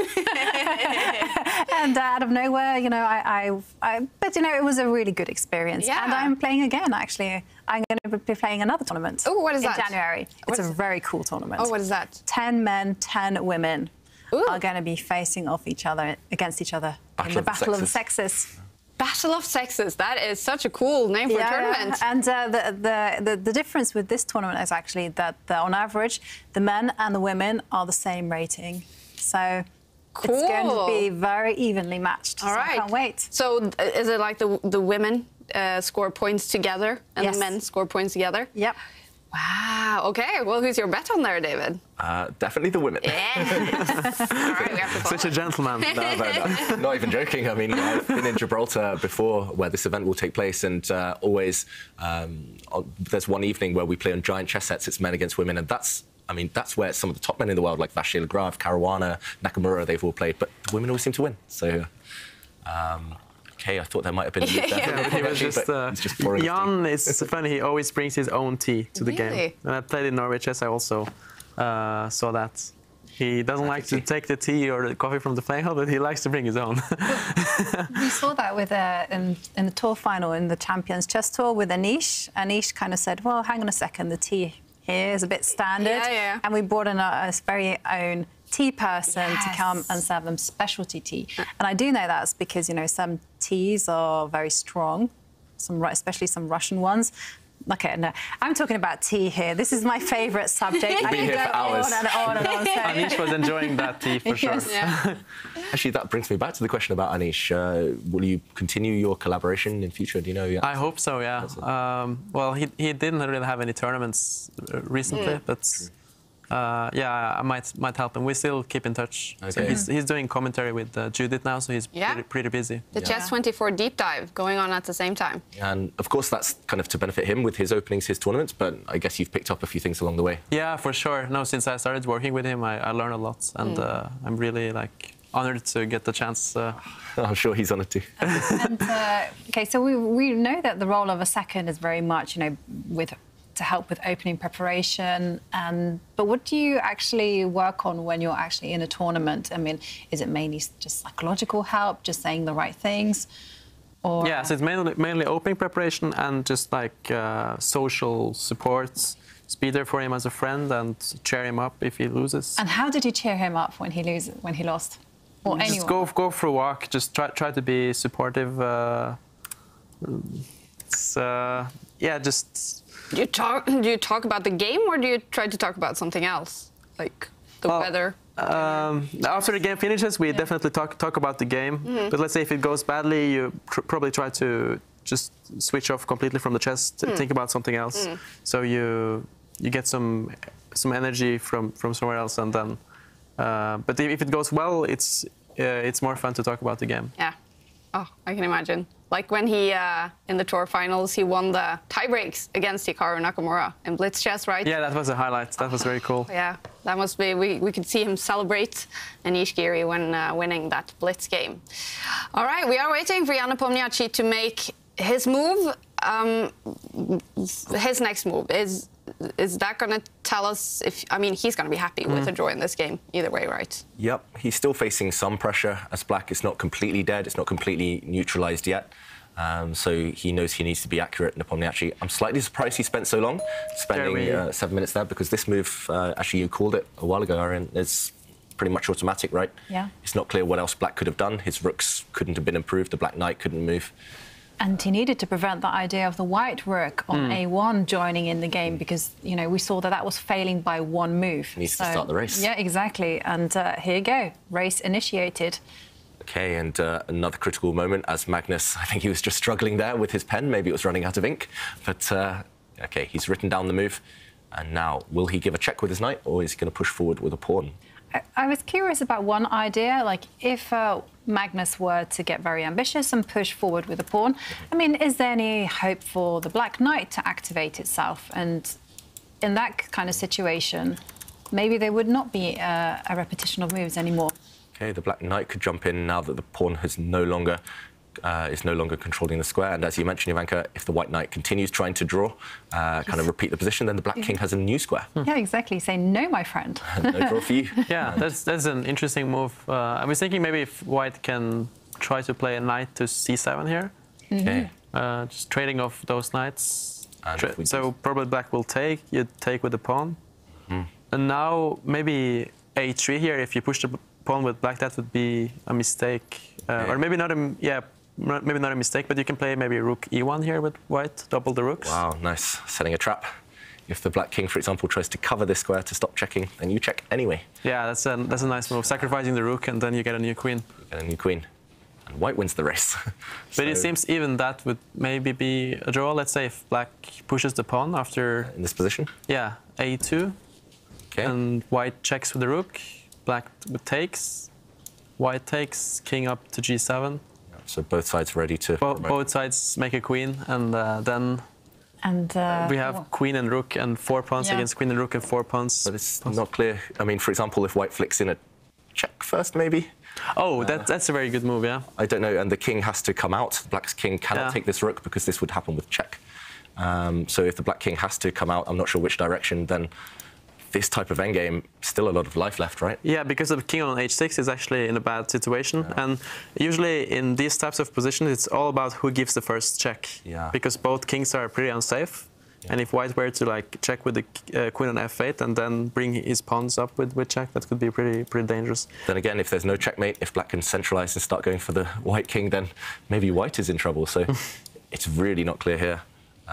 And out of nowhere, you know, but, you know, it was a really good experience. And I'm playing again, actually. I'm going to be playing another tournament. Oh, what is that? In January. It's a very cool tournament. Oh, what is that? 10 men, 10 women are going to be facing off against each other in the Battle of the Sexes. Battle of Sexes. That is such a cool name for a tournament. And the difference with this tournament is actually that, on average, the men and the women are the same rating. So it's going to be very evenly matched. All right. I can't wait. So is it like the women score points together and the men score points together? Yep. Wow. OK. Well, who's your bet on there, David? Definitely the women. Yeah. All right, we have to follow. Such a gentleman. No, not even joking. I mean, I've been in Gibraltar before where this event will take place, and always there's one evening where we play on giant chess sets. It's men against women, and that's where some of the top men in the world, like Vachier Lagrave, Caruana, Nakamura, they've all played. But the women always seem to win. So, okay, I thought there might have been a lead there. He was just Jan is funny. He always brings his own tea to the game. When I played in Norway chess, I also saw that. He doesn't like to take the tea or the coffee from the playing hall, but he likes to bring his own. We saw that with in the tour final in the Champions Chess Tour with Anish. Anish kind of said, well, hang on a second, the tea here is a bit standard. And we brought in a very own tea person to come and serve them specialty tea. And I do know that's because, you know, some teas are very strong, especially some Russian ones. Okay, no, I'm talking about tea here. This is my favourite subject. We'll be here for hours. On and on and on. Anish was enjoying that tea for sure. Actually, that brings me back to the question about Anish. Will you continue your collaboration in future? Do you know yet? I hope so, yeah. Well, he didn't really have any tournaments recently, but Yeah, I might help him. We still keep in touch. Okay. So he's doing commentary with Judith now, so he's pretty busy. The Chess24 deep dive going on at the same time. And of course, that's kind of to benefit him with his openings, his tournaments. But I guess you've picked up a few things along the way. Yeah, for sure. No, since I started working with him, I learned a lot, and I'm really honored to get the chance. I'm sure he's honored too. Okay, so we know that the role of a second is very much, to help with opening preparation. But what do you actually work on when you're actually in a tournament? I mean, is it mainly just psychological help, just saying the right things? Or... Yeah, so it's mainly opening preparation and just social support. Be there for him as a friend and cheer him up if he loses. And how did you cheer him up when he lost? Or just go for a walk. Just try to be supportive. Just. Do you talk about the game, or do you try to talk about something else, like the weather? After the game finishes, we definitely talk about the game. But let's say if it goes badly, you probably try to just switch off completely from the chess, think about something else. So you get some energy from somewhere else, and then. But if it goes well, it's more fun to talk about the game. Yeah. Oh, I can imagine. Like when he, in the tour finals, he won the tie-breaks against Hikaru Nakamura in Blitz Chess, right? Yeah, that was a highlight. That was very cool. Yeah, that must be... We could see him celebrate Anish Giri when winning that Blitz game. All right, we are waiting for Jan Nepomniachtchi to make his move. His next move, is that going to tell us if... I mean, he's going to be happy with a draw in this game, either way, right? Yep, he's still facing some pressure as black. It's not completely dead. It's not completely neutralized yet. So he knows he needs to be accurate, Nepomniachtchi. I'm slightly surprised he spent so long, spending 7 minutes there, because this move, actually, you called it a while ago, Arian, is pretty much automatic, right? Yeah. It's not clear what else black could have done. His rooks couldn't have been improved. The black knight couldn't move. And he needed to prevent that idea of the white rook on A1 joining in the game, because, we saw that was failing by one move. He needs to start the race. Yeah, exactly. And here you go, race initiated. OK, and another critical moment as Magnus, I think he was just struggling there with his pen. Maybe it was running out of ink. But, OK, he's written down the move. And now, will he give a check with his knight, or is he going to push forward with a pawn? I was curious about one idea, like if Magnus were to get very ambitious and push forward with a pawn, I mean, is there any hope for the black knight to activate itself? And in that kind of situation, maybe there would not be a repetition of moves anymore. OK, the black knight could jump in now that the pawn has no longer controlling the square. And as you mentioned, Ivanka, if the white knight continues trying to draw, kind of repeat the position, then the black king has a new square. Yeah, exactly. Say, no, my friend. No draw for you. Yeah, that's an interesting move. I was thinking maybe if white can try to play a knight to c7 here. Okay. Just trading off those knights. So probably black will take. You take with the pawn. And now maybe a3 here. If you push the pawn with black, that would be a mistake. Or maybe not maybe not a mistake, but you can play maybe rook e1 here with white, double the rooks. Wow, nice. Setting a trap. If the black king, for example, tries to cover this square to stop checking, then you check anyway. Yeah, that's a nice move. Sacrificing the rook, and then you get a new queen. You get a new queen. And white wins the race. But it seems even that would maybe be a draw. Let's say if black pushes the pawn after... In this position? Yeah, a2. Okay. And white checks with the rook. Black takes. White takes, king up to g7. So both sides ready to... Both sides make a queen, and then... And we have queen and rook and 4 pawns against queen and rook and 4 pawns. But it's not clear. I mean, for example, if white flicks in a check first, maybe? Oh, that's a very good move, yeah. I don't know, and the king has to come out. Black's king cannot take this rook because this would happen with check. So if the black king has to come out, I'm not sure which direction, then this type of endgame, still a lot of life left, right? Yeah, because the king on h6 is actually in a bad situation. Yeah. And usually in these types of positions, it's all about who gives the first check. Yeah. Because both kings are pretty unsafe. Yeah. And if white were to check with the queen on f8 and then bring his pawns up with check, that could be pretty dangerous. Then again, if there's no checkmate, if black can centralize and start going for the white king, then maybe white is in trouble. So it's really not clear here.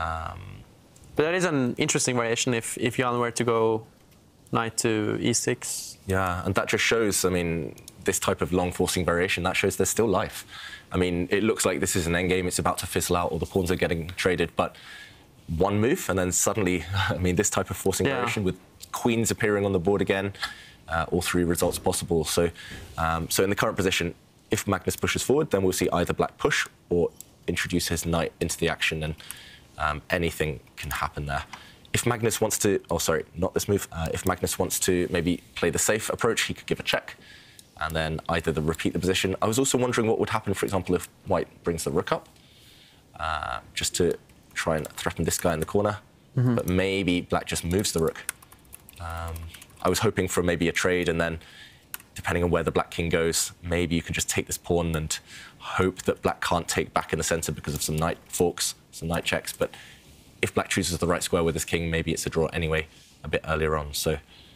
But that is an interesting variation if Jan were to go knight to e6. Yeah, and that just shows, I mean, this type of long forcing variation, that shows there's still life. I mean, it looks like this is an endgame, it's about to fizzle out, or the pawns are getting traded, but one move, and then suddenly, I mean, this type of forcing variation with queens appearing on the board again. All 3 results possible. So, so in the current position, if Magnus pushes forward, then we'll see either black push or introduce his knight into the action, and anything can happen there. If Magnus wants to, oh sorry, not this move. If Magnus wants to maybe play the safe approach, he could give a check, and then either repeat the position. I was also wondering what would happen, for example, if white brings the rook up, just to try and threaten this guy in the corner. But maybe black just moves the rook. I was hoping for maybe a trade, and then, depending on where the black king goes, maybe you can just take this pawn and hope that black can't take back in the centre because of some knight forks, some knight checks. But if black chooses the right square with his king, maybe it's a draw anyway, a bit earlier on. So,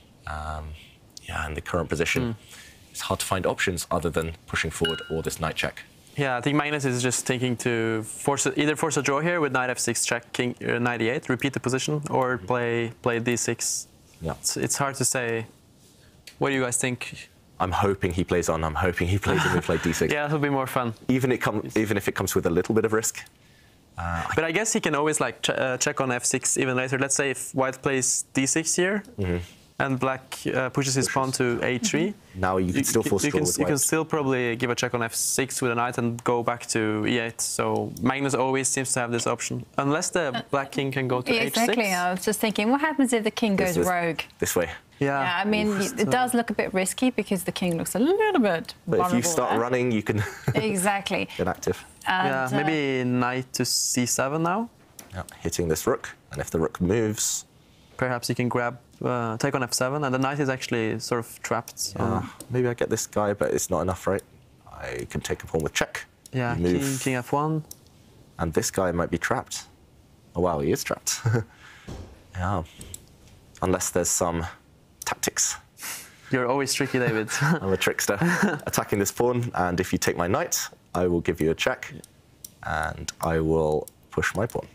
yeah, in the current position, it's hard to find options other than pushing forward or this knight check. Yeah, I think Magnus is just thinking to either force a draw here with knight f6 check, king knight e8, repeat the position, or play d6. Yeah, it's hard to say. What do you guys think? I'm hoping he plays on. I'm hoping he plays and we play d6. Yeah, it'll be more fun. Even if it comes with a little bit of risk. But I guess he can always like check on f6 even later. Let's say if white plays d6 here, and black pushes his pawn to a3. Now you can still force a draw with white. You can still probably give a check on f6 with a knight and go back to e8. So Magnus always seems to have this option, unless the black king can go to h6. Exactly. I was just thinking, what happens if the king goes rogue? This way. Yeah, I mean, it does look a bit risky because the king looks a little bit vulnerable. But if you start running, you can exactly get active. Yeah, maybe knight to c7 now. Yeah, hitting this rook, and if the rook moves, perhaps you can grab, take on f7, and the knight is actually sort of trapped. Maybe I get this guy, but it's not enough, right? I can take a pawn with check. Yeah, king f1. And this guy might be trapped. Oh wow, he is trapped. Yeah, unless there's some tactics. You're always tricky, David. I'm a trickster. Attacking this pawn, and if you take my knight, I will give you a check, and I will push my pawn.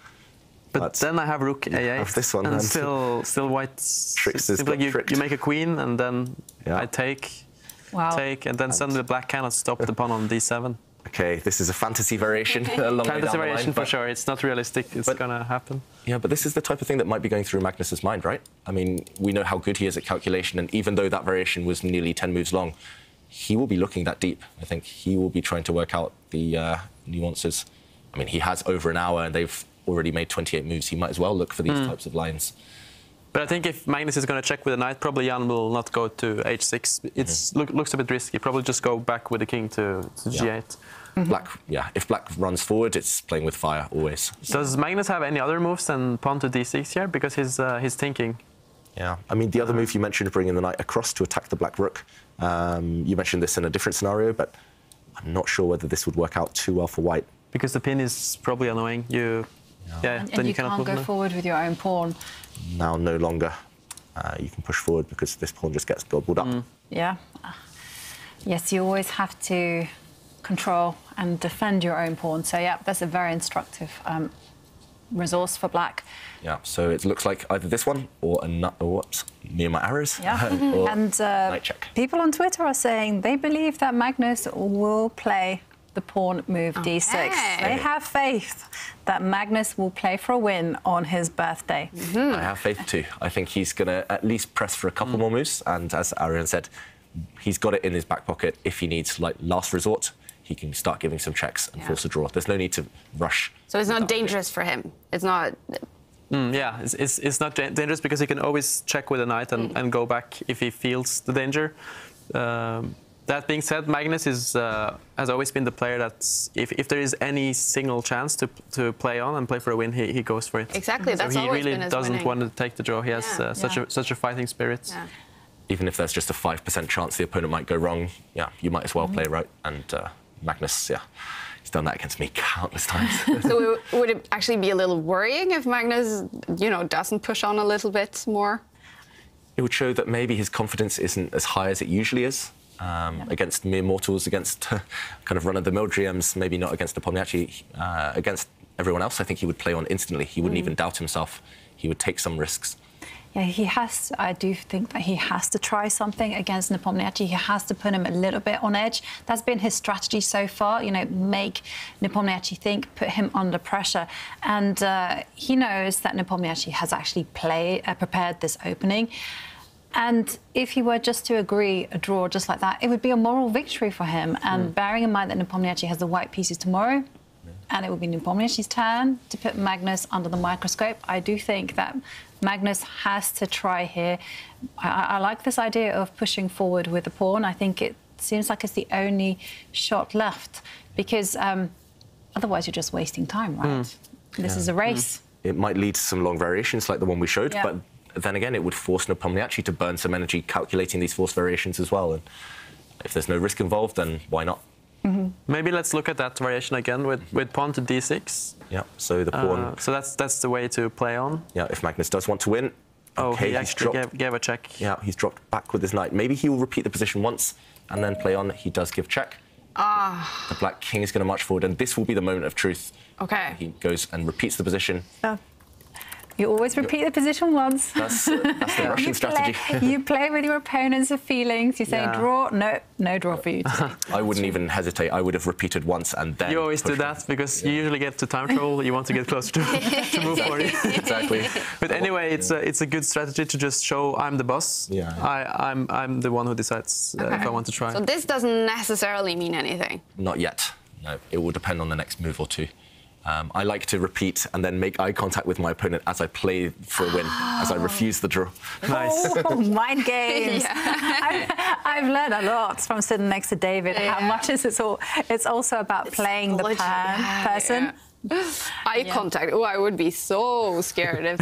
But then I have rook a8. Have this one, and still white. You make a queen, and then I take, and then suddenly black cannot stop the pawn on d7. Okay, this is a fantasy variation. Fantasy variation for sure. It's not realistic. It's gonna happen. Yeah, but this is the type of thing that might be going through Magnus's mind, right? I mean, we know how good he is at calculation, and even though that variation was nearly 10 moves long, he will be looking that deep. I think he will be trying to work out the nuances. I mean, he has over an hour, and they've already made 28 moves. He might as well look for these types of lines. But I think if Magnus is going to check with the knight, probably Jan will not go to h6. It looks a bit risky. Probably just go back with the king to g8. Black, if black runs forward, it's playing with fire always. Does Magnus have any other moves than pawn to d6 here? Because he's thinking. Yeah, I mean, the other move you mentioned, bringing the knight across to attack the black rook. You mentioned this in a different scenario, but I'm not sure whether this would work out too well for white. Because the pin is probably annoying. And you can't go forward with your own pawn. Now no longer. You can push forward because this pawn just gets gobbled up. Yeah. Yes, you always have to control and defend your own pawn. So yeah, that's a very instructive resource for black. Yeah, so it looks like either this one or near my arrows. Yeah, and knight check. People on Twitter are saying they believe that Magnus will play the pawn move d6. They have faith that Magnus will play for a win on his birthday. I have faith too. I think he's going to at least press for a couple more moves, and as Arian said, he's got it in his back pocket. If he needs, like, last resort, he can start giving some checks and force a draw. There's no need to rush. So it's not dangerous for him? It's not... Yeah, it's not dangerous because he can always check with a knight and go back if he feels the danger. That being said, Magnus has always been the player that if there is any single chance to play on and play for a win, he goes for it. Exactly, that's so always been his he really doesn't winning. want to take the draw. He has such a fighting spirit. Yeah. Even if there's just a 5% chance the opponent might go wrong, you might as well play right. And Magnus, he's done that against me countless times. So would it actually be a little worrying if Magnus, doesn't push on a little bit more? It would show that maybe his confidence isn't as high as it usually is. Against mere mortals, against kind of run-of-the-mill GMs, maybe not against Nepomniachtchi, against everyone else, I think he would play on instantly. He wouldn't even doubt himself. He would take some risks. Yeah, he has. I do think that he has to try something against Nepomniachtchi. He has to put him a little bit on edge. That's been his strategy so far. You know, make Nepomniachtchi think, put him under pressure, and he knows that Nepomniachtchi has actually prepared this opening. And if he were just to agree a draw just like that, it would be a moral victory for him. And bearing in mind that Nepomniachtchi has the white pieces tomorrow, and it will be Nepomniachtchi's turn to put Magnus under the microscope, I do think that Magnus has to try here. I like this idea of pushing forward with the pawn. I think it seems like it's the only shot left, because otherwise you're just wasting time, right? This is a race. It might lead to some long variations like the one we showed, but then again, it would force Nepomniachtchi to burn some energy calculating these force variations as well. And if there's no risk involved, then why not? Maybe let's look at that variation again with pawn to d6. Yeah, so the pawn... so that's the way to play on. Yeah, if Magnus does want to win. Oh, okay, he actually gave a check. Yeah, he's dropped back with his knight. Maybe he will repeat the position once and then play on. He does give check. The black king is going to march forward, and this will be the moment of truth. Okay. He goes and repeats the position. You always repeat the position once. That's the Russian strategy. You play with your opponent's feelings. You say draw. No draw for you today. I wouldn't even hesitate. I would have repeated once and then... You always do that because you usually get to time trouble. You want to get closer to move 40. Exactly. But anyway, it's a good strategy to just show I'm the boss. Yeah. I'm the one who decides if I want to try. So this doesn't necessarily mean anything? Not yet. No, it will depend on the next move or two. I like to repeat and then make eye contact with my opponent as I play for a win, as I refuse the draw. Nice. Oh, mind games. I've learned a lot from sitting next to David. How much is it all? It's also about playing the person. Eye contact. Oh, I would be so scared if...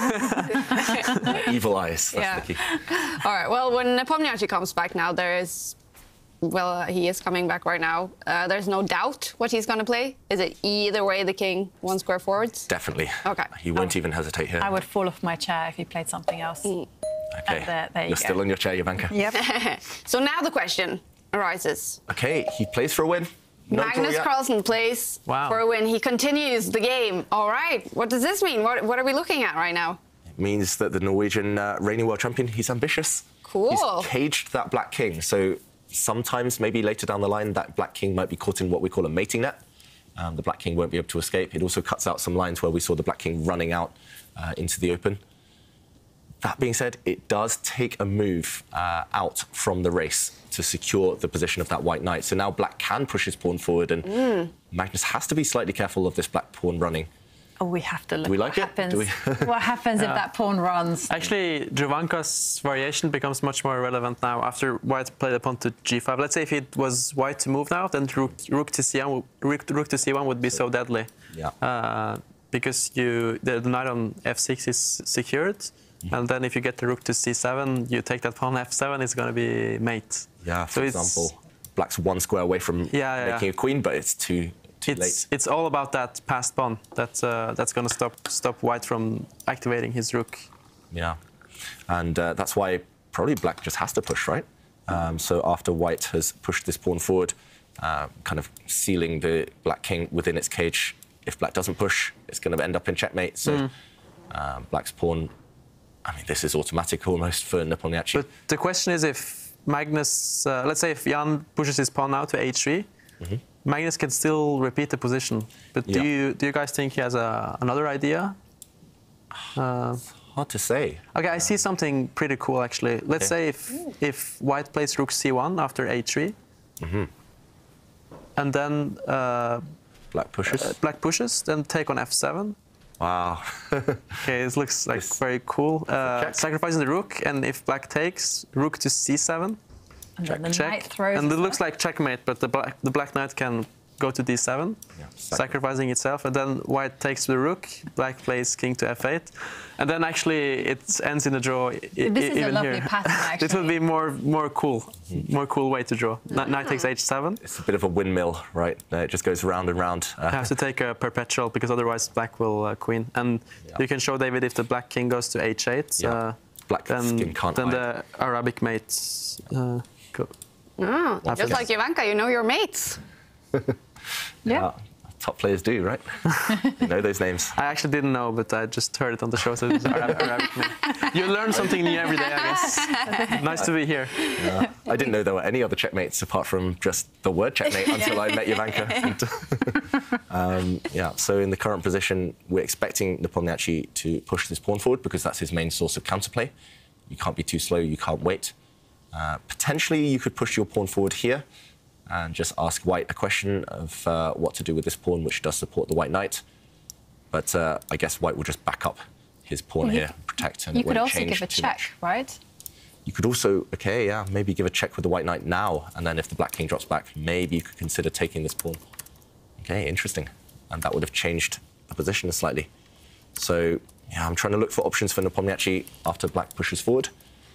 Evil eyes. That's the key. All right. Well, when Nepomniachtchi comes back now, there is... Well, he is coming back right now. There's no doubt what he's going to play. Is it either way the king, one square forwards? Definitely. Okay. He won't even hesitate here. I would fall off my chair if he played something else. Okay. There You're still on your chair, Jovanka. Yep. So now the question arises. Okay, he plays for a win. Magnus Carlsen plays for a win. He continues the game. All right. What does this mean? What are we looking at right now? It means that the Norwegian reigning world champion, he's ambitious. Cool. He's caged that black king. So sometimes, maybe later down the line, that black king might be caught in what we call a mating net. The black king won't be able to escape. It also cuts out some lines where we saw the black king running out into the open. That being said, it does take a move out from the race to secure the position of that white knight. So now black can push his pawn forward, and Magnus has to be slightly careful of this black pawn running. Oh, we have to look. Do we like what happens. What happens if that pawn runs? Actually, Jovanka's variation becomes much more relevant now after white played a pawn to g5. Let's say if it was white to move now, then rook to c1 would be so deadly. Yeah. Because the knight on f6 is secured, and then if you get the rook to c7, you take that pawn f7, it's going to be mate. Yeah. For example, black's one square away from making a queen, but it's too late. It's all about that passed pawn that's going to stop white from activating his rook. Yeah, and that's why probably black just has to push, right? So after white has pushed this pawn forward, kind of sealing the black king within its cage, if black doesn't push, it's going to end up in checkmate. So black's pawn, I mean, this is automatic almost for Nepomniachtchi. But the question is if Magnus, let's say if Jan pushes his pawn now to h3, Magnus can still repeat the position, but do you guys think he has another idea? Hard to say. Okay, I see something pretty cool actually. Let's say if white plays rook c1 after h3, and then black pushes, then take on f7. Wow. Okay, this looks like very cool. Sacrificing the rook, and if black takes, rook to c7. And then the knight throws. And it looks like checkmate, but the black knight can go to d7, sacrificing itself, and then white takes the rook, black plays king to f8, and then actually it ends in a draw. This is a lovely pattern, actually. It will be more cool way to draw. Knight takes h7. It's a bit of a windmill, right? It just goes round and round. You have to take a perpetual because otherwise black will queen. And you can show David if the black king goes to h8. Black skin can't then hide. the Arabic mates go. Just like Jovanka, you know your mates. Yeah. top players do, right? You know those names. I actually didn't know, but I just heard it on the show. So it's Arabic name. You learn something new every day, I guess. Nice to be here. Yeah. I didn't know there were any other checkmates apart from just the word checkmate until I met Jovanka. Yeah, so in the current position, we're expecting Nepomniachtchi to push this pawn forward because that's his main source of counterplay. You can't be too slow, you can't wait. Potentially, you could push your pawn forward here and just ask white a question of what to do with this pawn, which does support the white knight. But I guess white will just back up his pawn here, protect, and you it won't could also change give a too check, much. right? You could also, okay, yeah, maybe give a check with the white knight now, and then if the black king drops back, maybe you could consider taking this pawn. Okay, interesting. And that would have changed the position slightly. So, yeah, I'm trying to look for options for Nepomniachtchi after black pushes forward,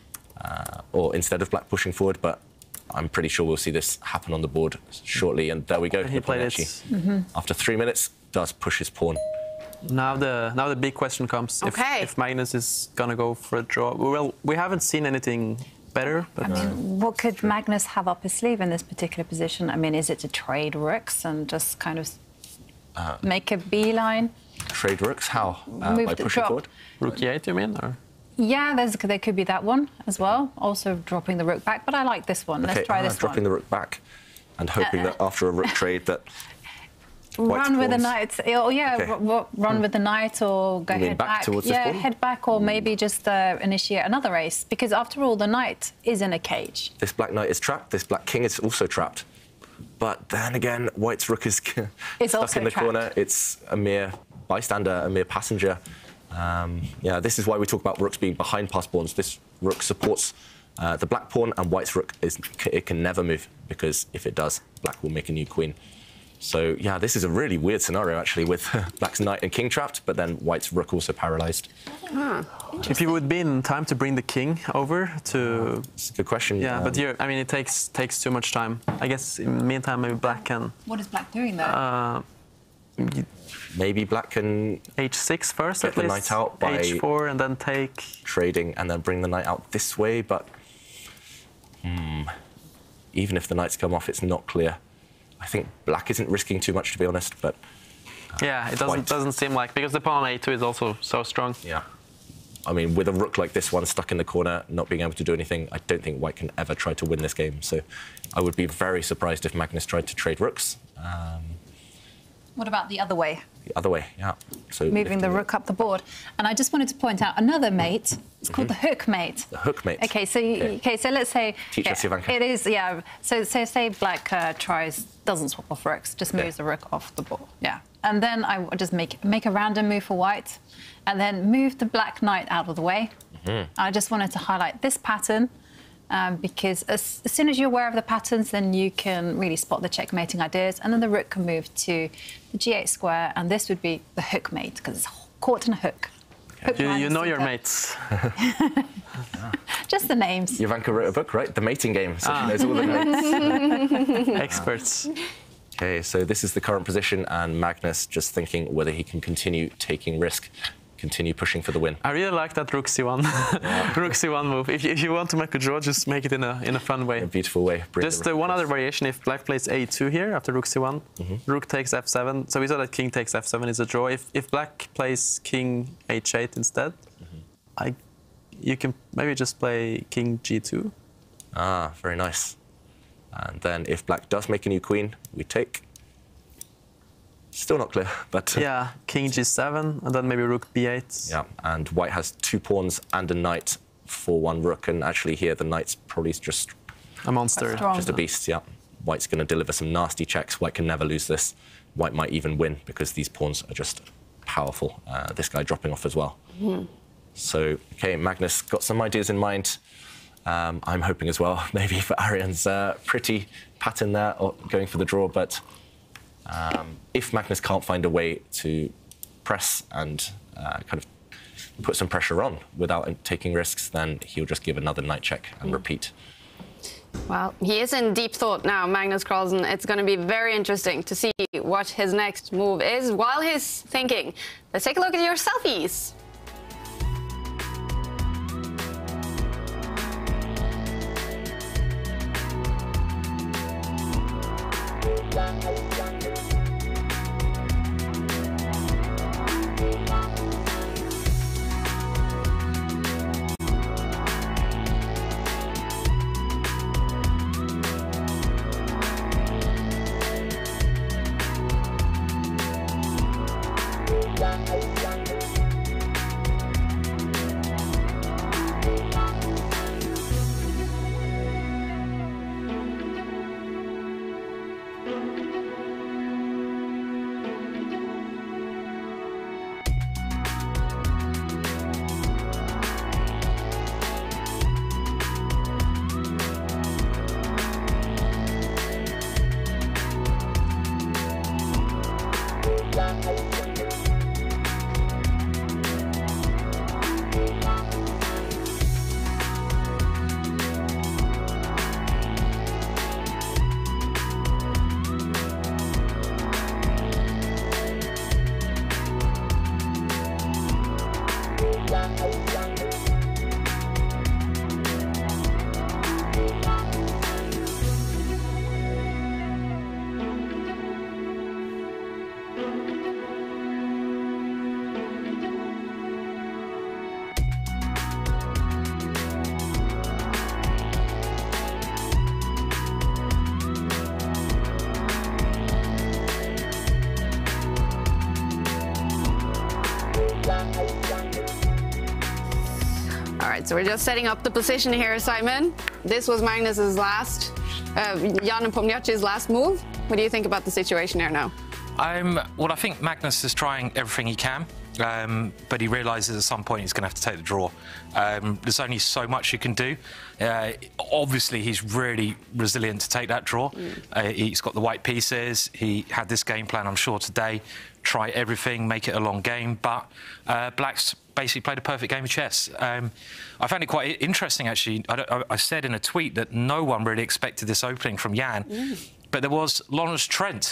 or instead of black pushing forward, but I'm pretty sure we'll see this happen on the board shortly. And there we go, Nepomniachtchi. After 3 minutes, does push his pawn. Now the big question comes: if Magnus is gonna go for a draw. Well, we haven't seen anything better. But I mean, what could Magnus have up his sleeve in this particular position? I mean, is it to trade rooks and just kind of make a beeline? Trade rooks? How? Move by the pushing drop. forward? Rook e8, you mean? Or? Yeah, there could be that one as well. Also dropping the rook back, but I like this one. Let's try this dropping the rook back and hoping that after a rook trade that run with the knight. Oh, yeah, run with the knight or go head back. Towards this pawn? Head back, or maybe just initiate another race. Because after all, the knight is in a cage. This black knight is trapped. This black king is also trapped. But then again, white's rook is stuck in the corner. It's a mere bystander, a mere passenger. Yeah, this is why we talk about rooks being behind passed pawns. This rook supports the black pawn, and white's rook it can never move, because if it does, black will make a new queen. So, yeah, this is a really weird scenario, actually, with black's knight and king trapped, but then white's rook also paralyzed. If you would be in time to bring the king over to... It's a good question. Yeah, but I mean, it takes too much time. I guess in the meantime, maybe black can... What is black doing, though? Maybe black can... H6 first, get the knight out by... H4 and then take... Trading and then bring the knight out this way, but... Even if the knights come off, it's not clear. I think black isn't risking too much, to be honest, but... yeah, it doesn't seem like... Because the pawn on A2 is also so strong. Yeah. I mean, with a rook like this one stuck in the corner, not being able to do anything, I don't think white can ever try to win this game. So I would be very surprised if Magnus tried to trade rooks. What about the other way? The other way, yeah. So moving the rook up the board. And I just wanted to point out another mate. It's called the hook mate. The hook mate. Okay, so let's say... Teach us, Jovanka. It is, yeah. So say black doesn't swap off rooks, just moves the rook off the board. Yeah. And then I just make a random move for white, and then move the black knight out of the way. I just wanted to highlight this pattern, because as soon as you're aware of the patterns, then you can really spot the checkmating ideas, and then the rook can move to the g8 square, and this would be the hook mate, because it's caught in a hook. You know your mates. Just the names. Jovanka wrote a book, right? The Mating Game, so she knows all the mates. Experts. Okay, so this is the current position, and Magnus just thinking whether he can continue taking risk, continue pushing for the win. I really like that rook c1, rook c1 move. If you want to make a draw, just make it in a fun way. In a beautiful way. Just one other variation: if black plays a2 here after rook c1, rook takes f7. So we saw that king takes f7 is a draw. If black plays king h8 instead, you can maybe just play king g2. Ah, very nice. And then if black does make a new queen, we take. Still not clear, but... yeah, king g7, and then maybe rook b8. Yeah, and white has 2 pawns and a knight for 1 rook, and actually here the knight's probably just... a monster. Just a beast, yeah. White's going to deliver some nasty checks. White can never lose this. White might even win, because these pawns are just powerful. This guy dropping off as well. So, OK, Magnus got some ideas in mind. I'm hoping as well, maybe for Arian's pretty pattern there, or going for the draw, but if Magnus can't find a way to press and kind of put some pressure on without taking risks, then he'll just give another knight check and repeat. Well, he is in deep thought now, Magnus Carlsen. It's going to be very interesting to see what his next move is while he's thinking. Let's take a look at your selfies. So we're just setting up the position here, Simon. This was Magnus's last, Jan Nepomniachtchi's last move. What do you think about the situation here now? Well, I think Magnus is trying everything he can, but he realises at some point he's going to have to take the draw. There's only so much you can do. Obviously, he's really resilient to take that draw. He's got the white pieces. He had this game plan, I'm sure, today. Try everything, make it a long game, but Black's basically played a perfect game of chess. I found it quite interesting, actually. I said in a tweet that no one really expected this opening from Jan, but there was Lawrence Trent,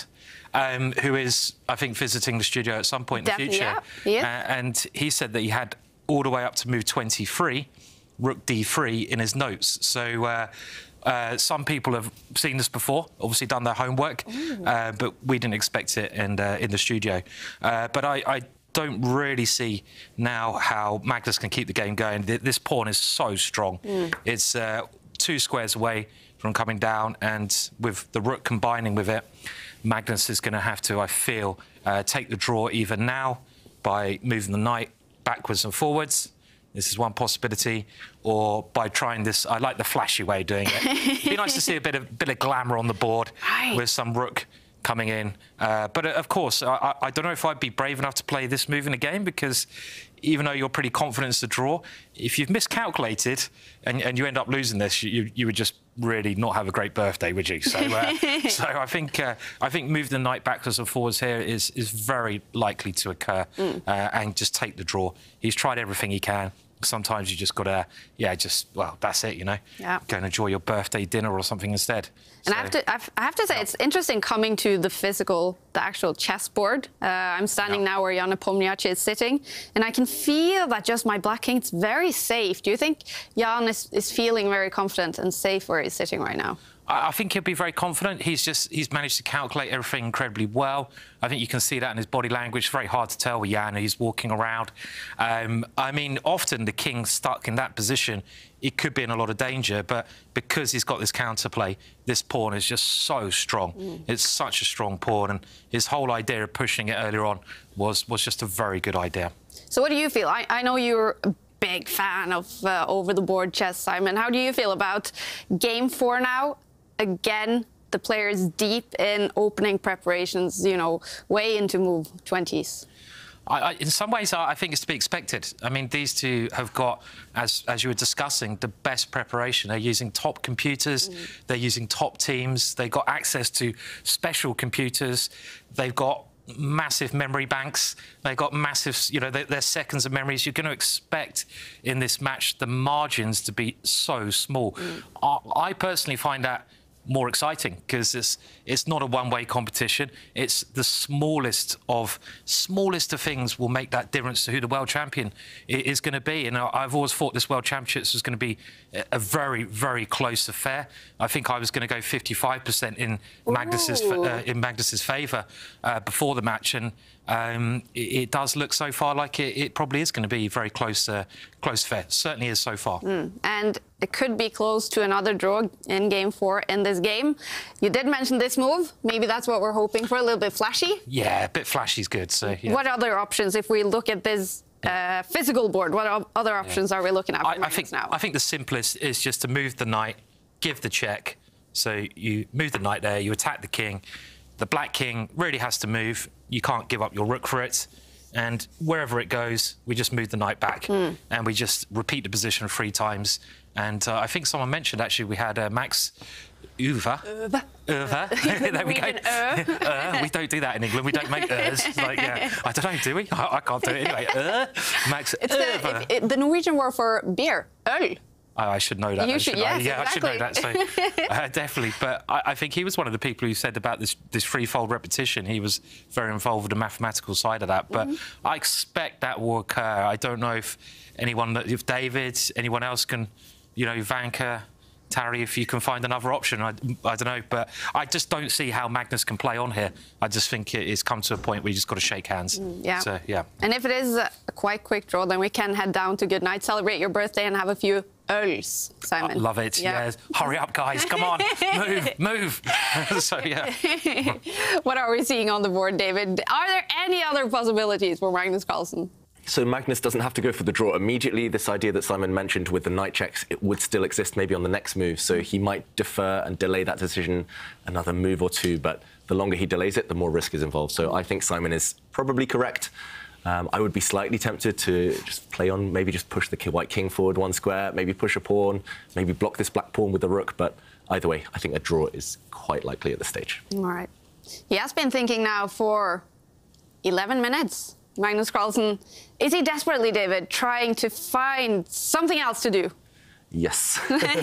who is, I think, visiting the studio at some point in the future. And he said that he had all the way up to move 23, rook d3 in his notes. So some people have seen this before, obviously done their homework, but we didn't expect it in the studio. But I don't really see now how Magnus can keep the game going. This pawn is so strong. It's 2 squares away from coming down, and with the rook combining with it, Magnus is going to have to, I feel, take the draw either now by moving the knight backwards and forwards. This is one possibility, or by trying this. I like the flashy way of doing it. It'd be nice to see a bit of glamour on the board with some rook coming in. But of course, I don't know if I'd be brave enough to play this move in a game, because even though you're pretty confident it's a draw, if you've miscalculated and you end up losing this, you would just really not have a great birthday, would you? So, so I think move the knight backwards and forwards here is very likely to occur, and just take the draw. He's tried everything he can. Sometimes you just got to, well, that's it, you know. Go and enjoy your birthday dinner or something instead. And so, I have to say, it's interesting coming to the actual chessboard. I'm standing now where Jan Nepomniachtchi is sitting, and I can feel that just my black king, it's very safe. Do you think Jan is feeling very confident and safe where he's sitting right now? I think he'll be very confident. He's managed to calculate everything incredibly well. I think you can see that in his body language. It's very hard to tell with Jan. He's walking around. I mean, often the king stuck in that position, it could be in a lot of danger, but because he's got this counterplay, this pawn is just so strong. It's such a strong pawn, and his whole idea of pushing it earlier on was just a very good idea. So what do you feel? I know you're a big fan of over-the-board chess, Simon. How do you feel about game 4 now? Again, the players deep in opening preparations, you know, way into move 20s. In some ways, I think it's to be expected. I mean, these two have got, as you were discussing, the best preparation. They're using top computers, they're using top teams, they've got access to special computers, they've got massive memory banks, they've got massive, you know, their seconds of memories. You're going to expect in this match the margins to be so small. I personally find that more exciting, because it's not a one-way competition. It's the smallest of things will make that difference to who the world champion is going to be. And I've always thought this world championships was going to be a very, very close affair. I think I was going to go 55% in Magnus's favour before the match, and it does look so far like it probably is going to be a very close affair. Certainly is so far. And it could be close to another draw in Game 4 in this game. You did mention this move. Maybe that's what we're hoping for, a little bit flashy. Yeah, a bit flashy is good. So, yeah. What other options, if we look at this physical board, what other options are we looking at for Magnus now? I think the simplest is just to move the knight, give the check. So you move the knight there, you attack the king. The black king really has to move. You can't give up your rook for it. And wherever it goes, we just move the knight back. And we just repeat the position 3 times. And I think someone mentioned, actually, we had Max Uva. There we go. We don't do that in England. We don't make like, yeah. I don't know, do we? I can't do it anyway. Max It's the Norwegian word for beer, öl. I should know that. You should, yes, yeah, exactly. I should know that. So definitely. But I think he was one of the people who said about this threefold repetition. He was very involved with the mathematical side of that. But I expect that will occur. I don't know if David, anyone else can, Vanka, Tari, if you can find another option. I don't know, but I just don't see how Magnus can play on here. I just think it's come to a point where you just got to shake hands. Yeah. So, yeah. And if it is a quite quick draw, then we can head down to Good Night, celebrate your birthday, and have a few öls, Simon. Love it. Yeah. Hurry up, guys. Come on. move. So, yeah. What are we seeing on the board, David? Are there any other possibilities for Magnus Carlsen? So Magnus doesn't have to go for the draw immediately. This idea that Simon mentioned with the knight checks, it would still exist maybe on the next move. So he might defer and delay that decision another move or two. But the longer he delays it, the more risk is involved. So I think Simon is probably correct. I would be slightly tempted to just play on, maybe just push the white king forward 1 square, maybe push a pawn, maybe block this black pawn with the rook. But either way, I think a draw is quite likely at this stage. All right. He has been thinking now for 11 minutes. Magnus Carlsen, is he desperately, David, trying to find something else to do? Yes.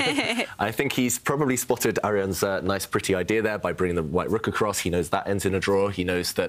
I think he's probably spotted Arian's nice, pretty idea there by bringing the white rook across. He knows that ends in a draw. He knows that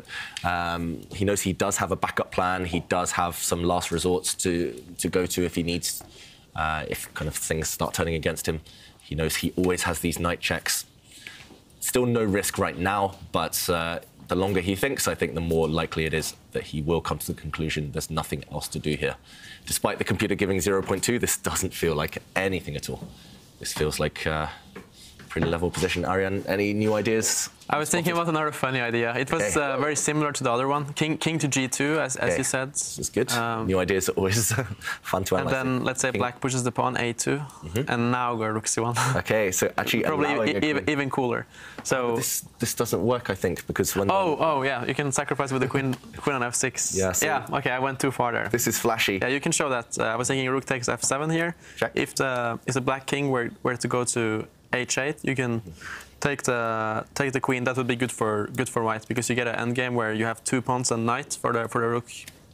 he does have a backup plan. He does have some last resorts to go to if he needs, if kind of things start turning against him. He knows he always has these knight checks. Still no risk right now, but the longer he thinks, I think the more likely it is that he will come to the conclusion there's nothing else to do here. Despite the computer giving 0.2, this doesn't feel like anything at all. This feels like a pretty level position. Arian, any new ideas? I was thinking about another funny idea. It was very similar to the other one. King to g2, as you said. This is good. New ideas are always fun to analyze. And then, let's say, black pushes the pawn, a2, and now go rook c1. OK, so actually probably even cooler. So this doesn't work, I think, because when... Oh, yeah, you can sacrifice with the queen on f6. Yeah, so OK, I went too far there. This is flashy. Yeah, you can show that. I was thinking rook takes f7 here. Check. If the black king were to go to h8, you can take the queen. That would be good for white, because you get an endgame where you have 2 pawns and knight for the rook.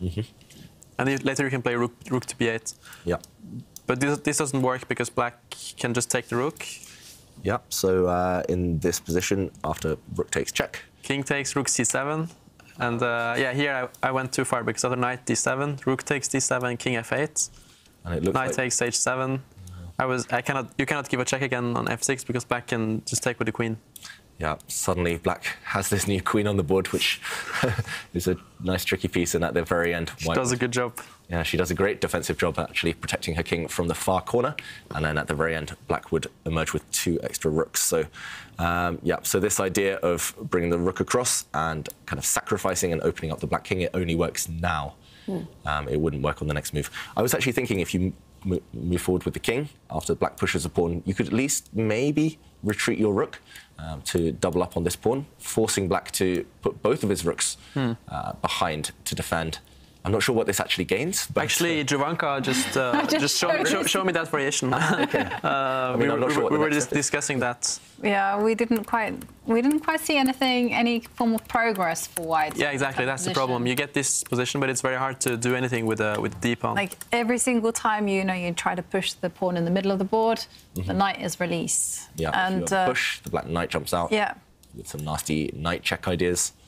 And later you can play rook to b8. Yeah. But this doesn't work because black can just take the rook. Yeah. So in this position, after rook takes check, king takes rook c7, and yeah, here I went too far because other knight d7, rook takes d7, king f8, and it looks knight like... takes h7. You cannot give a check again on f6 because black can just take with the queen. Yeah, suddenly black has this new queen on the board, which is a nice tricky piece, and at the very end... She does a good job. Yeah, she does a great defensive job, actually, protecting her king from the far corner, and then at the very end, black would emerge with 2 extra rooks. So, yeah, so this idea of bringing the rook across and kind of sacrificing and opening up the black king, it only works now. It wouldn't work on the next move. I was actually thinking if you move forward with the king after black pushes a pawn, you could at least maybe retreat your rook to double up on this pawn, forcing black to put both of his rooks behind to defend. I'm not sure what this actually gains. But actually, Jovanka just show me that variation. Okay. We were just discussing that. Yeah, we didn't quite see any form of progress for white. Yeah, exactly. That's the problem. You get this position, but it's very hard to do anything with d pawn. Like every single time you try to push the pawn in the middle of the board, the knight is released. Yeah, and if you push, the black knight jumps out. Yeah. With some nasty knight check ideas.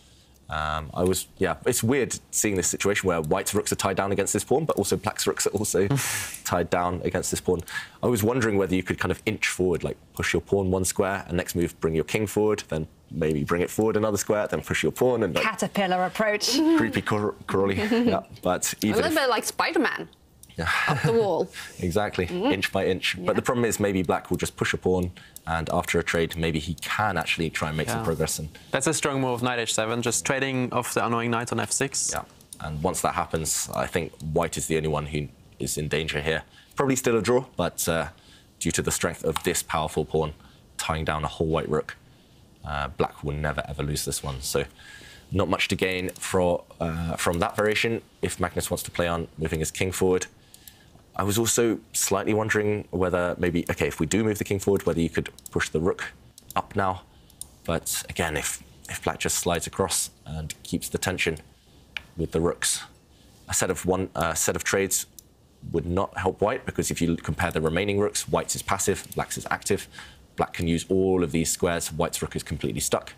It's weird seeing this situation where white's rooks are tied down against this pawn, but also black's rooks are also tied down against this pawn. I was wondering whether you could kind of inch forward, like push your pawn one square, and next move bring your king forward, then maybe bring it forward another square, then push your pawn, and like, caterpillar approach. Creepy crawly. Yeah, but even a little bit like Spider-Man. Yeah. Up the wall. Exactly, inch by inch. But the problem is maybe black will just push a pawn, and after a trade, maybe he can actually try and make some progress. And that's a strong move, knight h7, just trading off the annoying knight on f6. Yeah, and once that happens, I think white is the only one who is in danger here. Probably still a draw, but due to the strength of this powerful pawn tying down a whole white rook, black will never ever lose this one. So not much to gain from that variation if Magnus wants to play on moving his king forward. I was also slightly wondering whether maybe, OK, if we do move the king forward, whether you could push the rook up now. But again, if black just slides across and keeps the tension with the rooks, a set of trades would not help white, because if you compare the remaining rooks, white's is passive, black's is active. Black can use all of these squares, white's rook is completely stuck.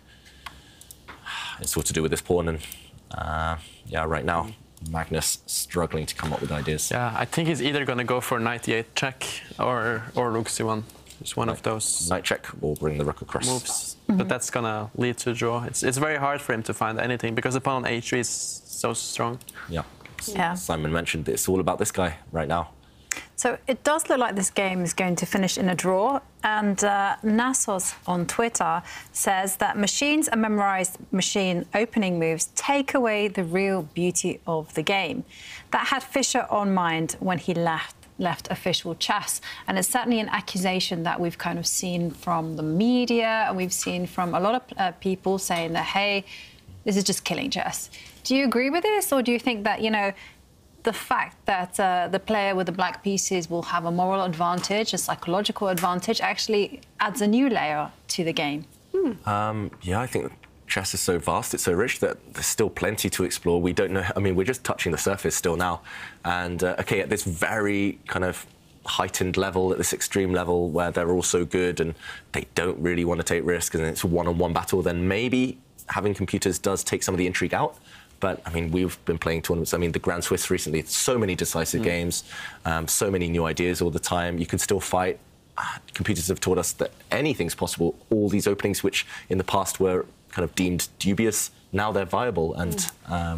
It's all to do with this pawn, and yeah, right now, Magnus struggling to come up with ideas. Yeah, I think he's either going to go for knight e8 check or rook c1. It's one of those. Knight check or bring the rook across. Moves. But that's going to lead to a draw. It's very hard for him to find anything because the pawn on h3 is so strong. Yeah. Simon mentioned it's all about this guy right now. So it does look like this game is going to finish in a draw. And Nasos on Twitter says that machines and memorized machine opening moves take away the real beauty of the game. That had Fischer on mind when he left official chess. And it's certainly an accusation that we've kind of seen from the media, and we've seen from a lot of people saying that, hey, this is just killing chess. Do you agree with this, or do you think that, you know, the fact that the player with the black pieces will have a moral advantage, a psychological advantage, actually adds a new layer to the game? Yeah, I think chess is so vast, it's so rich that there's still plenty to explore. We don't know, I mean, we're just touching the surface still now. And, OK, at this very kind of heightened level, at this extreme level where they're all so good and they don't really want to take risks and it's a one-on-one battle, then maybe having computers does take some of the intrigue out. But, I mean, we've been playing tournaments. I mean, the Grand Swiss recently, so many decisive games, so many new ideas all the time. You can still fight. Computers have taught us that anything's possible. All these openings, which in the past were kind of deemed dubious, now they're viable. And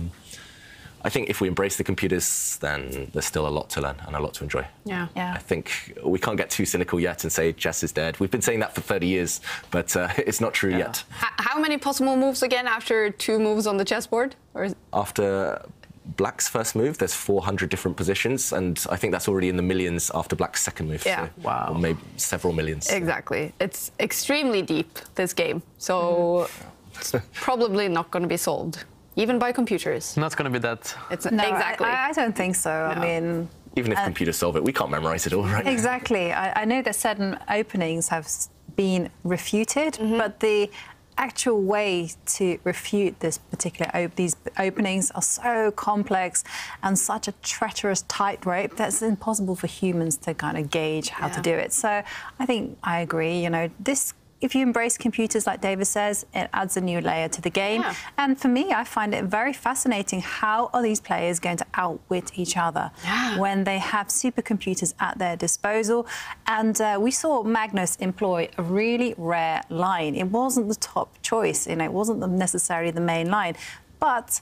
I think if we embrace the computers, then there's still a lot to learn and a lot to enjoy. Yeah. I think we can't get too cynical yet and say chess is dead. We've been saying that for 30 years, but it's not true yet. How many possible moves again after 2 moves on the chessboard? Or after black's first move, there's 400 different positions, and I think that's already in the millions after black's second move. Yeah. So, wow. Or maybe several millions. Exactly. It's extremely deep, this game. So it's probably not going to be solved. Even by computers. Not going to be that. No, exactly. I don't think so. No. I mean... Even if computers solve it, we can't memorize it all, right? Exactly. I know that certain openings have been refuted, but the actual way to refute this particular these openings are so complex and such a treacherous tightrope that it's impossible for humans to kind of gauge how to do it. So I think I agree. You know, this. If you embrace computers, like David says, it adds a new layer to the game. Yeah. And for me, I find it very fascinating. How are these players going to outwit each other when they have supercomputers at their disposal? And we saw Magnus employ a really rare line. It wasn't the top choice, you know, it wasn't necessarily the main line. But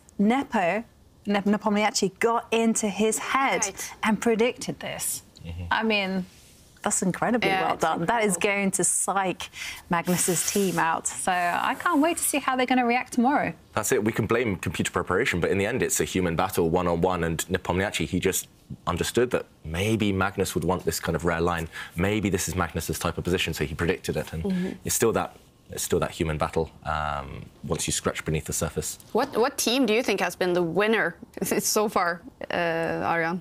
Nepomniachtchi got into his head and predicted this. I mean... That's incredibly well done. That is going to psych Magnus's team out. So I can't wait to see how they're going to react tomorrow. That's it. We can blame computer preparation, but in the end, it's a human battle, one-on-one. And Nepomniachtchi, he just understood that maybe Magnus would want this kind of rare line. Maybe this is Magnus's type of position, so he predicted it. And it's still that human battle once you scratch beneath the surface. What team do you think has been the winner so far, Arian?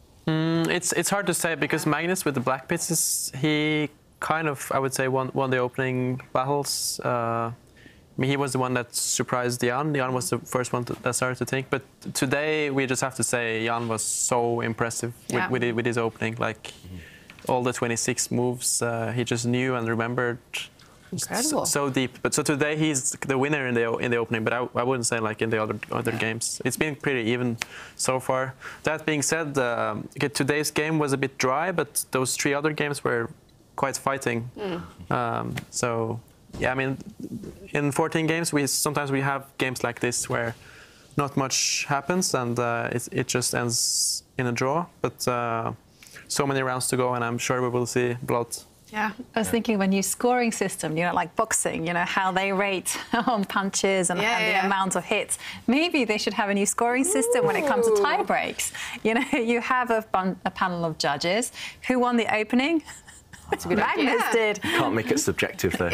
It's hard to say because Magnus with the black pieces, he kind of, I would say, won the opening battles. I mean, he was the one that surprised Jan. Jan was the first one that started to think. But today, we just have to say Jan was so impressive with his opening. Like, all the 26 moves, he just knew and remembered Incredible. So deep. But so today he's the winner in the opening, but I wouldn't say like in the other games. It's been pretty even so far. That being said, today's game was a bit dry, but those 3 other games were quite fighting. So yeah, I mean, in 14 games, sometimes we have games like this where not much happens and it just ends in a draw. But so many rounds to go, and I'm sure we will see blood. Yeah, I was thinking of a new scoring system, like boxing, how they rate on punches and the amount of hits. Maybe they should have a new scoring system when it comes to tie breaks. You have a panel of judges. Who won the opening? Magnus did. You can't make it subjective, though. Ooh,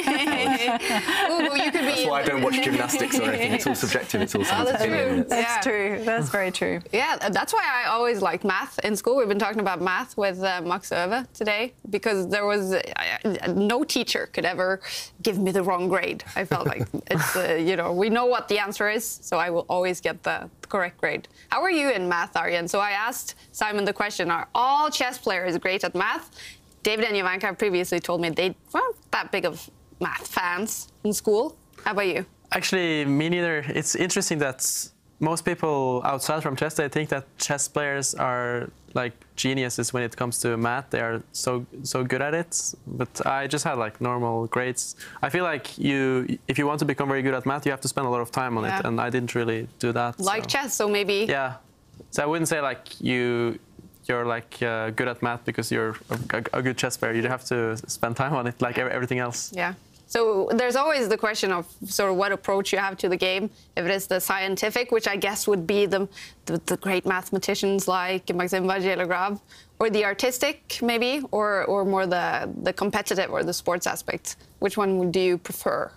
you could be. That's why I don't watch gymnastics or anything. It's all subjective. It's all someone's opinion. That's true. That's very true. Yeah, that's why I always like math in school. We've been talking about math with Max Öwe today because there was no teacher could ever give me the wrong grade. I felt like it's we know what the answer is, so I will always get the correct grade. How are you in math, Arjen? So I asked Simon the question: are all chess players great at math? David and Jovanka have previously told me they weren't that big of math fans in school. How about you? Actually, me neither. It's interesting that most people outside from chess, they think that chess players are like geniuses when it comes to math. They are so good at it. But I just had like normal grades. I feel like if you want to become very good at math, you have to spend a lot of time on it, and I didn't really do that. Like chess, so maybe. Yeah. So I wouldn't say like you're like good at math because you're a good chess player. You have to spend time on it like everything else. Yeah. So there's always the question of sort of what approach you have to the game. If it is the scientific, which I guess would be the great mathematicians like Maxime Vachier-Lagrave, or the artistic maybe, or more the competitive or the sports aspect. Which one do you prefer?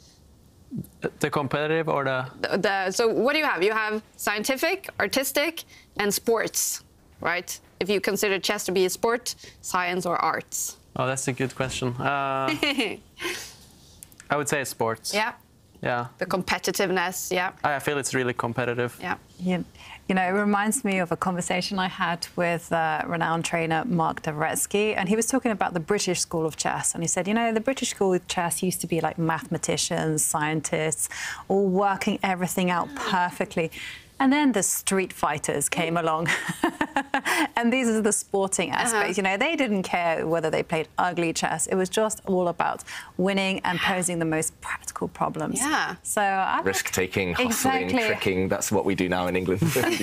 The competitive or the... So what do you have? You have scientific, artistic, and sports. Right? If you consider chess to be a sport, science, or arts? Oh, that's a good question. I would say sports. Yeah. Yeah. The competitiveness, yeah. I feel it's really competitive. Yeah. It reminds me of a conversation I had with renowned trainer Mark Dvoretsky, and he was talking about the British School of Chess. And he said, the British School of Chess used to be like mathematicians, scientists, all working everything out perfectly. And then the street fighters came along. And these are the sporting aspects. They didn't care whether they played ugly chess. It was just all about winning and posing the most practical problems. Yeah. So risk-taking, hustling, tricking. That's what we do now in England. Isn't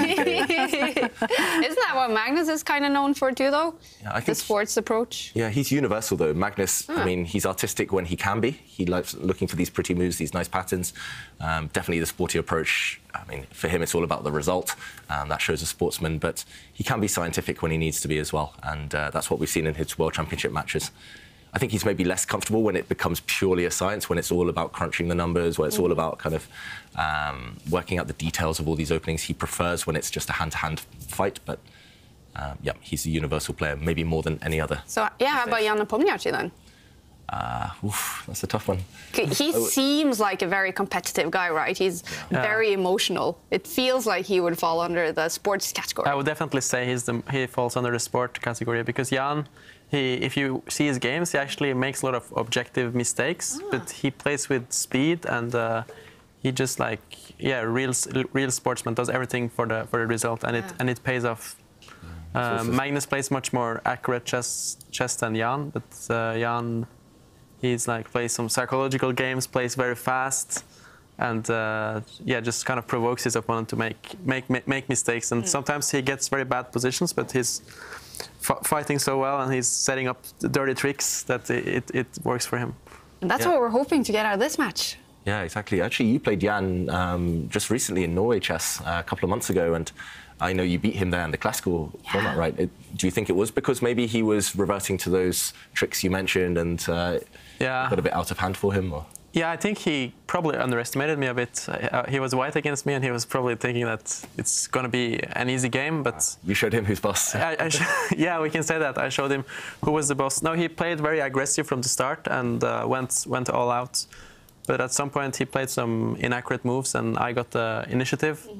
that what Magnus is kind of known for too, though? Yeah, I think the sports approach. Yeah, he's universal, though. Magnus, I mean, he's artistic when he can be. He likes looking for these pretty moves, these nice patterns. Definitely the sporty approach. I mean, for him, it's all about the result. That shows a sportsman, but he can be scientific when he needs to be as well. And that's what we've seen in his World Championship matches. I think he's maybe less comfortable when it becomes purely a science, when it's all about crunching the numbers, where it's all about kind of working out the details of all these openings. He prefers when it's just a hand-to-hand fight, but yeah, he's a universal player, maybe more than any other. So, yeah, how about Jan Nepomniachtchi then? That's a tough one. He seems like a very competitive guy, right? He's very emotional. It feels like he would fall under the sports category. I would definitely say he falls under the sport category because Jan, if you see his games, he actually makes a lot of objective mistakes, but he plays with speed and he just like real sportsman, does everything for the result, and it pays off. Magnus plays much more accurate chess than Jan, but Jan. He's like plays some psychological games, plays very fast, and just kind of provokes his opponent to make mistakes. And sometimes he gets very bad positions, but he's fighting so well and he's setting up dirty tricks that it works for him. And that's what we're hoping to get out of this match. Yeah, exactly. Actually, you played Jan just recently in Norway Chess a couple of months ago, and I know you beat him there in the classical format, right? Do you think it was because maybe he was reverting to those tricks you mentioned and got a bit out of hand for him? Or? Yeah, I think he probably underestimated me a bit. He was white against me, and he was probably thinking that it's going to be an easy game, but... You showed him who's boss. Yeah, we can say that. I showed him who was the boss. No, he played very aggressive from the start and went all out. But at some point, he played some inaccurate moves, and I got the initiative.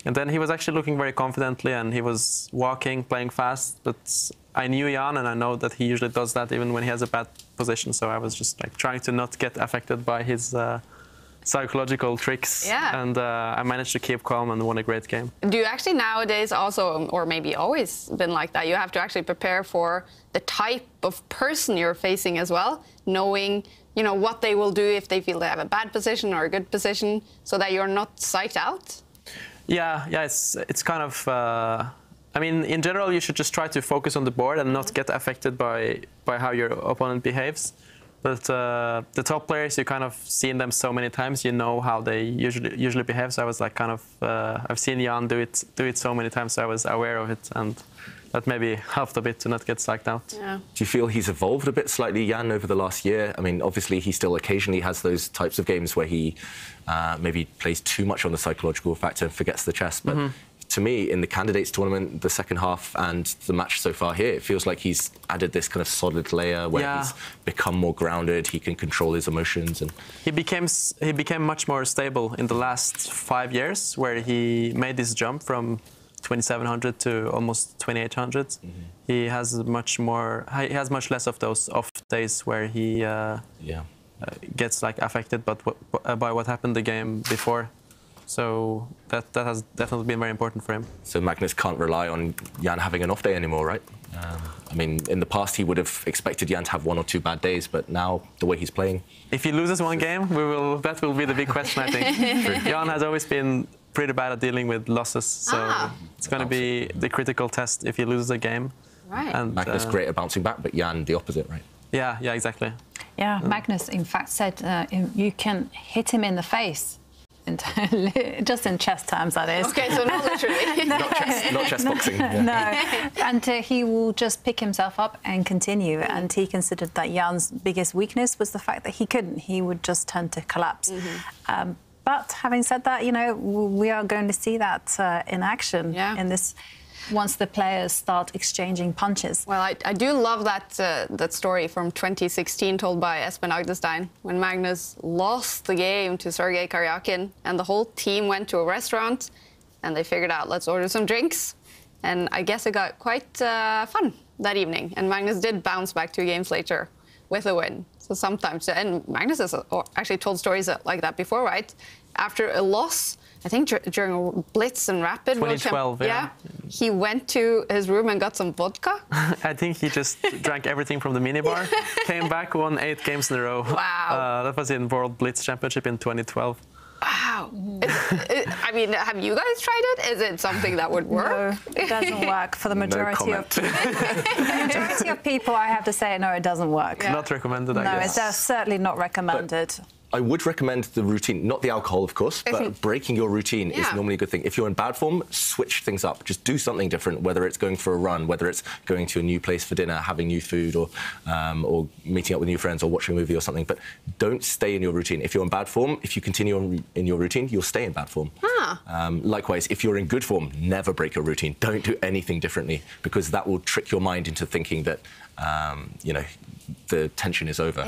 And then he was actually looking very confidently, and he was walking, playing fast. But I knew Jan, and I know that he usually does that even when he has a bad position. So I was just like trying to not get affected by his psychological tricks. Yeah. And I managed to keep calm and won a great game. Do you actually nowadays also, or maybe always been like that, you have to actually prepare for the type of person you're facing as well, knowing, you know, what they will do if they feel they have a bad position or a good position, so that you're not psyched out? Yeah, it's kind of. I mean, in general, you should just try to focus on the board and not get affected by how your opponent behaves. But the top players, you kind of seen them so many times, you know how they usually behave. So I was like kind of, I've seen Jan do it so many times, so I was aware of it, and that maybe helped a bit to not get psyched out. Yeah. Do you feel he's evolved a bit slightly, Jan, over the last year? I mean, obviously he still occasionally has those types of games where he maybe plays too much on the psychological factor and forgets the chess. But to me, in the candidates tournament, the second half and the match so far here, it feels like he's added this kind of solid layer where he's become more grounded, he can control his emotions. And he became much more stable in the last 5 years, where he made this jump from 2,700 to almost 2,800. He has much less of those off days where he gets like affected by what happened the game before. So that has definitely been very important for him. So Magnus can't rely on Jan having an off day anymore, right? I mean, in the past he would have expected Jan to have 1 or 2 bad days, but now the way he's playing, if he loses one game, that will be the big question, I think. Jan has always been pretty bad at dealing with losses, so it's going to be the critical test if he loses a game. Right. And Magnus great at bouncing back, but Jan the opposite, right? Yeah, exactly. Yeah, Magnus in fact said you can hit him in the face. Just in chess terms, that is. Okay, so not literally. not chess boxing. No, and he will just pick himself up and continue. And he considered that Jan's biggest weakness was the fact that he couldn't. He would just tend to collapse. But having said that, you know, we are going to see that in action in this. Once the players start exchanging punches. Well, I do love that story from 2016 told by Espen Agdestein, when Magnus lost the game to Sergei Karyakin and the whole team went to a restaurant and they figured out, let's order some drinks. And I guess it got quite fun that evening. And Magnus did bounce back 2 games later with a win. So sometimes, and Magnus has actually told stories like that before, right? After a loss, I think during a Blitz and Rapid 2012, he went to his room and got some vodka. I think he just drank everything from the minibar, came back, won 8 games in a row. Wow. That was in World Blitz Championship in 2012. Wow. I mean, have you guys tried it? Is it something that would work? No, it doesn't work for the majority of people. The majority of people, I have to say, no, it doesn't work. Not recommended, I guess. No, it's certainly not recommended. I would recommend the routine, not the alcohol, of course, but breaking your routine is normally a good thing. If you're in bad form, switch things up. Just do something different, whether it's going for a run, whether it's going to a new place for dinner, having new food, or meeting up with new friends, or watching a movie or something. But don't stay in your routine. If you're in bad form, if you continue in your routine, you'll stay in bad form. Likewise, if you're in good form, never break your routine. Don't do anything differently, because that will trick your mind into thinking that, you know, the tension is over.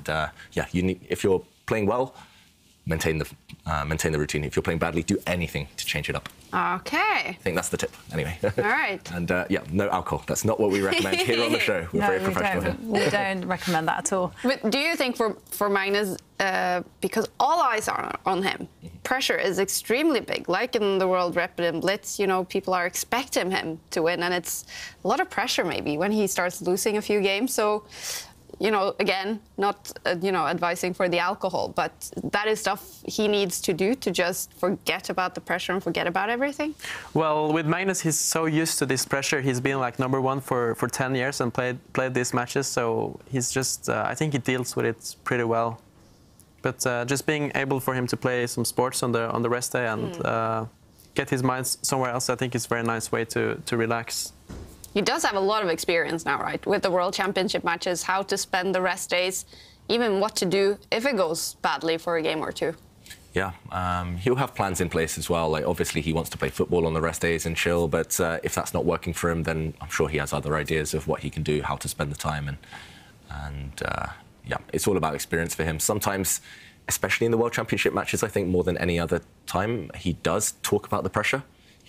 And, if you're playing well, maintain the routine. If you're playing badly, do anything to change it up. Okay. I think that's the tip, anyway. All right. And no alcohol. That's not what we recommend here on the show. We're very professional here. We don't recommend that at all. But do you think for Magnus, because all eyes are on him, pressure is extremely big, like in the World Rapid and Blitz, you know, people are expecting him to win, and it's a lot of pressure maybe when he starts losing a few games. So, you know, again, not, you know, advising for the alcohol, but that is stuff he needs to do to just forget about the pressure and forget about everything? Well, with Magnus, he's so used to this pressure. He's been like #1 for 10 years and played these matches, so he's just, I think he deals with it pretty well. But just being able for him to play some sports on the rest day and get his mind somewhere else, I think is a very nice way to relax. He does have a lot of experience now, right? With the World Championship matches, how to spend the rest days, even what to do if it goes badly for a game or two. Yeah, he'll have plans in place as well. Like, obviously, he wants to play football on the rest days and chill, but if that's not working for him, then I'm sure he has other ideas of what he can do, how to spend the time. And yeah, it's all about experience for him. Sometimes, especially in the World Championship matches, I think more than any other time, he does talk about the pressure.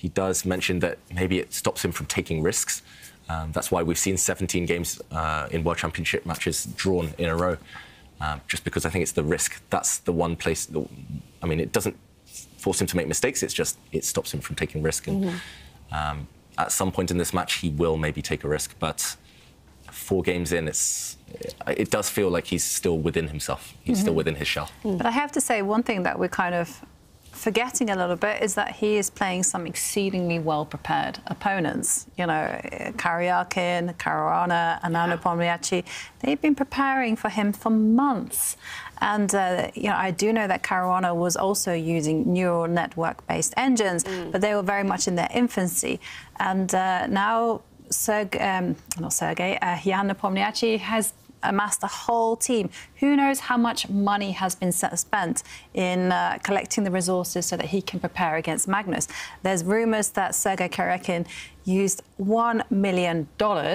he does mention that maybe it stops him from taking risks. That's why we've seen 17 games in World Championship matches drawn in a row, just because I think it's the risk. That's the one place, I mean, it doesn't force him to make mistakes, it's just, it stops him from taking risk. And at some point in this match, he will maybe take a risk, but 4 games in, it does feel like he's still within himself. He's still within his shell. But I have to say, one thing that we're kind of forgetting a little bit is that he is playing some exceedingly well-prepared opponents. You know, Karyakin, Caruana, Anna Nepomniachtchi, they've been preparing for him for months. And, you know, I do know that Caruana was also using neural network-based engines, but they were very much in their infancy. And now Jan Nepomniachtchi has amassed a whole team. Who knows how much money has been spent in collecting the resources so that he can prepare against Magnus. There's rumours that Sergei Karyakin used $1 million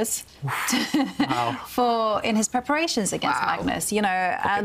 in his preparations against Magnus, you know. And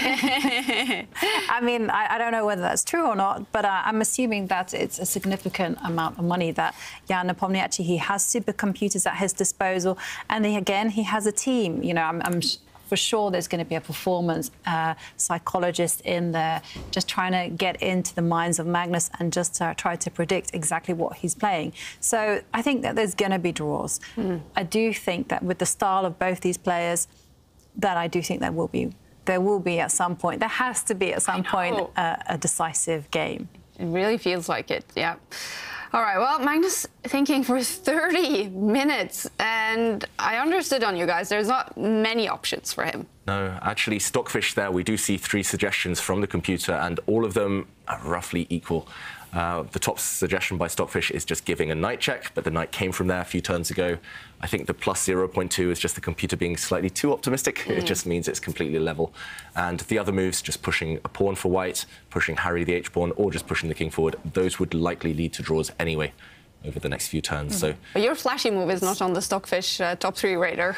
I mean, I don't know whether that's true or not, but I'm assuming that it's a significant amount of money that Jan Nepomniachtchi, he has supercomputers at his disposal, and he has a team. You know, I'm for sure there's going to be a performance psychologist in there just trying to get into the minds of Magnus and just try to predict exactly what he's playing. So I think that there's going to be draws. I do think that with the style of both these players, that I do think there will be at some point, there has to be at some point a decisive game. It really feels like it, yeah. All right, well, Magnus thinking for 30 minutes, and I understood on you guys, there's not many options for him. No, actually, Stockfish there, we do see 3 suggestions from the computer, and all of them are roughly equal. The top suggestion by Stockfish is just giving a knight check, but the knight came from there a few turns ago. I think the plus 0.2 is just the computer being slightly too optimistic. It just means it's completely level. And the other moves, just pushing a pawn for white, pushing Harry the H-pawn, or just pushing the king forward, those would likely lead to draws anyway over the next few turns. So, but your flashy move is not on the Stockfish top 3 radar.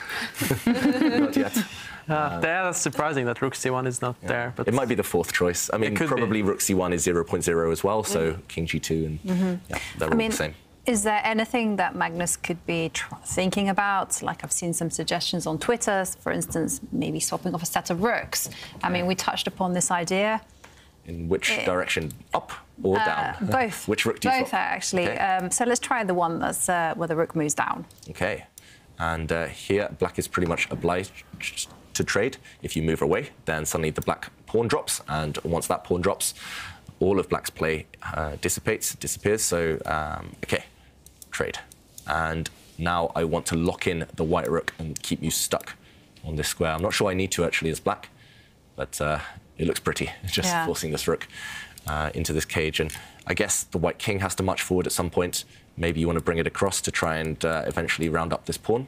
Not yet. That's surprising that Rook C1 is not there. But it might be the 4th choice. I mean, probably Rook C1 is 0.0 as well, so King G2 and they're all the same. Is there anything that Magnus could be thinking about? Like, I've seen some suggestions on Twitter, for instance, maybe swapping off a set of rooks. I mean, we touched upon this idea. In which direction? Up or down? Both. Which rook do you Both, actually. Okay. So let's try the one that's where the rook moves down. OK. And here, black is pretty much obliged to trade. If you move away, then suddenly the black pawn drops, and once that pawn drops, all of black's play disappears. So, OK, trade. And now I want to lock in the white rook and keep you stuck on this square. I'm not sure I need to, actually, as black, but it looks pretty, just forcing this rook into this cage. And I guess the white king has to march forward at some point. Maybe you want to bring it across to try and eventually round up this pawn.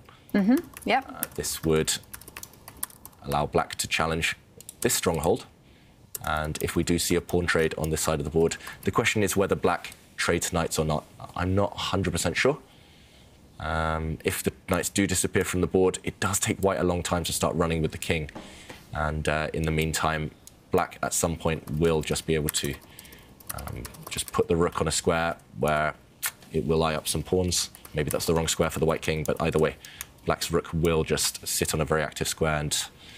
This would allow black to challenge this stronghold. And if we do see a pawn trade on this side of the board, the question is whether black trades knights or not. I'm not 100% sure. If the knights do disappear from the board, it does take white a long time to start running with the king. And in the meantime, black at some point will just be able to just put the rook on a square where it will eye up some pawns. Maybe that's the wrong square for the white king, but either way, black's rook will just sit on a very active square. And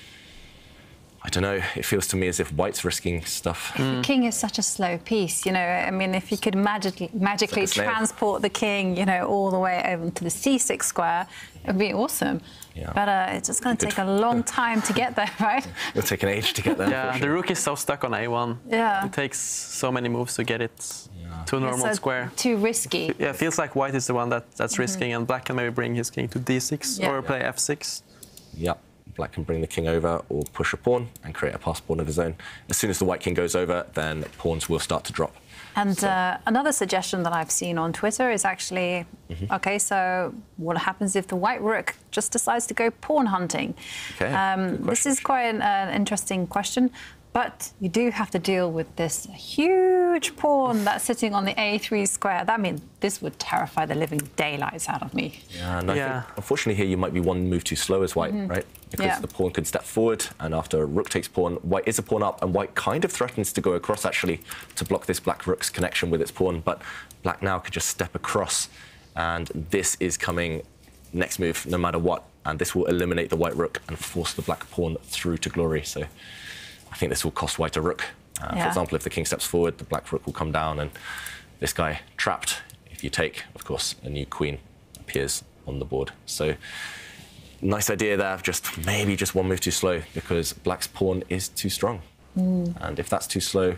I don't know, it feels to me as if white's risking stuff. The king is such a slow piece, you know. I mean, if you could magically transport the king, you know, all the way over to the c6 square, it would be awesome. But it's just going to take a long time to get there, right? It'll take an age to get there. Yeah, the rook is so stuck on a1. Yeah. It takes so many moves to get it to a normal square. Too risky. Yeah, it feels like white is the one that's risking, and black can maybe bring his king to d6 or play f6. Yep. Black can bring the king over or push a pawn and create a pass pawn of his own. As soon as the white king goes over, then pawns will start to drop. And another suggestion that I've seen on Twitter is actually, OK, so what happens if the white rook just decides to go pawn hunting? Okay, this is quite an interesting question, but you do have to deal with this huge pawn that's sitting on the a3 square. That means this would terrify the living daylights out of me. Yeah, and I think, unfortunately, here you might be one move too slow as white, right? because the pawn could step forward, and after rook takes pawn, white is a pawn up, and white kind of threatens to go across, actually, to block this black rook's connection with its pawn, but black now could just step across, and this is coming next move, no matter what, and this will eliminate the white rook and force the black pawn through to glory, so I think this will cost white a rook. For example, if the king steps forward, the black rook will come down, and this guy trapped. If you take, of course, a new queen appears on the board. So nice idea there, maybe just one move too slow, because black's pawn is too strong. And if that's too slow,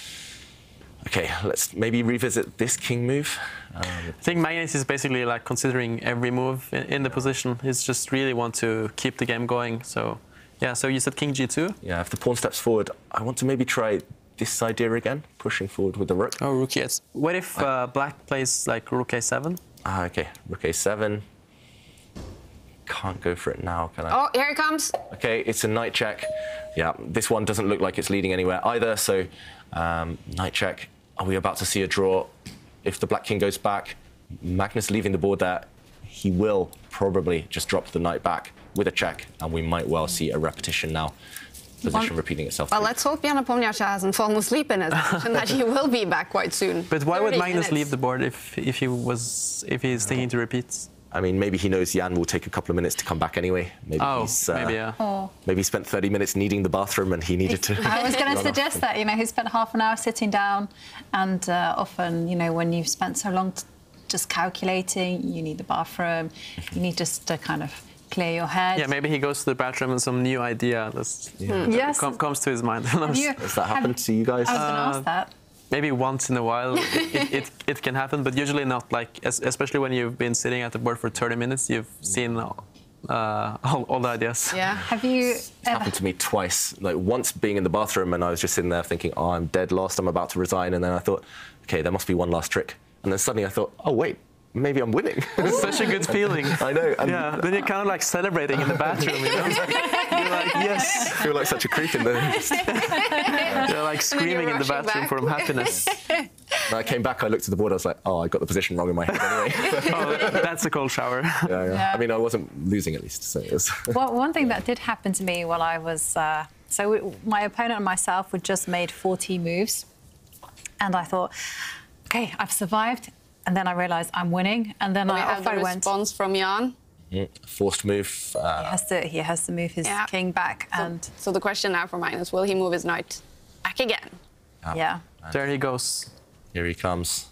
okay, let's maybe revisit this king move. I think Magnus is basically like considering every move in the position. He's just really want to keep the game going. So yeah, so you said king g2? Yeah, if the pawn steps forward, I want to maybe try this idea again, pushing forward with the rook. Oh, rook yes. What if black plays like rook a7? Okay, rook a7. Can't go for it now, can I? Oh, here it comes. Okay, it's a knight check. Yeah, this one doesn't look like it's leading anywhere either, so knight check. Are we about to see a draw? If the black king goes back, Magnus leaving the board there, he will probably just drop the knight back with a check, and we might well see a repetition now. Position repeating itself. Well, let's hope Jan Nepomniachtchi hasn't fallen asleep in his position, that he will be back quite soon. But why would Magnus leave the board if he's thinking to repeat? I mean, maybe he knows Jan will take a couple of minutes to come back anyway. Maybe maybe he spent 30 minutes needing the bathroom and he needed to. I was going to suggest that, he spent half an hour sitting down, and often, when you've spent so long just calculating, you need the bathroom, you need just to kind of clear your head. Yeah, maybe he goes to the bathroom and some new idea comes to his mind. Has that happened to you guys? I was going to ask that. Maybe once in a while it can happen, but usually not. Like, especially when you've been sitting at the board for 30 minutes, you've seen all the ideas. Yeah. Have you It's happened to me twice. Like, once being in the bathroom and I was just sitting there thinking, oh, I'm dead lost, I'm about to resign, and then I thought, okay, there must be one last trick. And then suddenly I thought, oh, wait, maybe I'm winning. It's such a good feeling. I know. And yeah, then you're kind of like celebrating in the bathroom, You're like, yes. I feel like such a creep in the... You're like screaming in the bathroom from happiness. When I came back, I looked at the board, I was like, oh, I got the position wrong in my head anyway. That's a cold shower. Yeah. I mean, I wasn't losing at least, so it was... Well, one thing that did happen to me while I was... my opponent and myself had just made 40 moves, and I thought, OK, I've survived. And then I realised I'm winning, and then off I went. Response from Jan. Forced move. He has to move his king back. So the question now for Magnus, will he move his knight back again? Yeah. There he goes. Here he comes.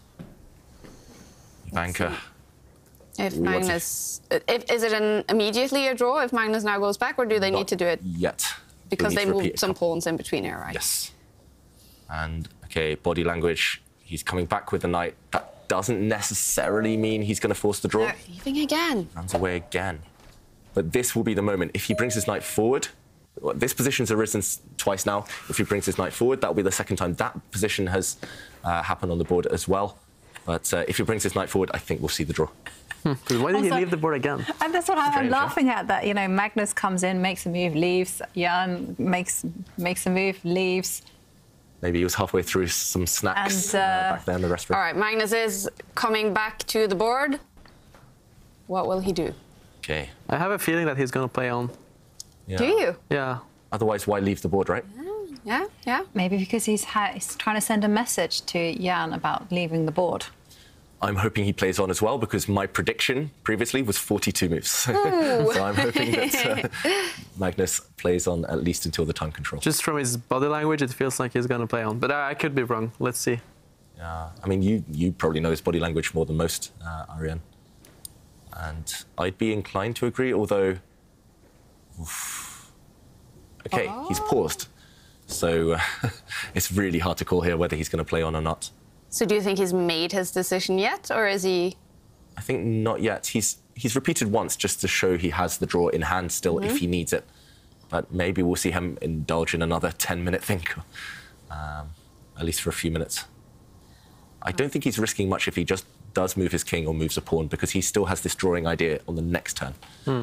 Banker. If Magnus... Is it immediately a draw if Magnus now goes back, or do they need to do it? Yet. Because they moved some pawns in between here, right? Yes. And, OK, body language. He's coming back with the knight. That doesn't necessarily mean he's going to force the draw. No, leaving again. Runs away again. But this will be the moment. If he brings his knight forward, this position's arisen twice now. If he brings his knight forward, that will be the second time that position has happened on the board as well. But if he brings his knight forward, I think we'll see the draw. Why did he leave the board again? And that's what I'm laughing at, that, Magnus comes in, makes a move, leaves. Jan makes a move, leaves. Maybe he was halfway through some snacks back there in the restaurant. All right, Magnus is coming back to the board. What will he do? Okay. I have a feeling that he's going to play on. Yeah. Do you? Yeah. Otherwise, why leave the board, right? Yeah. Maybe because he's trying to send a message to Jan about leaving the board. I'm hoping he plays on as well, because my prediction previously was 42 moves. So I'm hoping that Magnus plays on at least until the time control. Just from his body language, it feels like he's going to play on. But I could be wrong. Let's see. Yeah, I mean, you probably know his body language more than most, Ariane. And I'd be inclined to agree, although... OK, he's paused. So it's really hard to call here whether he's going to play on or not. So do you think he's made his decision yet, or is he... I think not yet. He's repeated once just to show he has the draw in hand still if he needs it. But maybe we'll see him indulge in another 10-minute think, at least for a few minutes. I don't think he's risking much if he just does move his king or moves a pawn, because he still has this drawing idea on the next turn.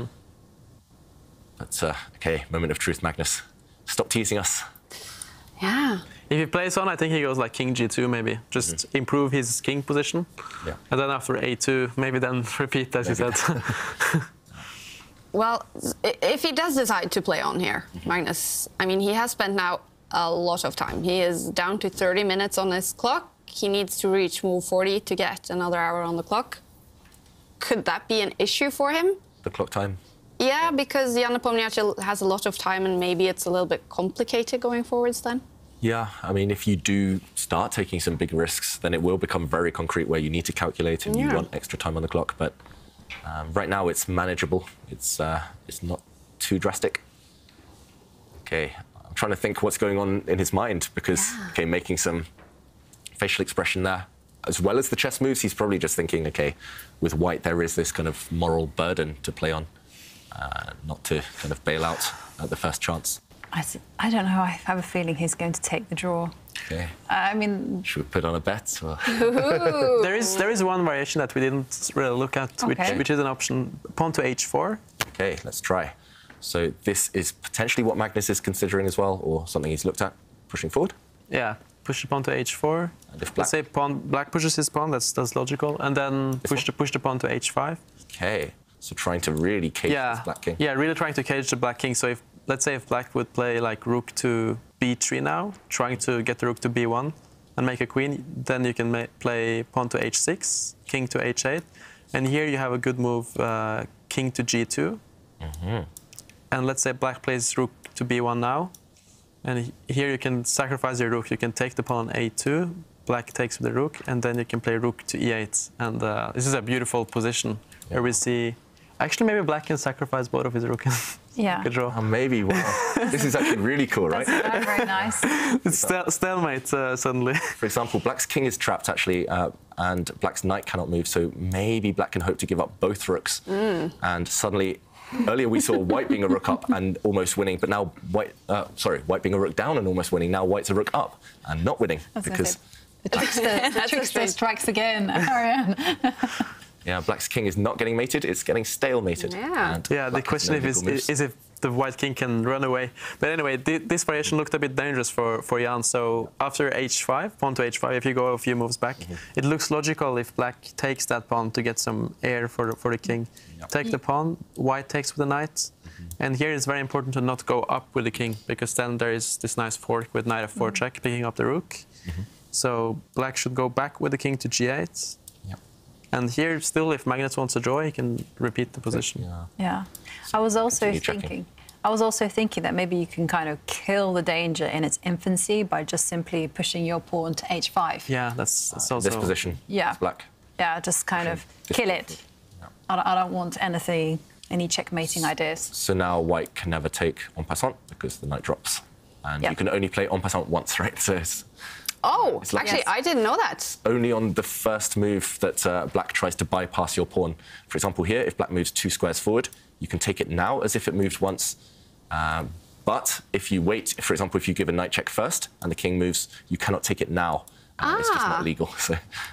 But, OK, moment of truth, Magnus. Stop teasing us. Yeah. If he plays on, I think he goes like king g2, maybe. Just improve his king position. Yeah. And then after a2, maybe then repeat, as you said. Well, if he does decide to play on here, Magnus, I mean, he has spent now a lot of time. He is down to 30 minutes on his clock. He needs to reach move 40 to get another hour on the clock. Could that be an issue for him? The clock time? Yeah, because Jan Nepomniachtchi has a lot of time and maybe it's a little bit complicated going forwards then. Yeah, I mean, if you do start taking some big risks, then it will become very concrete where you need to calculate and you want extra time on the clock. But right now it's manageable. It's not too drastic. Okay, I'm trying to think what's going on in his mind because, okay, making some facial expression there. As well as the chess moves, he's probably just thinking, okay, with white there is this kind of moral burden to play on, not to kind of bail out at the first chance. I don't know. I have a feeling he's going to take the draw. Okay. I mean, should we put on a bet? Or? there is one variation that we didn't really look at, which is an option: pawn to h4. Okay, let's try. So this is potentially what Magnus is considering as well, or something he's looked at pushing forward. Yeah, push the pawn to h4. And if let's say black pushes his pawn, that's logical, and then push the pawn to h5. Okay, so trying to really cage this black king. Yeah, really trying to cage the black king. So if let's say if black would play like rook to b3 now, trying to get the rook to b1 and make a queen, then you can play pawn to h6, king to h8, and here you have a good move, king to g2. And let's say black plays rook to b1 now, and here you can sacrifice your rook. You can take the pawn a2, black takes with the rook, and then you can play rook to e8. And this is a beautiful position where we see, actually maybe black can sacrifice both of his rook. Yeah. Good draw. Maybe. Wow. This is actually really cool, right? That's very nice. It's stalemate suddenly. For example, black's king is trapped actually, and black's knight cannot move. So maybe black can hope to give up both rooks. And suddenly, earlier we saw white being a rook up and almost winning, but now white being a rook down and almost winning. Now white's a rook up and not winning because the trickster strikes again, Ariane. Yeah, black's king is not getting mated, it's getting stalemated. Yeah, the question is if the white king can run away. But anyway, this variation looked a bit dangerous for Jan. So after h5, pawn to h5, if you go a few moves back, it looks logical if black takes that pawn to get some air for the king. Take the pawn, white takes with the knight. And here it's very important to not go up with the king, because then there is this nice fork with knight f4 check, picking up the rook. So black should go back with the king to g8. And here, still, if Magnus wants to draw, he can repeat the position. Yeah. I was also thinking that maybe you can kind of kill the danger in its infancy by just simply pushing your pawn to h5. Yeah, that's also... This position. Yeah. Black. Yeah, just kind of kill it. I don't want any checkmating ideas. So now white can never take en passant because the knight drops. And you can only play en passant once, right? So it's... Oh, actually, I didn't know that. Only on the first move that black tries to bypass your pawn. For example, here, if black moves 2 squares forward, you can take it now as if it moved once. But if you wait, for example, if you give a knight check first and the king moves, you cannot take it now. It's just not legal. So,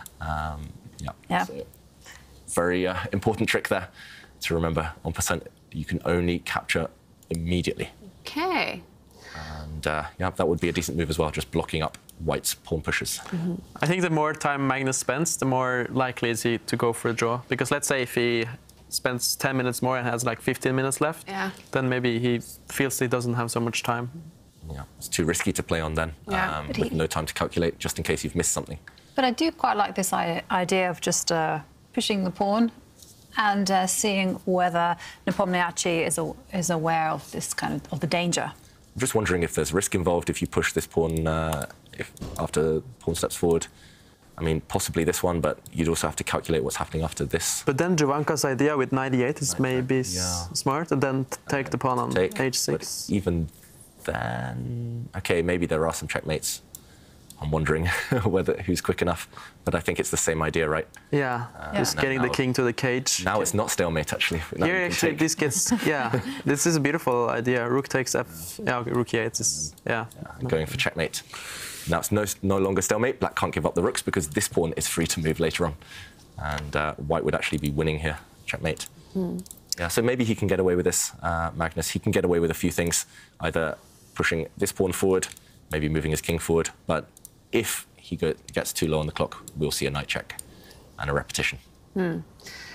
yeah. So, very important trick there to remember. En passant, you can only capture immediately. Okay. And yeah, that would be a decent move as well, just blocking up white's pawn pushes. I think the more time Magnus spends, the more likely is he to go for a draw. Because let's say if he spends 10 minutes more and has like 15 minutes left, then maybe he feels he doesn't have so much time. Yeah, it's too risky to play on then, with no time to calculate, just in case you've missed something. But I do quite like this idea of just pushing the pawn and seeing whether Nepomniachtchi is aware of this kind of the danger. I'm just wondering if there's risk involved if you push this pawn after pawn steps forward. I mean, possibly this one, but you'd also have to calculate what's happening after this. But then Jovanka's idea with knight e8 is maybe smart, and then take the pawn on h6. But even then, okay, maybe there are some checkmates. I'm wondering who's quick enough, but I think it's the same idea, right? Yeah, just getting the king to the cage. Now it's not stalemate, actually. Here, actually, this gets, this is a beautiful idea. Rook takes f, rook e8 is, going for checkmate. Now it's no longer stalemate. Black can't give up the rooks because this pawn is free to move later on. And white would actually be winning here, checkmate. Yeah, so maybe he can get away with this, Magnus. He can get away with a few things, either pushing this pawn forward, maybe moving his king forward, but if he gets too low on the clock, we'll see a knight check and a repetition.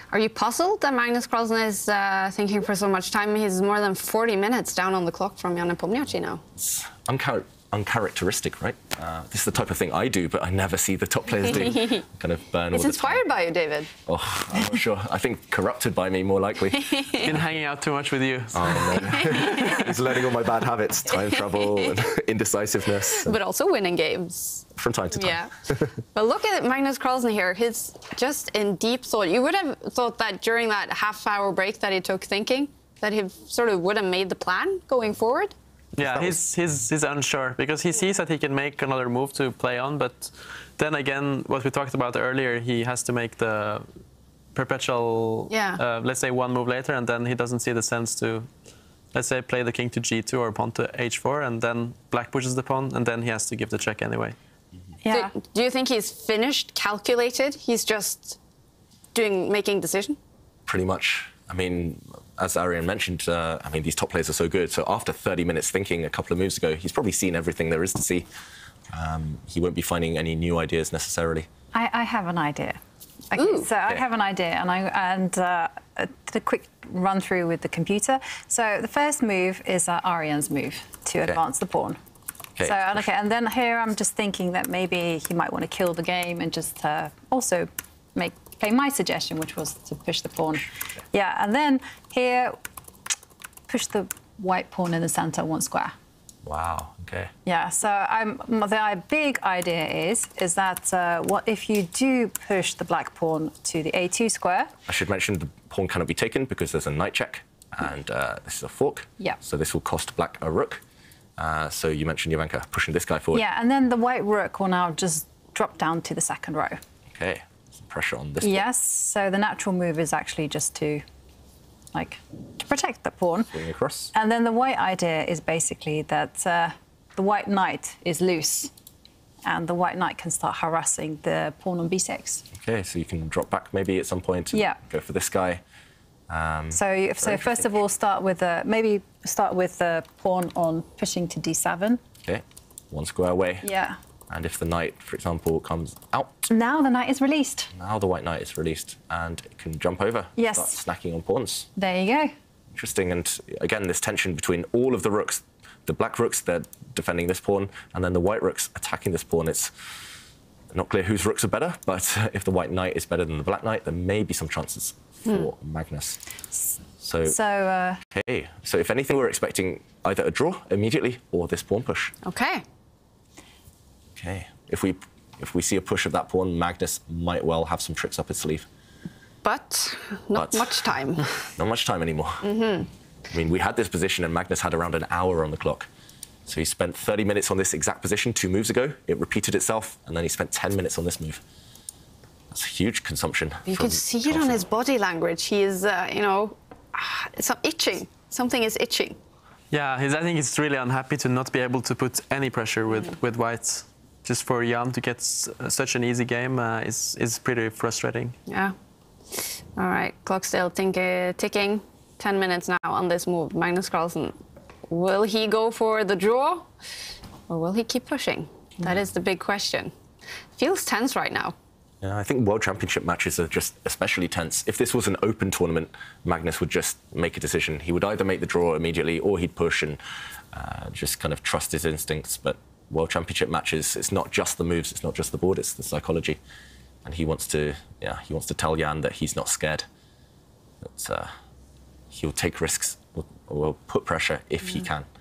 Are you puzzled that Magnus Carlsen is thinking for so much time? He's more than 40 minutes down on the clock from Jan Nepomniachtchi now. It's uncharacteristic, right? This is the type of thing I do, but I never see the top players do. Kind of burn. It's inspired by you, David. Oh, I'm not sure. I think corrupted by me, more likely. Been hanging out too much with you. Oh, man. He's learning all my bad habits, time travel, and indecisiveness. But also winning games. From time to time. Yeah. But look at Magnus Carlsen here. He's just in deep thought. You would have thought that during that half-hour break that he took thinking, that he sort of would have made the plan going forward. Yeah, he's unsure because he sees that he can make another move to play on, but then again, what we talked about earlier, he has to make the perpetual, let's say, one move later, and then he doesn't see the sense to, let's say, play the king to g2 or pawn to h4, and then black pushes the pawn, and then he has to give the check anyway. Yeah. Do you think he's finished, calculated? He's just making decision? Pretty much. I mean, as Arian mentioned, I mean, these top players are so good. So after 30 minutes thinking a couple of moves ago, he's probably seen everything there is to see. He won't be finding any new ideas necessarily. I have an idea. Okay, so I have an idea, and did a quick run through with the computer. So the first move is Arian's move to advance the pawn. So, and then here I'm just thinking that maybe he might want to kill the game and just also play my suggestion, which was to push the pawn. Yeah, and then here, push the white pawn in the center one square. Wow, okay. Yeah, so the big idea is that what if you do push the black pawn to the a2 square? I should mention the pawn cannot be taken because there's a knight check, and this is a fork. Yeah. So this will cost black a rook. So you mentioned Jovanka pushing this guy forward. Yeah, and then the white rook will now just drop down to the second row. Okay, some pressure on this. Yes, so the natural move is actually just to protect the pawn. Swing across. And then the white idea is basically that the white knight is loose, and the white knight can start harassing the pawn on b6. Okay, so you can drop back maybe at some point and go for this guy. So first of all, start with the pawn on pushing to d7. Okay, one square away. Yeah. And if the knight, for example, comes out. Now the knight is released. Now the white knight is released and it can jump over. Yes. Start snacking on pawns. There you go. Interesting. And again, this tension between all of the rooks. The black rooks, they're defending this pawn, and then the white rooks attacking this pawn. It's not clear whose rooks are better, but if the white knight is better than the black knight, there may be some chances for Magnus. So if anything, we're expecting either a draw immediately or this pawn push. Okay. Okay. If we see a push of that pawn, Magnus might well have some tricks up his sleeve. But not much time. Not much time anymore. I mean, we had this position and Magnus had around an hour on the clock. So he spent 30 minutes on this exact position 2 moves ago. It repeated itself, and then he spent 10 minutes on this move. That's huge consumption. You can see it on his body language. He is, it's itching. Something is itching. Yeah, I think he's really unhappy to not be able to put any pressure with white. Just for Jan to get such an easy game is pretty frustrating. Yeah. All right, clock still ticking. 10 minutes now on this move. Magnus Carlsen, will he go for the draw or will he keep pushing? That is the big question. Feels tense right now. Yeah, I think World Championship matches are just especially tense. If this was an open tournament, Magnus would just make a decision. He would either make the draw immediately or he'd push and just kind of trust his instincts. But World Championship matches, it's not just the moves, it's not just the board, it's the psychology. And he wants to tell Jan that he's not scared. That he'll take risks or put pressure if he can.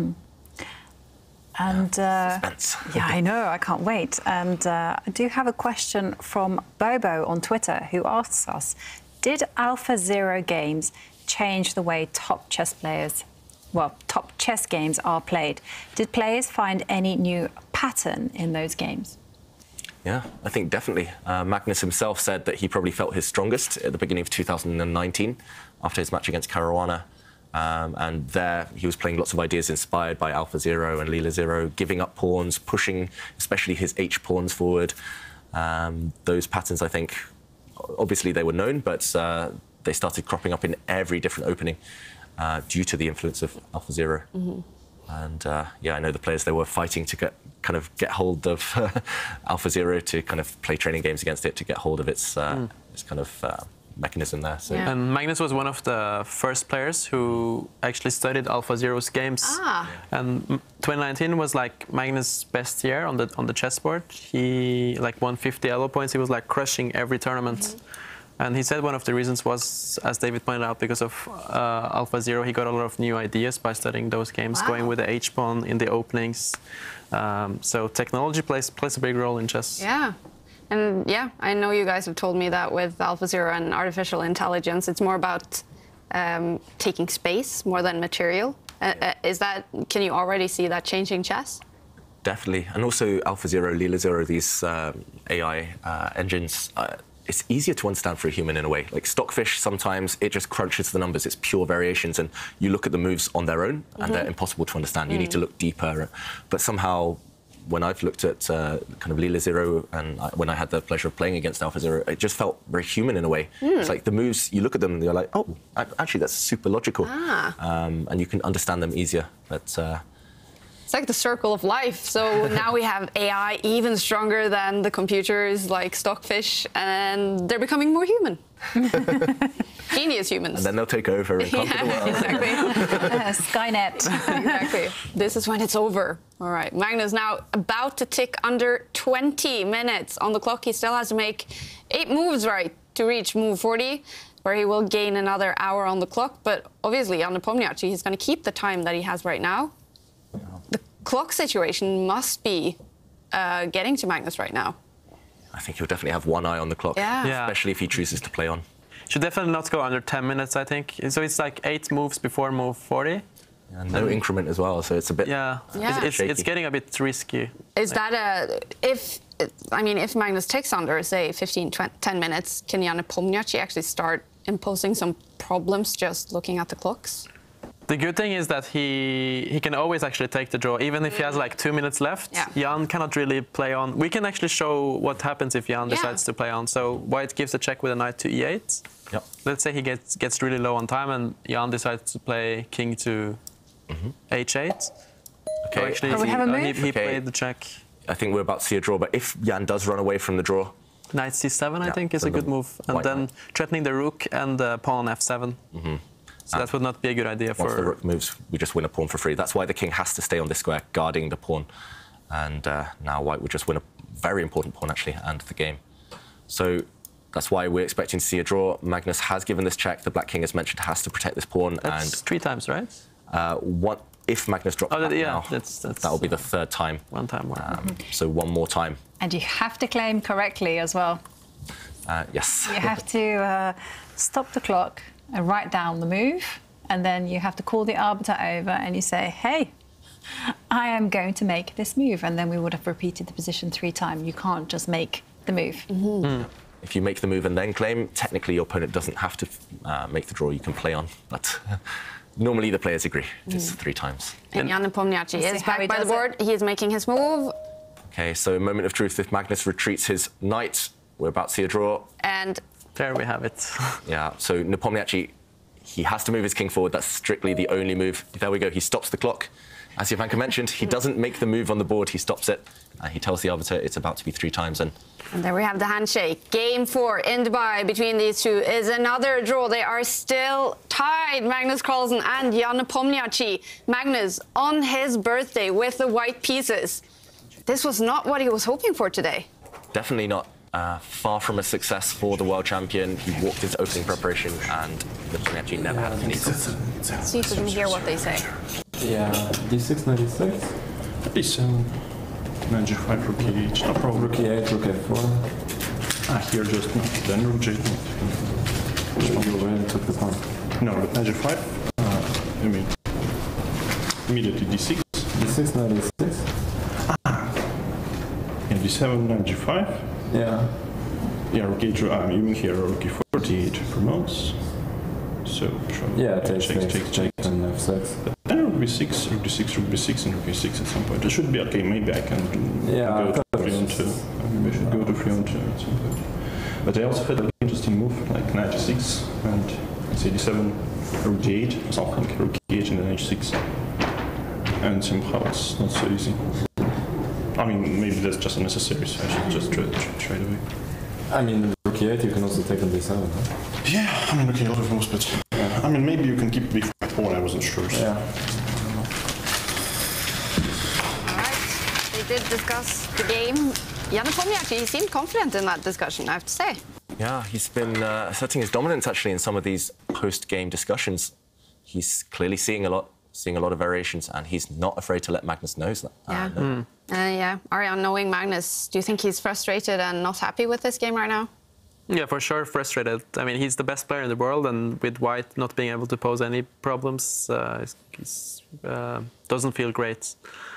And suspense. Yeah, I know, I can't wait. And I do have a question from Bobo on Twitter, who asks us, did AlphaZero games change the way top chess games are played? Did players find any new pattern in those games? Yeah, I think definitely. Magnus himself said that he probably felt his strongest at the beginning of 2019 after his match against Caruana. And there he was playing lots of ideas inspired by AlphaZero and LeelaZero, giving up pawns, pushing especially his H pawns forward. Those patterns, I think, obviously they were known, but they started cropping up in every different opening due to the influence of AlphaZero. And yeah, I know the players, they were fighting to get hold of AlphaZero, to kind of play training games against it, to get hold of its kind of mechanism there. So. Yeah. And Magnus was one of the first players who actually studied AlphaZero's games. And 2019 was like Magnus' best year on the chessboard. He like won 50 elo points. He was like crushing every tournament. And he said one of the reasons was, as David pointed out, because of AlphaZero, he got a lot of new ideas by studying those games, going with the H-pawn in the openings. So technology plays a big role in chess. Yeah. And yeah, I know you guys have told me that with AlphaZero and artificial intelligence, it's more about taking space more than material. Can you already see that changing chess? Definitely. And also AlphaZero, LeelaZero, these AI engines, it's easier to understand for a human in a way. Like Stockfish, sometimes it just crunches the numbers. It's pure variations, and you look at the moves on their own, and they're impossible to understand. You need to look deeper. But somehow, when I've looked at kind of LeelaZero, and when I had the pleasure of playing against AlphaZero, it just felt very human in a way. It's like the moves, you look at them, and you're like, oh, actually, that's super logical. And you can understand them easier. But it's like the circle of life. So now we have AI even stronger than the computers like Stockfish, and they're becoming more human. Genius humans. And then they'll take over and conquer the world. Exactly. Skynet. Exactly. This is when it's over. All right. Magnus now about to tick under 20 minutes on the clock. He still has to make 8 moves right to reach move 40, where he will gain another hour on the clock. But obviously, Jan Nepomniachtchi, he's going to keep the time that he has right now. The clock situation must be getting to Magnus right now. I think he'll definitely have one eye on the clock, especially if he chooses to play on. Should definitely not go under 10 minutes, I think. So it's like 8 moves before move 40. And no increment as well, so it's a bit It's getting a bit risky. Is that if Magnus takes under, say, 15, 10 minutes, can Jan Nepomniachtchi actually start imposing some problems just looking at the clocks? The good thing is that he can always actually take the draw, even if he has like 2 minutes left. Jan cannot really play on. We can actually show what happens if Jan decides to play on. So White gives a check with a knight to e8. Let's say he gets really low on time and Jan decides to play king to h8. Okay. So actually, he played the check. I think we're about to see a draw, but if Jan does run away from the draw, knight c7, I think, is a good move, and then threatening the rook and the pawn on f7. So that would not be a good idea for... Once the rook moves, we just win a pawn for free. That's why the king has to stay on this square, guarding the pawn. And now White would just win a very important pawn, actually, and the game. So that's why we're expecting to see a draw. Magnus has given this check. The black king, as mentioned, has to protect this pawn. That's 3 times, right? If Magnus drops back now, that will be the 3rd time. 1 time more. So 1 more time. And you have to claim correctly as well. Yes. You have to stop the clock and write down the move, and then you have to call the arbiter over and you say, hey, I am going to make this move, and then we would have repeated the position 3 times. You can't just make the move. If you make the move and then claim, technically your opponent doesn't have to make the draw. You can play on, but normally the players agree. It's 3 times. And Jan Nepomniachtchi is back by the board. He is making his move. Okay, so moment of truth. If Magnus retreats his knight, we're about to see a draw. And there we have it. Yeah, so Nepomniachtchi, he has to move his king forward. That's strictly the only move. There we go. He stops the clock. As Jovanka mentioned, he doesn't make the move on the board. He stops it. He tells the arbiter it's about to be 3 times. And there we have the handshake. Game 4 in Dubai between these two is another draw. They are still tied, Magnus Carlsen and Jan Nepomniachtchi. Magnus on his birthday with the white pieces. This was not what he was hoping for today. Definitely not. Far from a success for the world champion. He walked his opening preparation and Nepomniachtchi never had any. Let's see if we can hear what they say. Yeah, d6, 96. d7, knight g5, rook e8, no problem. Rook e8, rook f4. Here just not, then rook j8. You already took the pawn. No, but knight g5, I mean, immediately d6. d6, 96. Yeah, d7, knight g5. Yeah. Yeah, rook e8, I'm even here, rook e4, d8 promotes. So, takes and f6. But then rook b6, rook d6, rook b6, and rook e6 at some point. It should be okay. Maybe I can go to 3 on 2. Maybe I should go to 3 on 2 at some point. But I also had an interesting move, like knight g6, and let's say d7, rook d8, or something, rook e8, and then h6. And somehow it's not so easy. I mean, maybe that's just unnecessary, so I should just try it away. I mean, rook e8, you can also take on d7, huh? Yeah, I mean, okay, a lot of moves, but I mean, maybe you can keep big white pawn, I wasn't sure. So. Yeah. All right, they did discuss the game. Jan Nepomniachtchi, he seemed confident in that discussion, I have to say. Yeah, he's been asserting his dominance, actually, in some of these post-game discussions. He's clearly seeing a lot of variations, and he's not afraid to let Magnus know that. Yeah, Arian, knowing Magnus, do you think he's frustrated and not happy with this game right now? Yeah, for sure, frustrated. I mean, he's the best player in the world, and with White not being able to pose any problems, doesn't feel great.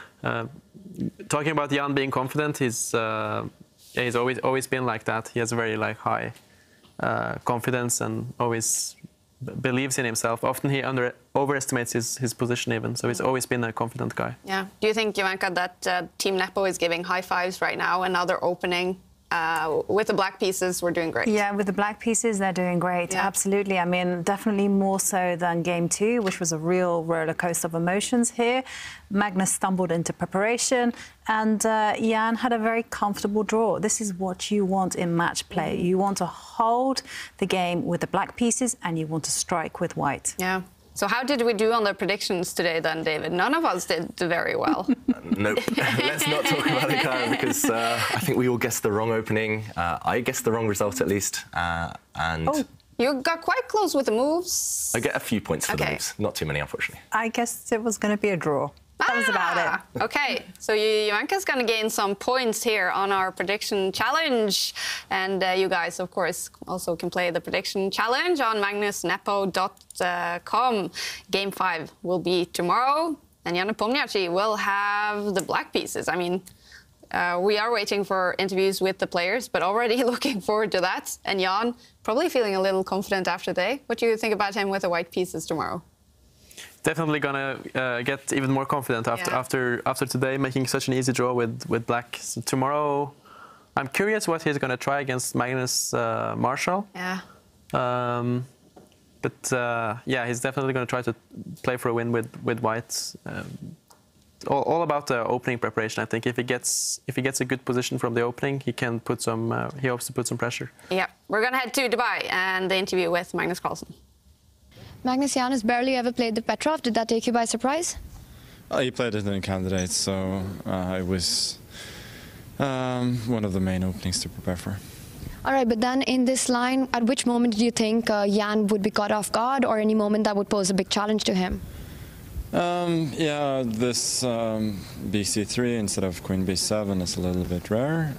Talking about Jan being confident, he's always been like that. He has a very high confidence and always believes in himself. Often he overestimates his position even, so he's always been a confident guy. Yeah. Do you think, Jovanka, that Team Nepo is giving high fives right now, and now they're opening? With the black pieces, we're doing great. Yeah, with the black pieces, they're doing great. Yeah. Absolutely. I mean, definitely more so than Game 2, which was a real roller coaster of emotions here. Magnus stumbled into preparation, and Jan had a very comfortable draw. This is what you want in match play. You want to hold the game with the black pieces, and you want to strike with white. Yeah. So how did we do on the predictions today then, David? None of us did very well. Nope. Let's not talk about it, Karen, because I think we all guessed the wrong opening. I guessed the wrong result, at least. And you got quite close with the moves. I get a few points for the moves. Not too many, unfortunately. I guessed it was going to be a draw. That was about it. Okay, so Jovanka's going to gain some points here on our prediction challenge. And you guys, of course, also can play the prediction challenge on magnusnepo.com. Game 5 will be tomorrow, and Jan Nepomniachtchi will have the black pieces. I mean, we are waiting for interviews with the players, but already looking forward to that. And Jan, probably feeling a little confident after today. What do you think about him with the white pieces tomorrow? Definitely gonna get even more confident after today, making such an easy draw with black. So tomorrow, I'm curious what he's gonna try against Magnus Marshall. Yeah. Yeah, he's definitely gonna try to play for a win with white. All about the opening preparation. I think if he gets a good position from the opening, he can put some. He hopes to put some pressure. Yeah, we're gonna head to Dubai and the interview with Magnus Carlsen. Magnus, Jan has barely ever played the Petrov. Did that take you by surprise? He played it in Candidates, so it was one of the main openings to prepare for. All right, but then in this line, at which moment did you think Jan would be caught off guard, or any moment that would pose a big challenge to him? Yeah, this BC3 instead of Queen B7 is a little bit rare.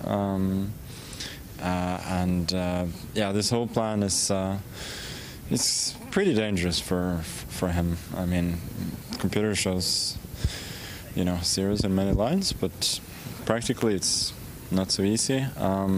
Yeah, this whole plan is it's pretty dangerous for him. I mean, computer shows, zeros in many lines, but practically it's not so easy.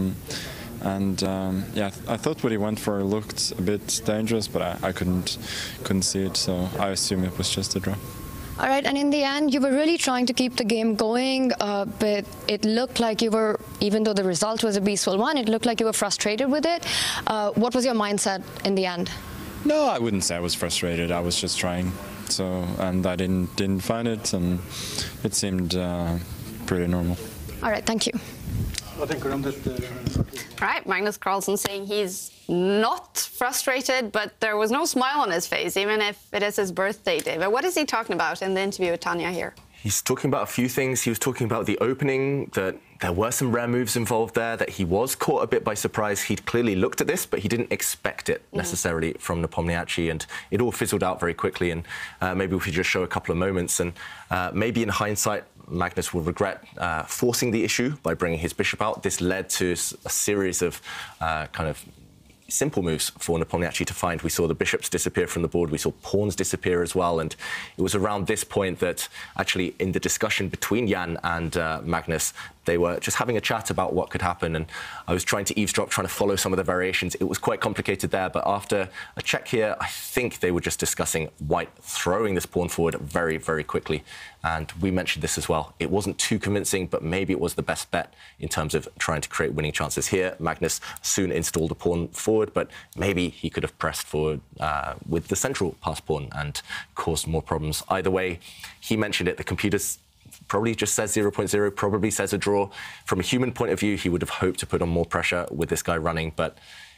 Yeah, I thought what he went for looked a bit dangerous, but I couldn't see it, so I assume it was just a draw. All right, and in the end, you were really trying to keep the game going, but it looked like you were, even though the result was a peaceful one, it looked like you were frustrated with it. What was your mindset in the end? No, I wouldn't say I was frustrated. I was just trying. So, and I didn't find it, and it seemed pretty normal. All right, thank you. All right, Magnus Carlsen saying he's not frustrated, but there was no smile on his face, even if it is his birthday, David. What is he talking about in the interview with Tanya here? He's talking about a few things. He was talking about the opening, that there were some rare moves involved there, that he was caught a bit by surprise. He'd clearly looked at this, but he didn't expect it necessarily from Nepomniachtchi, and it all fizzled out very quickly. And maybe we could just show a couple of moments, and maybe in hindsight, Magnus will regret forcing the issue by bringing his bishop out. This led to a series of kind of simple moves for Nepomniachtchi to find. We saw the bishops disappear from the board. We saw pawns disappear as well. And it was around this point that actually in the discussion between Jan and Magnus, they were just having a chat about what could happen. And I was trying to eavesdrop, trying to follow some of the variations. It was quite complicated there. But after a check here, I think they were just discussing White throwing this pawn forward very, very quickly. And we mentioned this as well. It wasn't too convincing, but maybe it was the best bet in terms of trying to create winning chances here. Magnus soon installed a pawn forward, but maybe he could have pressed forward with the central pass pawn and caused more problems. Either way, he mentioned it. The computer's probably just says 0.0, probably says a draw. From a human point of view, he would have hoped to put on more pressure with this guy running, but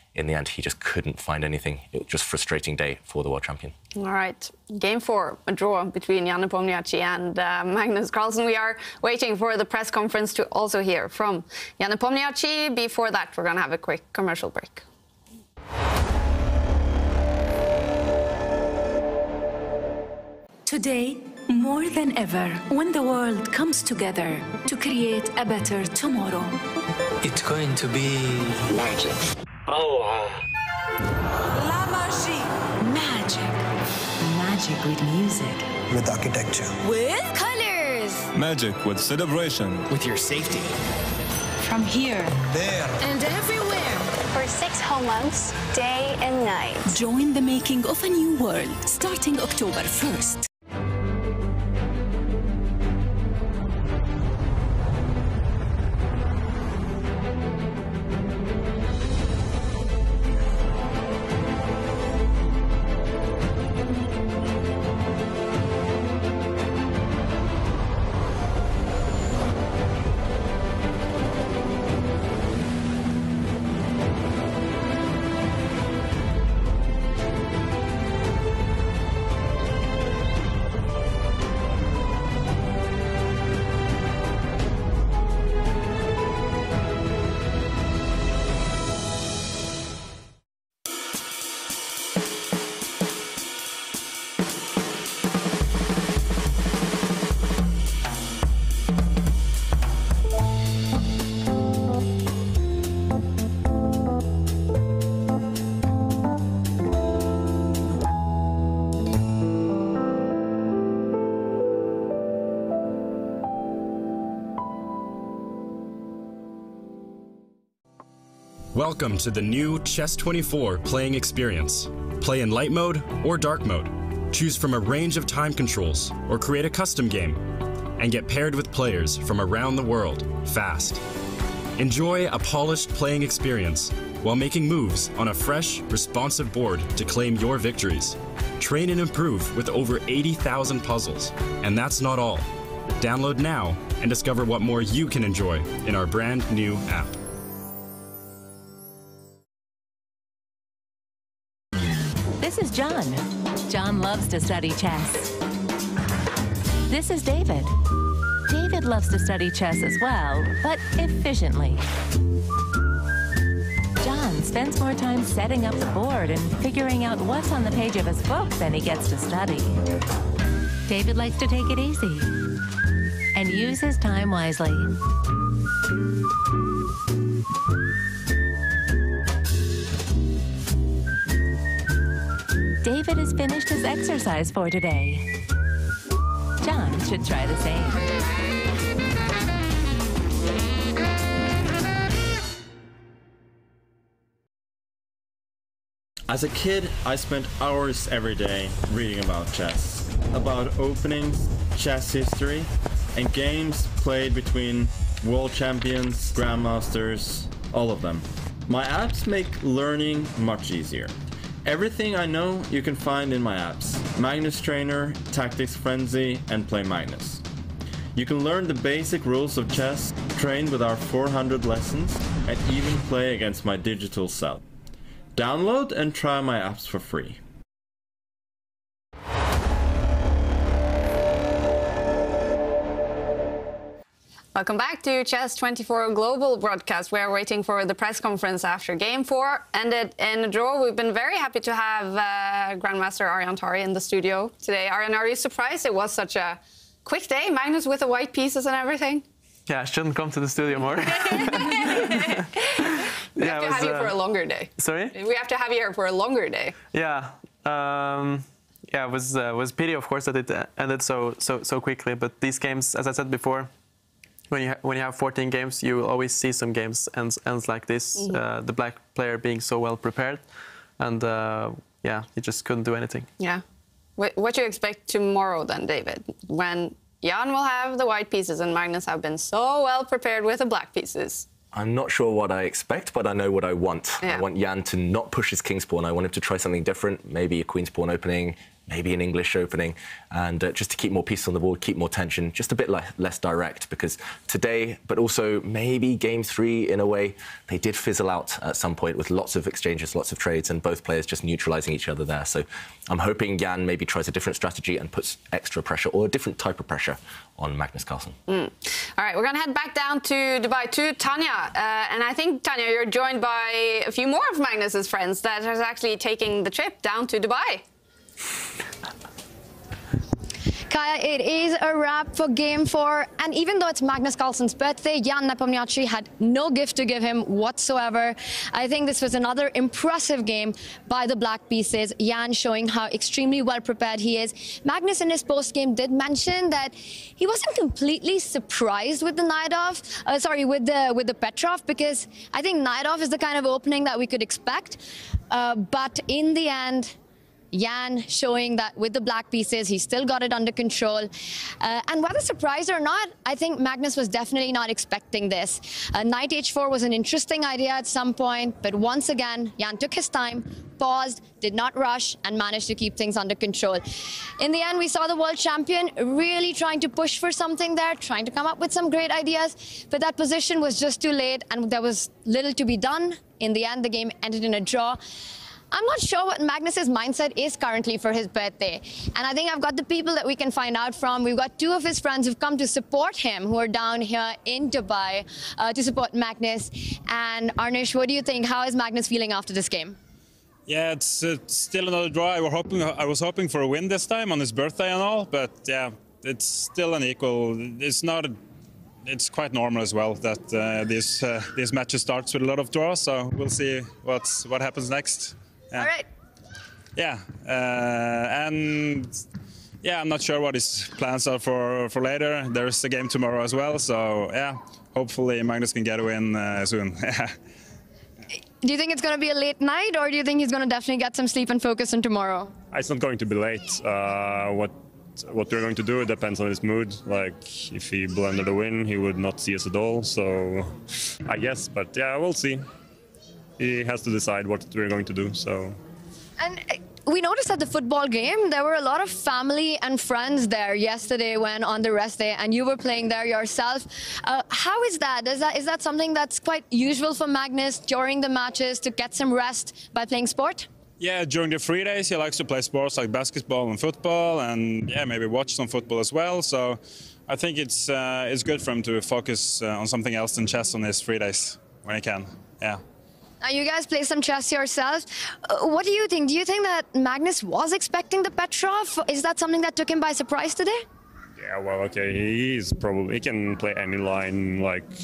in the end, he just couldn't find anything. It was just a frustrating day for the world champion. All right, game 4, a draw between Jan Nepomniachtchi and Magnus Carlsen. We are waiting for the press conference to also hear from Jan Nepomniachtchi. Before that, we're going to have a quick commercial break. Today, more than ever, when the world comes together to create a better tomorrow. It's going to be magic. Oh, La magie. Magic. Magic with music. With architecture. With colors. Magic with celebration. With your safety. From here. There. And everywhere. For 6 whole months, day and night. Join the making of a new world, starting October 1st. Welcome to the new Chess24 playing experience. Play in light mode or dark mode. Choose from a range of time controls or create a custom game and get paired with players from around the world fast. Enjoy a polished playing experience while making moves on a fresh, responsive board to claim your victories. Train and improve with over 80,000 puzzles. And that's not all. Download now and discover what more you can enjoy in our brand new app. This is John. John loves to study chess. This is David. David loves to study chess as well, but efficiently. John spends more time setting up the board and figuring out what's on the page of his book than he gets to study. David likes to take it easy and use his time wisely. David has finished his exercise for today. John should try the same. As a kid, I spent hours every day reading about chess, about openings, chess history, and games played between world champions, grandmasters, all of them. My apps make learning much easier. Everything I know you can find in my apps: Magnus Trainer, Tactics Frenzy, and Play Magnus. You can learn the basic rules of chess, train with our 400 lessons, and even play against my digital self. Download and try my apps for free. Welcome back to Chess24 Global Broadcast. We are waiting for the press conference after Game 4 ended in a draw. We've been very happy to have Grandmaster Arian Tari in the studio today. Arian, are you surprised it was such a quick day? Magnus with the white pieces and everything? Yeah, I shouldn't come to the studio more. We have to have you for a longer day. Sorry? We have to have you here for a longer day. Yeah. Yeah, it was pity, of course, that it ended so quickly. But these games, as I said before, when you have 14 games, you will always see some games ends like this. Mm-hmm. The black player being so well prepared, and yeah, he just couldn't do anything. Yeah. What do you expect tomorrow then, David, when Jan will have the white pieces and Magnus have been so well prepared with the black pieces? I'm not sure what I expect, but I know what I want. Yeah. I want Jan to not push his king's pawn. I want him to try something different, maybe a queen's pawn opening, maybe an English opening, and just to keep more peace on the board, keep more tension, just a bit less direct, because today, but also maybe game 3 in a way, they did fizzle out at some point with lots of exchanges, lots of trades, and both players just neutralising each other there. So I'm hoping Jan maybe tries a different strategy and puts extra pressure, or a different type of pressure, on Magnus Carlsen. All right, we're going to head back down to Dubai to Tanya. And I think, Tanya, you're joined by a few more of Magnus's friends that are actually taking the trip down to Dubai. Kaya, it is a wrap for Game 4, and even though it's Magnus Carlsen's birthday, Jan Nepomniachtchi had no gift to give him whatsoever. I think this was another impressive game by the Black Pieces. Jan showing how extremely well prepared he is. Magnus in his post-game did mention that he wasn't completely surprised with the with the Petrov, because I think Naidov is the kind of opening that we could expect. But in the end, Jan showing that with the Black Pieces, he still got it under control. And whether surprised or not, I think Magnus was definitely not expecting this. Knight h4 was an interesting idea at some point, but once again, Jan took his time, paused, did not rush, and managed to keep things under control. In the end, we saw the world champion really trying to push for something there, trying to come up with some great ideas, but that position was just too late, and there was little to be done. In the end, the game ended in a draw. I'm not sure what Magnus's mindset is currently for his birthday. And I think I've got the people that we can find out from. We've got 2 of his friends who've come to support him, who are down here in Dubai to support Magnus. And Arnish, what do you think? How is Magnus feeling after this game? Yeah, it's still another draw. I was hoping for a win this time on his birthday and all, but yeah, it's still an equal. It's quite normal as well that these matches starts with a lot of draws. So we'll see what happens next. Yeah. All right. Yeah, and yeah, I'm not sure what his plans are for later. There's a game tomorrow as well, so yeah, hopefully Magnus can get a win soon. Do you think it's going to be a late night, or do you think he's going to definitely get some sleep and focus on tomorrow? It's not going to be late. What we're going to do depends on his mood. Like, if he blended a win, he would not see us at all. So, I guess, but yeah, we'll see. He has to decide what we're going to do. So. And we noticed at the football game, there were a lot of family and friends there yesterday when on the rest day, and you were playing there yourself. How is that? Is that something that's quite usual for Magnus during the matches to get some rest by playing sport? Yeah, during the free days, he likes to play sports like basketball and football, and yeah, maybe watch some football as well. So I think it's good for him to focus on something else than chess on his free days when he can. Yeah. Now, you guys play some chess yourselves. What do you think? Do you think that Magnus was expecting the Petrov? Is that something that took him by surprise today? Yeah, well, okay, he can play any line,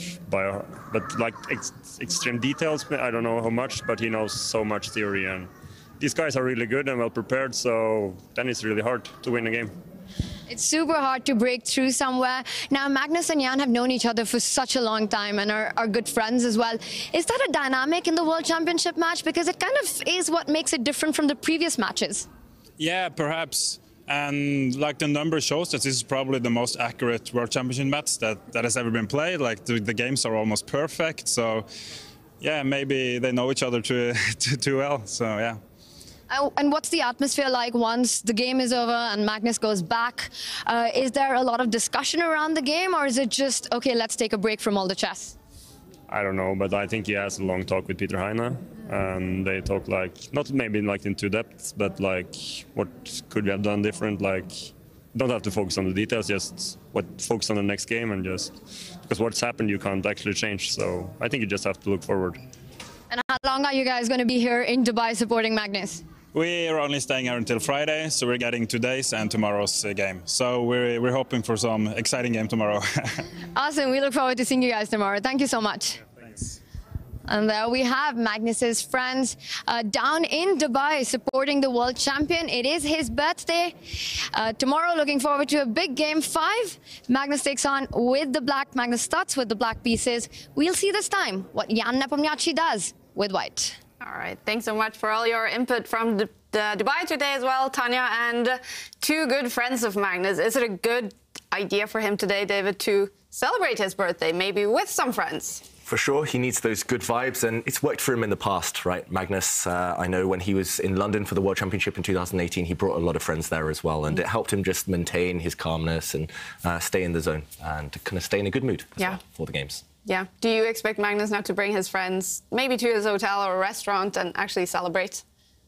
but like extreme details, I don't know how much, but he knows so much theory, and these guys are really good and well prepared, so then it's really hard to win a game. It's super hard to break through somewhere. Now, Magnus and Jan have known each other for such a long time and are good friends as well. Is that a dynamic in the World Championship match? Because it kind of is what makes it different from the previous matches. Yeah, perhaps. And like the number shows that this is probably the most accurate World Championship match that has ever been played. Like the games are almost perfect. So yeah, maybe they know each other too well. So yeah. And what's the atmosphere like once the game is over and Magnus goes back? Is there a lot of discussion around the game, or is it just, okay, let's take a break from all the chess? I don't know, but I think he has a long talk with Peter Heine, and they talk like, not maybe like into depth, but like what could we have done different, like don't have to focus on the details, just focus on the next game, and just because what's happened you can't actually change, so I think you just have to look forward. And how long are you guys going to be here in Dubai supporting Magnus? We're only staying here until Friday, so we're getting today's and tomorrow's game. So we're hoping for some exciting game tomorrow. Awesome. We look forward to seeing you guys tomorrow. Thank you so much. Yeah, thanks. And there we have Magnus's friends down in Dubai supporting the world champion. It is his birthday. Tomorrow, looking forward to a big game 5. Magnus takes on with the black. Magnus starts with the Black Pieces. We'll see this time what Jan Nepomniachtchi does with white. All right, thanks so much for all your input from Dubai today as well, Tanya, and 2 good friends of Magnus. Is it a good idea for him today, David, to celebrate his birthday, maybe with some friends? For sure, he needs those good vibes, and it's worked for him in the past, right? Magnus, I know when he was in London for the World Championship in 2018, he brought a lot of friends there as well, and it helped him just maintain his calmness and stay in the zone and kind of stay in a good mood as well for the games. Yeah. Do you expect Magnus now to bring his friends maybe to his hotel or a restaurant and actually celebrate?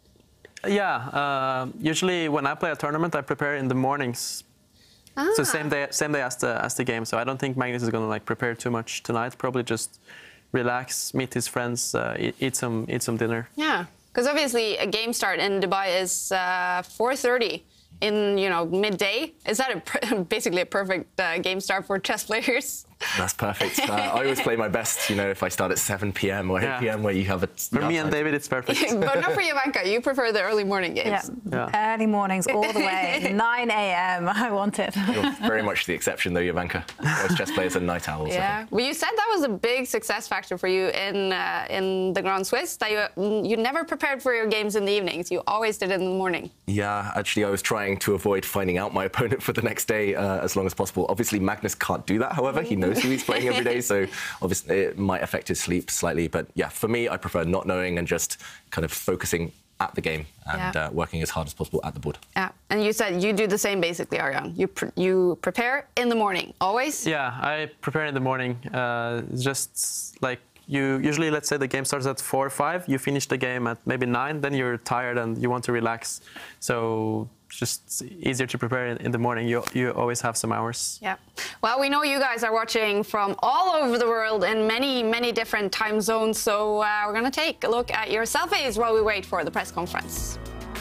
Yeah. Usually when I play a tournament, I prepare in the mornings. So same day as the game. So I don't think Magnus is gonna like prepare too much tonight. Probably just relax, meet his friends, eat some dinner. Yeah, because obviously a game start in Dubai is 4:30 in midday. Is that basically a perfect game start for chess players? That's perfect. I always play my best, if I start at 7 p.m. or 8 p.m. where you have a... For me and David, it's perfect. But not for Jovanka. You prefer the early morning games. Yeah. Early mornings all the way. 9 a.m. I want it. You're very much the exception, though, Jovanka. Most chess players are night owls. Yeah. Well, you said that was a big success factor for you in the Grand Swiss, that you never prepared for your games in the evenings. You always did it in the morning. Yeah, actually, I was trying to avoid finding out my opponent for the next day as long as possible. Obviously, Magnus can't do that, however. He knows who he's playing every day, so obviously it might affect his sleep slightly. But yeah, for me, I prefer not knowing and just kind of focusing at the game and working as hard as possible at the board. Yeah, and you said you do the same basically, Arjan. You prepare in the morning, always? Yeah, I prepare in the morning. Just like you usually, let's say the game starts at 4 or 5, you finish the game at maybe 9, then you're tired and you want to relax. So just easier to prepare in the morning. You always have some hours. Yeah. Well, we know you guys are watching from all over the world in many, many different time zones. So we're going to take a look at your selfies while we wait for the press conference.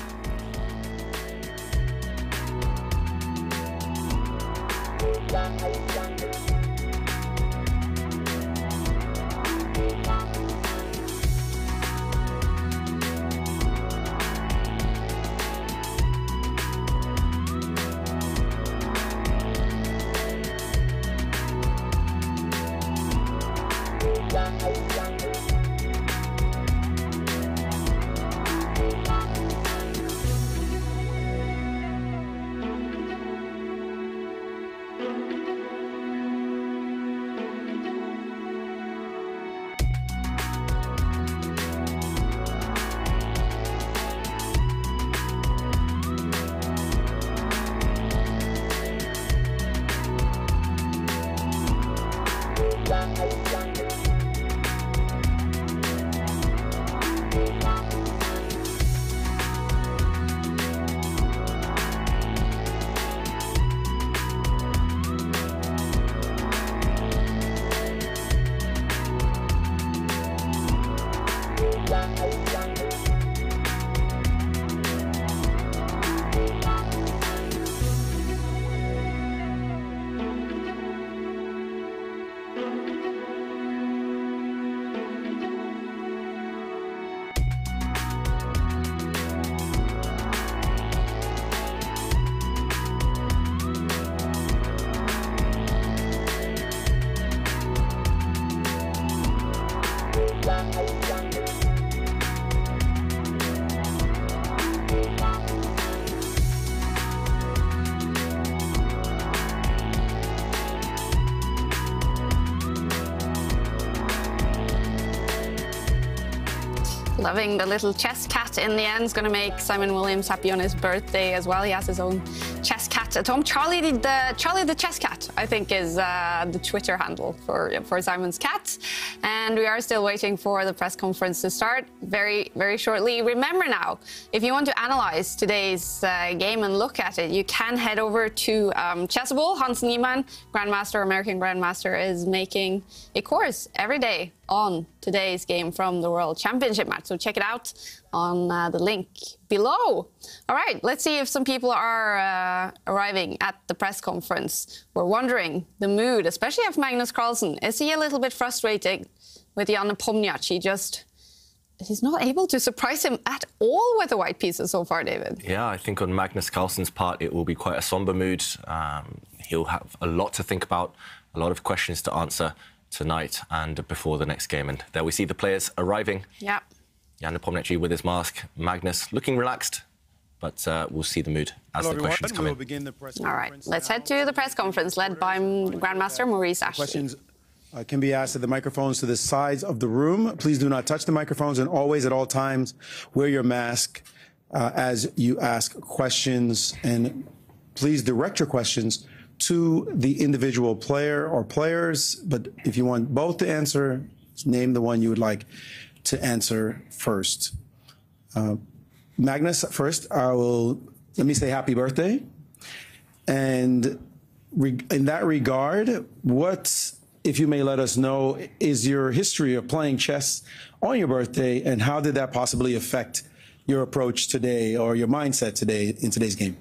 Loving the little chess cat in the end. Is going to make Simon Williams happy on his birthday as well. He has his own chess cat at home. Charlie the chess cat, I think, is the Twitter handle for Simon's cat. And we are still waiting for the press conference to start very, very shortly. Remember now, if you want to analyze today's game and look at it, you can head over to Chessable. Hans Niemann, Grandmaster, American Grandmaster, is making a course every day on today's game from the World Championship match. So check it out on the link below. All right, let's see if some people are arriving at the press conference. We're wondering the mood, especially of Magnus Carlsen. Is he a little bit frustrated with Jan Nepomniachtchi? He's not able to surprise him at all with the white pieces so far, David. Yeah, I think on Magnus Carlsen's part, it will be quite a somber mood. He'll have a lot to think about, a lot of questions to answer tonight and before the next game. And there we see the players arriving. Yeah. Jan Nepomniachtchi with his mask, Magnus looking relaxed, but we'll see the mood as the questions come in. All right, let's head to the press conference led by Grandmaster Maurice Ashley. Questions can be asked at the microphones to the sides of the room. Please do not touch the microphones, and always at all times wear your mask as you ask questions, and please direct your questions to the individual player or players. But if you want both to answer, name the one you would like to answer first. Magnus, first, let me say happy birthday. And in that regard, what, if you may let us know, is your history of playing chess on your birthday, and how did that possibly affect your approach today or your mindset today in today's game?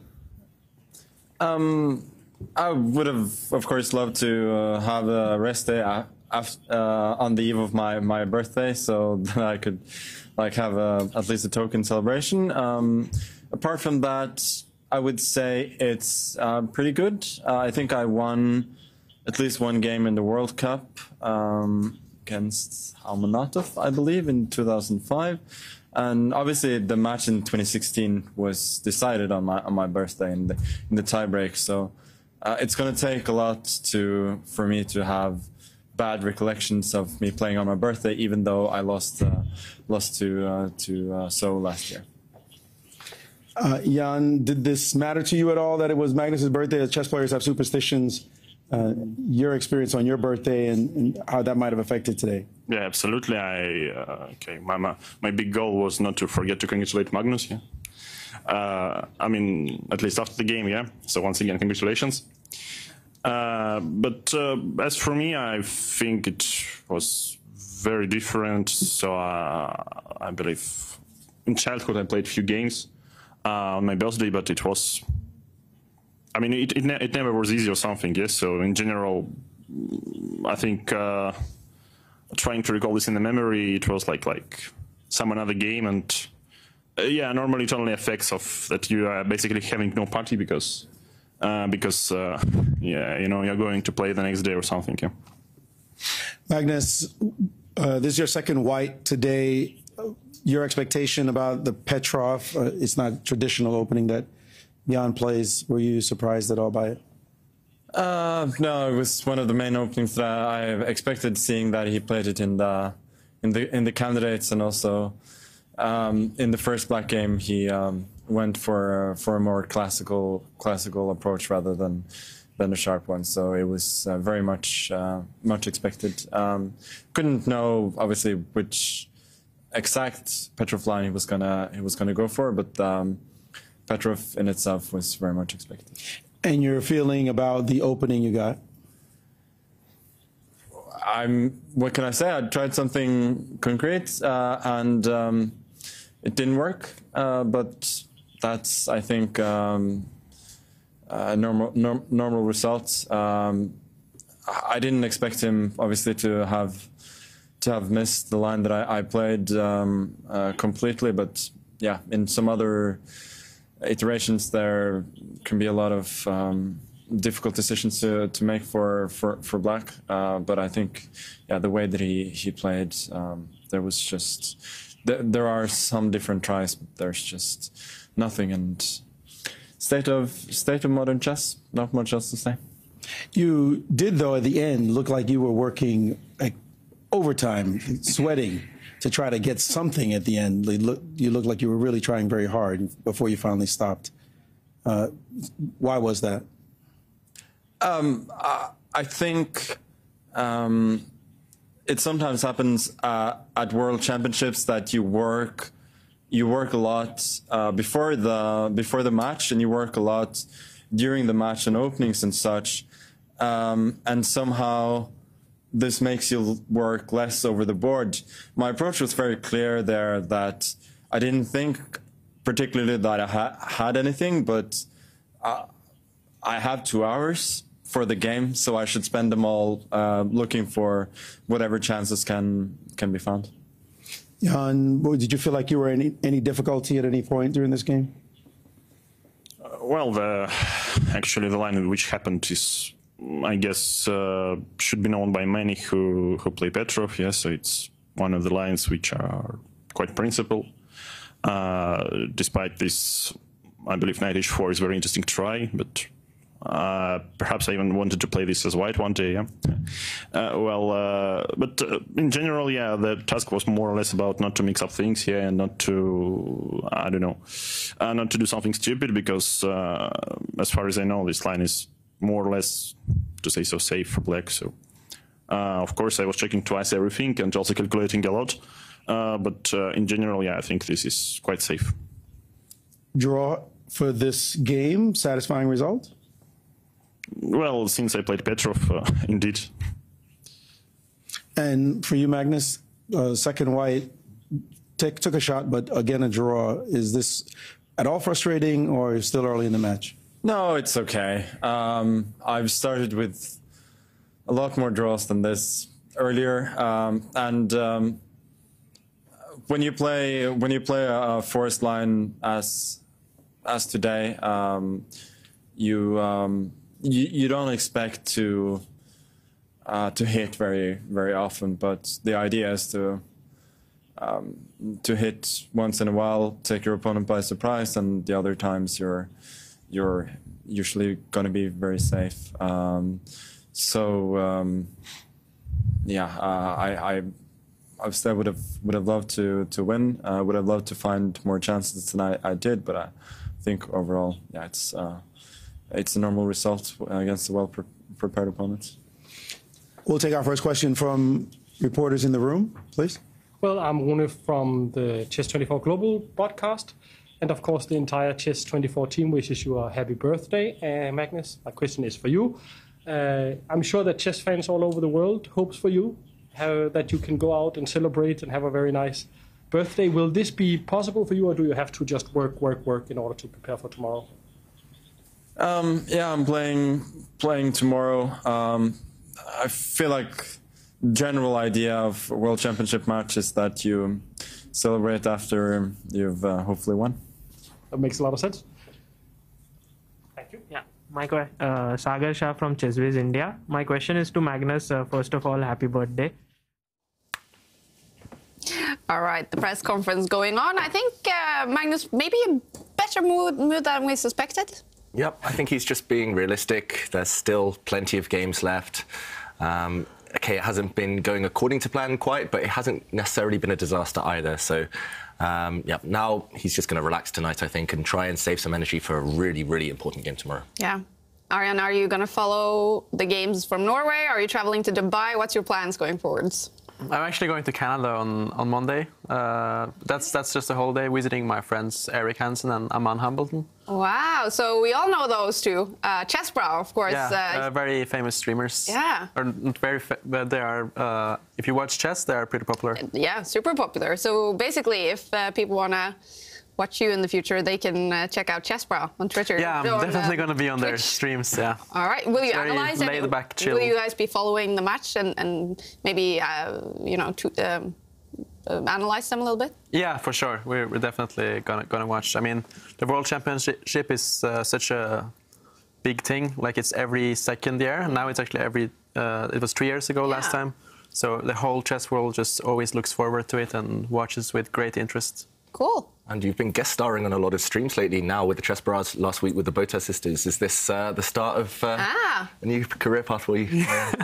I would have, of course, loved to have a rest day on the eve of my birthday, so that I could have at least a token celebration. Apart from that, I would say it's pretty good. I think I won at least one game in the World Cup against Almanatov, I believe, in 2005. And obviously, the match in 2016 was decided on my birthday in the tiebreak. So it's going to take a lot for me to have bad recollections of me playing on my birthday, even though I lost to So last year. Jan, did this matter to you at all that it was Magnus's birthday? As chess players have superstitions. Your experience on your birthday and how that might have affected today. Yeah, absolutely. My big goal was not to forget to congratulate Magnus. Yeah. I mean, at least after the game. Yeah. So once again, congratulations. But as for me, I think it was very different. So I believe in childhood I played a few games on my birthday, but it was. I mean, it never was easy or something. Yes. So in general, I think trying to recall this in the memory, it was like some another game, and yeah, normally it only affects of that you are basically having no party because yeah, you know, you're going to play the next day or something. Yeah. Magnus, this is your second white today. Your expectation about the Petrov? It's not traditional opening that Jan plays. Were you surprised at all by it? No, it was one of the main openings that I expected, seeing that he played it in the candidates, and also in the first black game he went for a more classical approach rather than a sharp one. So it was very much expected. Couldn't know obviously which exact Petrov line he was gonna go for, but Petrov in itself was very much expected. And your feeling about the opening you got? What can I say? I tried something concrete and it didn't work, but that's, I think, normal results. I didn't expect him, obviously, to have missed the line that I played completely, but yeah, in some other iterations there can be a lot of difficult decisions to make for black, but I think, yeah, the way that he played, there was just there are some different tries, but there's just nothing. And state of modern chess, not much else to say. You did, though, at the end look like you were working like overtime, sweating to try to get something at the end. You looked like you were really trying very hard before you finally stopped. Why was that? I think it sometimes happens at World Championships that you work a lot before the match, and you work a lot during the match and openings and such, and somehow this makes you work less over the board. My approach was very clear there, that I didn't think particularly that I had anything, but I have 2 hours for the game, so I should spend them all looking for whatever chances can be found. Jan, did you feel like you were in any difficulty at any point during this game? Well, actually the line which happened is, I guess, should be known by many who play Petrov. Yes, so it's one of the lines which are quite principled. Despite this, I believe knight h4 is a very interesting try, but Perhaps I even wanted to play this as white one day, yeah. But in general, yeah, the task was more or less about not to mix up things here and not to, I don't know, not to do something stupid, because as far as I know, this line is more or less, to say so, safe for black. So, of course, I was checking twice everything and also calculating a lot. But in general, yeah, I think this is quite safe. Draw for this game, satisfying result? Well, since I played Petrov, indeed. And for you, Magnus, second white, took a shot, but again a draw. Is this at all frustrating, or still early in the match? No, it's okay. I've started with a lot more draws than this earlier, and when you play a forest line as today, you don't expect to hit very often, but the idea is to hit once in a while, take your opponent by surprise, and the other times you're usually going to be very safe. Obviously I would have loved to win. Would have loved to find more chances than I did, but I think overall, yeah, it's a normal result against a well-prepared opponent. We'll take our first question from reporters in the room, please. Well, I'm Rune from the Chess24 Global podcast, and of course the entire Chess24 team wishes you a happy birthday, Magnus. My question is for you. I'm sure that chess fans all over the world hopes for you, that you can go out and celebrate and have a very nice birthday. Will this be possible for you, or do you have to just work in order to prepare for tomorrow? Yeah, I'm playing tomorrow. I feel like general idea of a World Championship match is that you celebrate after you've hopefully won. That makes a lot of sense. Thank you. Yeah, Sagar Shah from ChessWiz India. My question is to Magnus. First of all, happy birthday. All right, the press conference going on. I think Magnus maybe a better mood than we suspected. Yep, I think he's just being realistic. There's still plenty of games left. Okay, it hasn't been going according to plan quite, but it hasn't necessarily been a disaster either. So, yeah, now he's just going to relax tonight, I think, and try and save some energy for a really, really important game tomorrow. Yeah. Arian, are you going to follow the games from Norway? Are you traveling to Dubai? What's your plans going forwards? I'm actually going to Canada on Monday. That's just a whole day visiting my friends Eric Hansen and Aman Hambleton. Wow, so we all know those two. Chessbrow, of course. Yeah, very famous streamers. Yeah. Or not very, but they are. If you watch chess, they are pretty popular. Yeah, super popular. So basically, if people want to watch you in the future, they can check out Chessbrow on Twitter. Yeah, I'm definitely going to be on their streams, yeah. All right. Will you analyze it? Laid back, chill. Will you guys be following the match and maybe, you know, analyze them a little bit? Yeah, for sure. We're definitely gonna watch. I mean, the World Championship is such a big thing. Like, it's every second year. And now it's actually it was 3 years ago last time. So the whole chess world just always looks forward to it and watches with great interest. Cool. And you've been guest starring on a lot of streams lately now with the Chessbrows, last week with the Botha sisters. Is this the start of a new career path for you?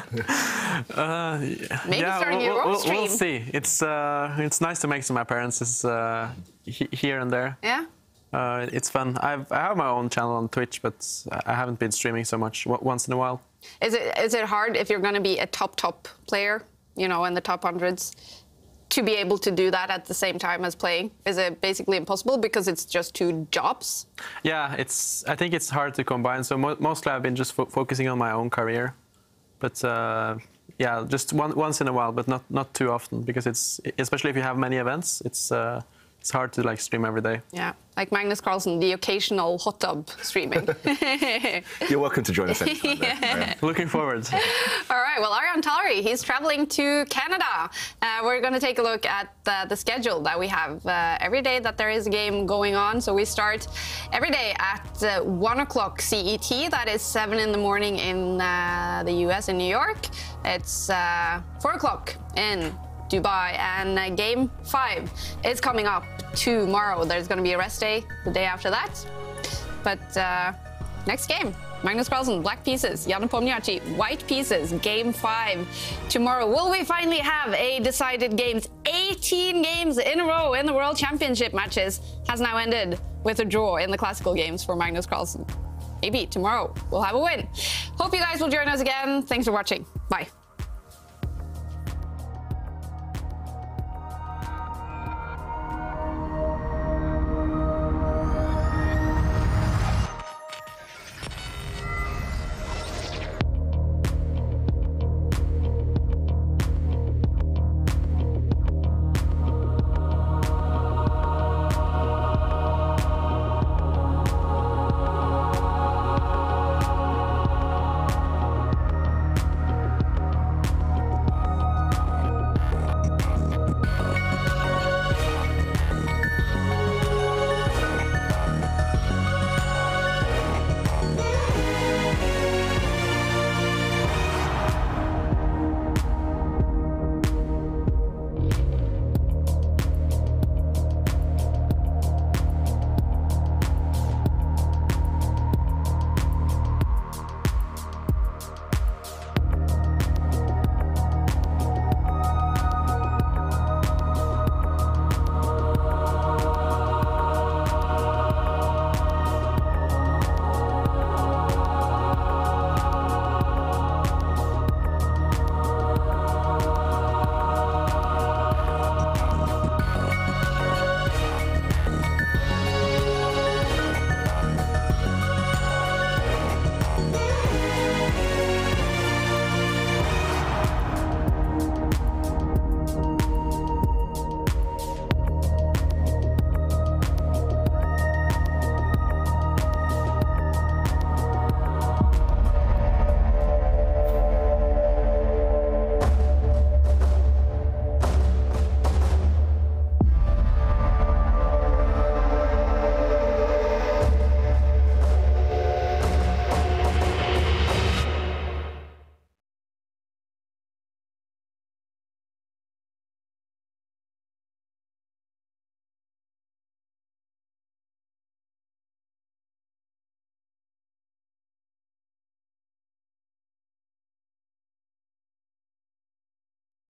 Maybe starting your own stream. We'll see. It's nice to make some appearances here and there. Yeah. It's fun. I have my own channel on Twitch, but I haven't been streaming so much. Once in a while. Is it hard if you're going to be a top player, you know, in the top hundreds, to be able to do that at the same time as playing? Is it basically impossible because it's just two jobs? Yeah, I think it's hard to combine. So mostly I've been just focusing on my own career, but yeah, just once in a while, but not too often, because especially if you have many events, it's hard to stream every day. Yeah, like Magnus Carlsen, the occasional hot tub streaming. You're welcome to join us anytime. Yeah. Looking forward. All right, well, Arian Tari, he's traveling to Canada. We're going to take a look at the schedule that we have every day that there is a game going on. So we start every day at 1 o'clock CET. That is 7 in the morning in the US, in New York. It's 4 o'clock in Dubai, and game 5 is coming up tomorrow. There's going to be a rest day the day after that. But next game. Magnus Carlsen, black pieces. Jan Nepomniachtchi, white pieces. Game 5 tomorrow. Will we finally have a decided games? 18 games in a row in the World Championship matches has now ended with a draw in the classical games for Magnus Carlsen. Maybe tomorrow we'll have a win. Hope you guys will join us again. Thanks for watching. Bye.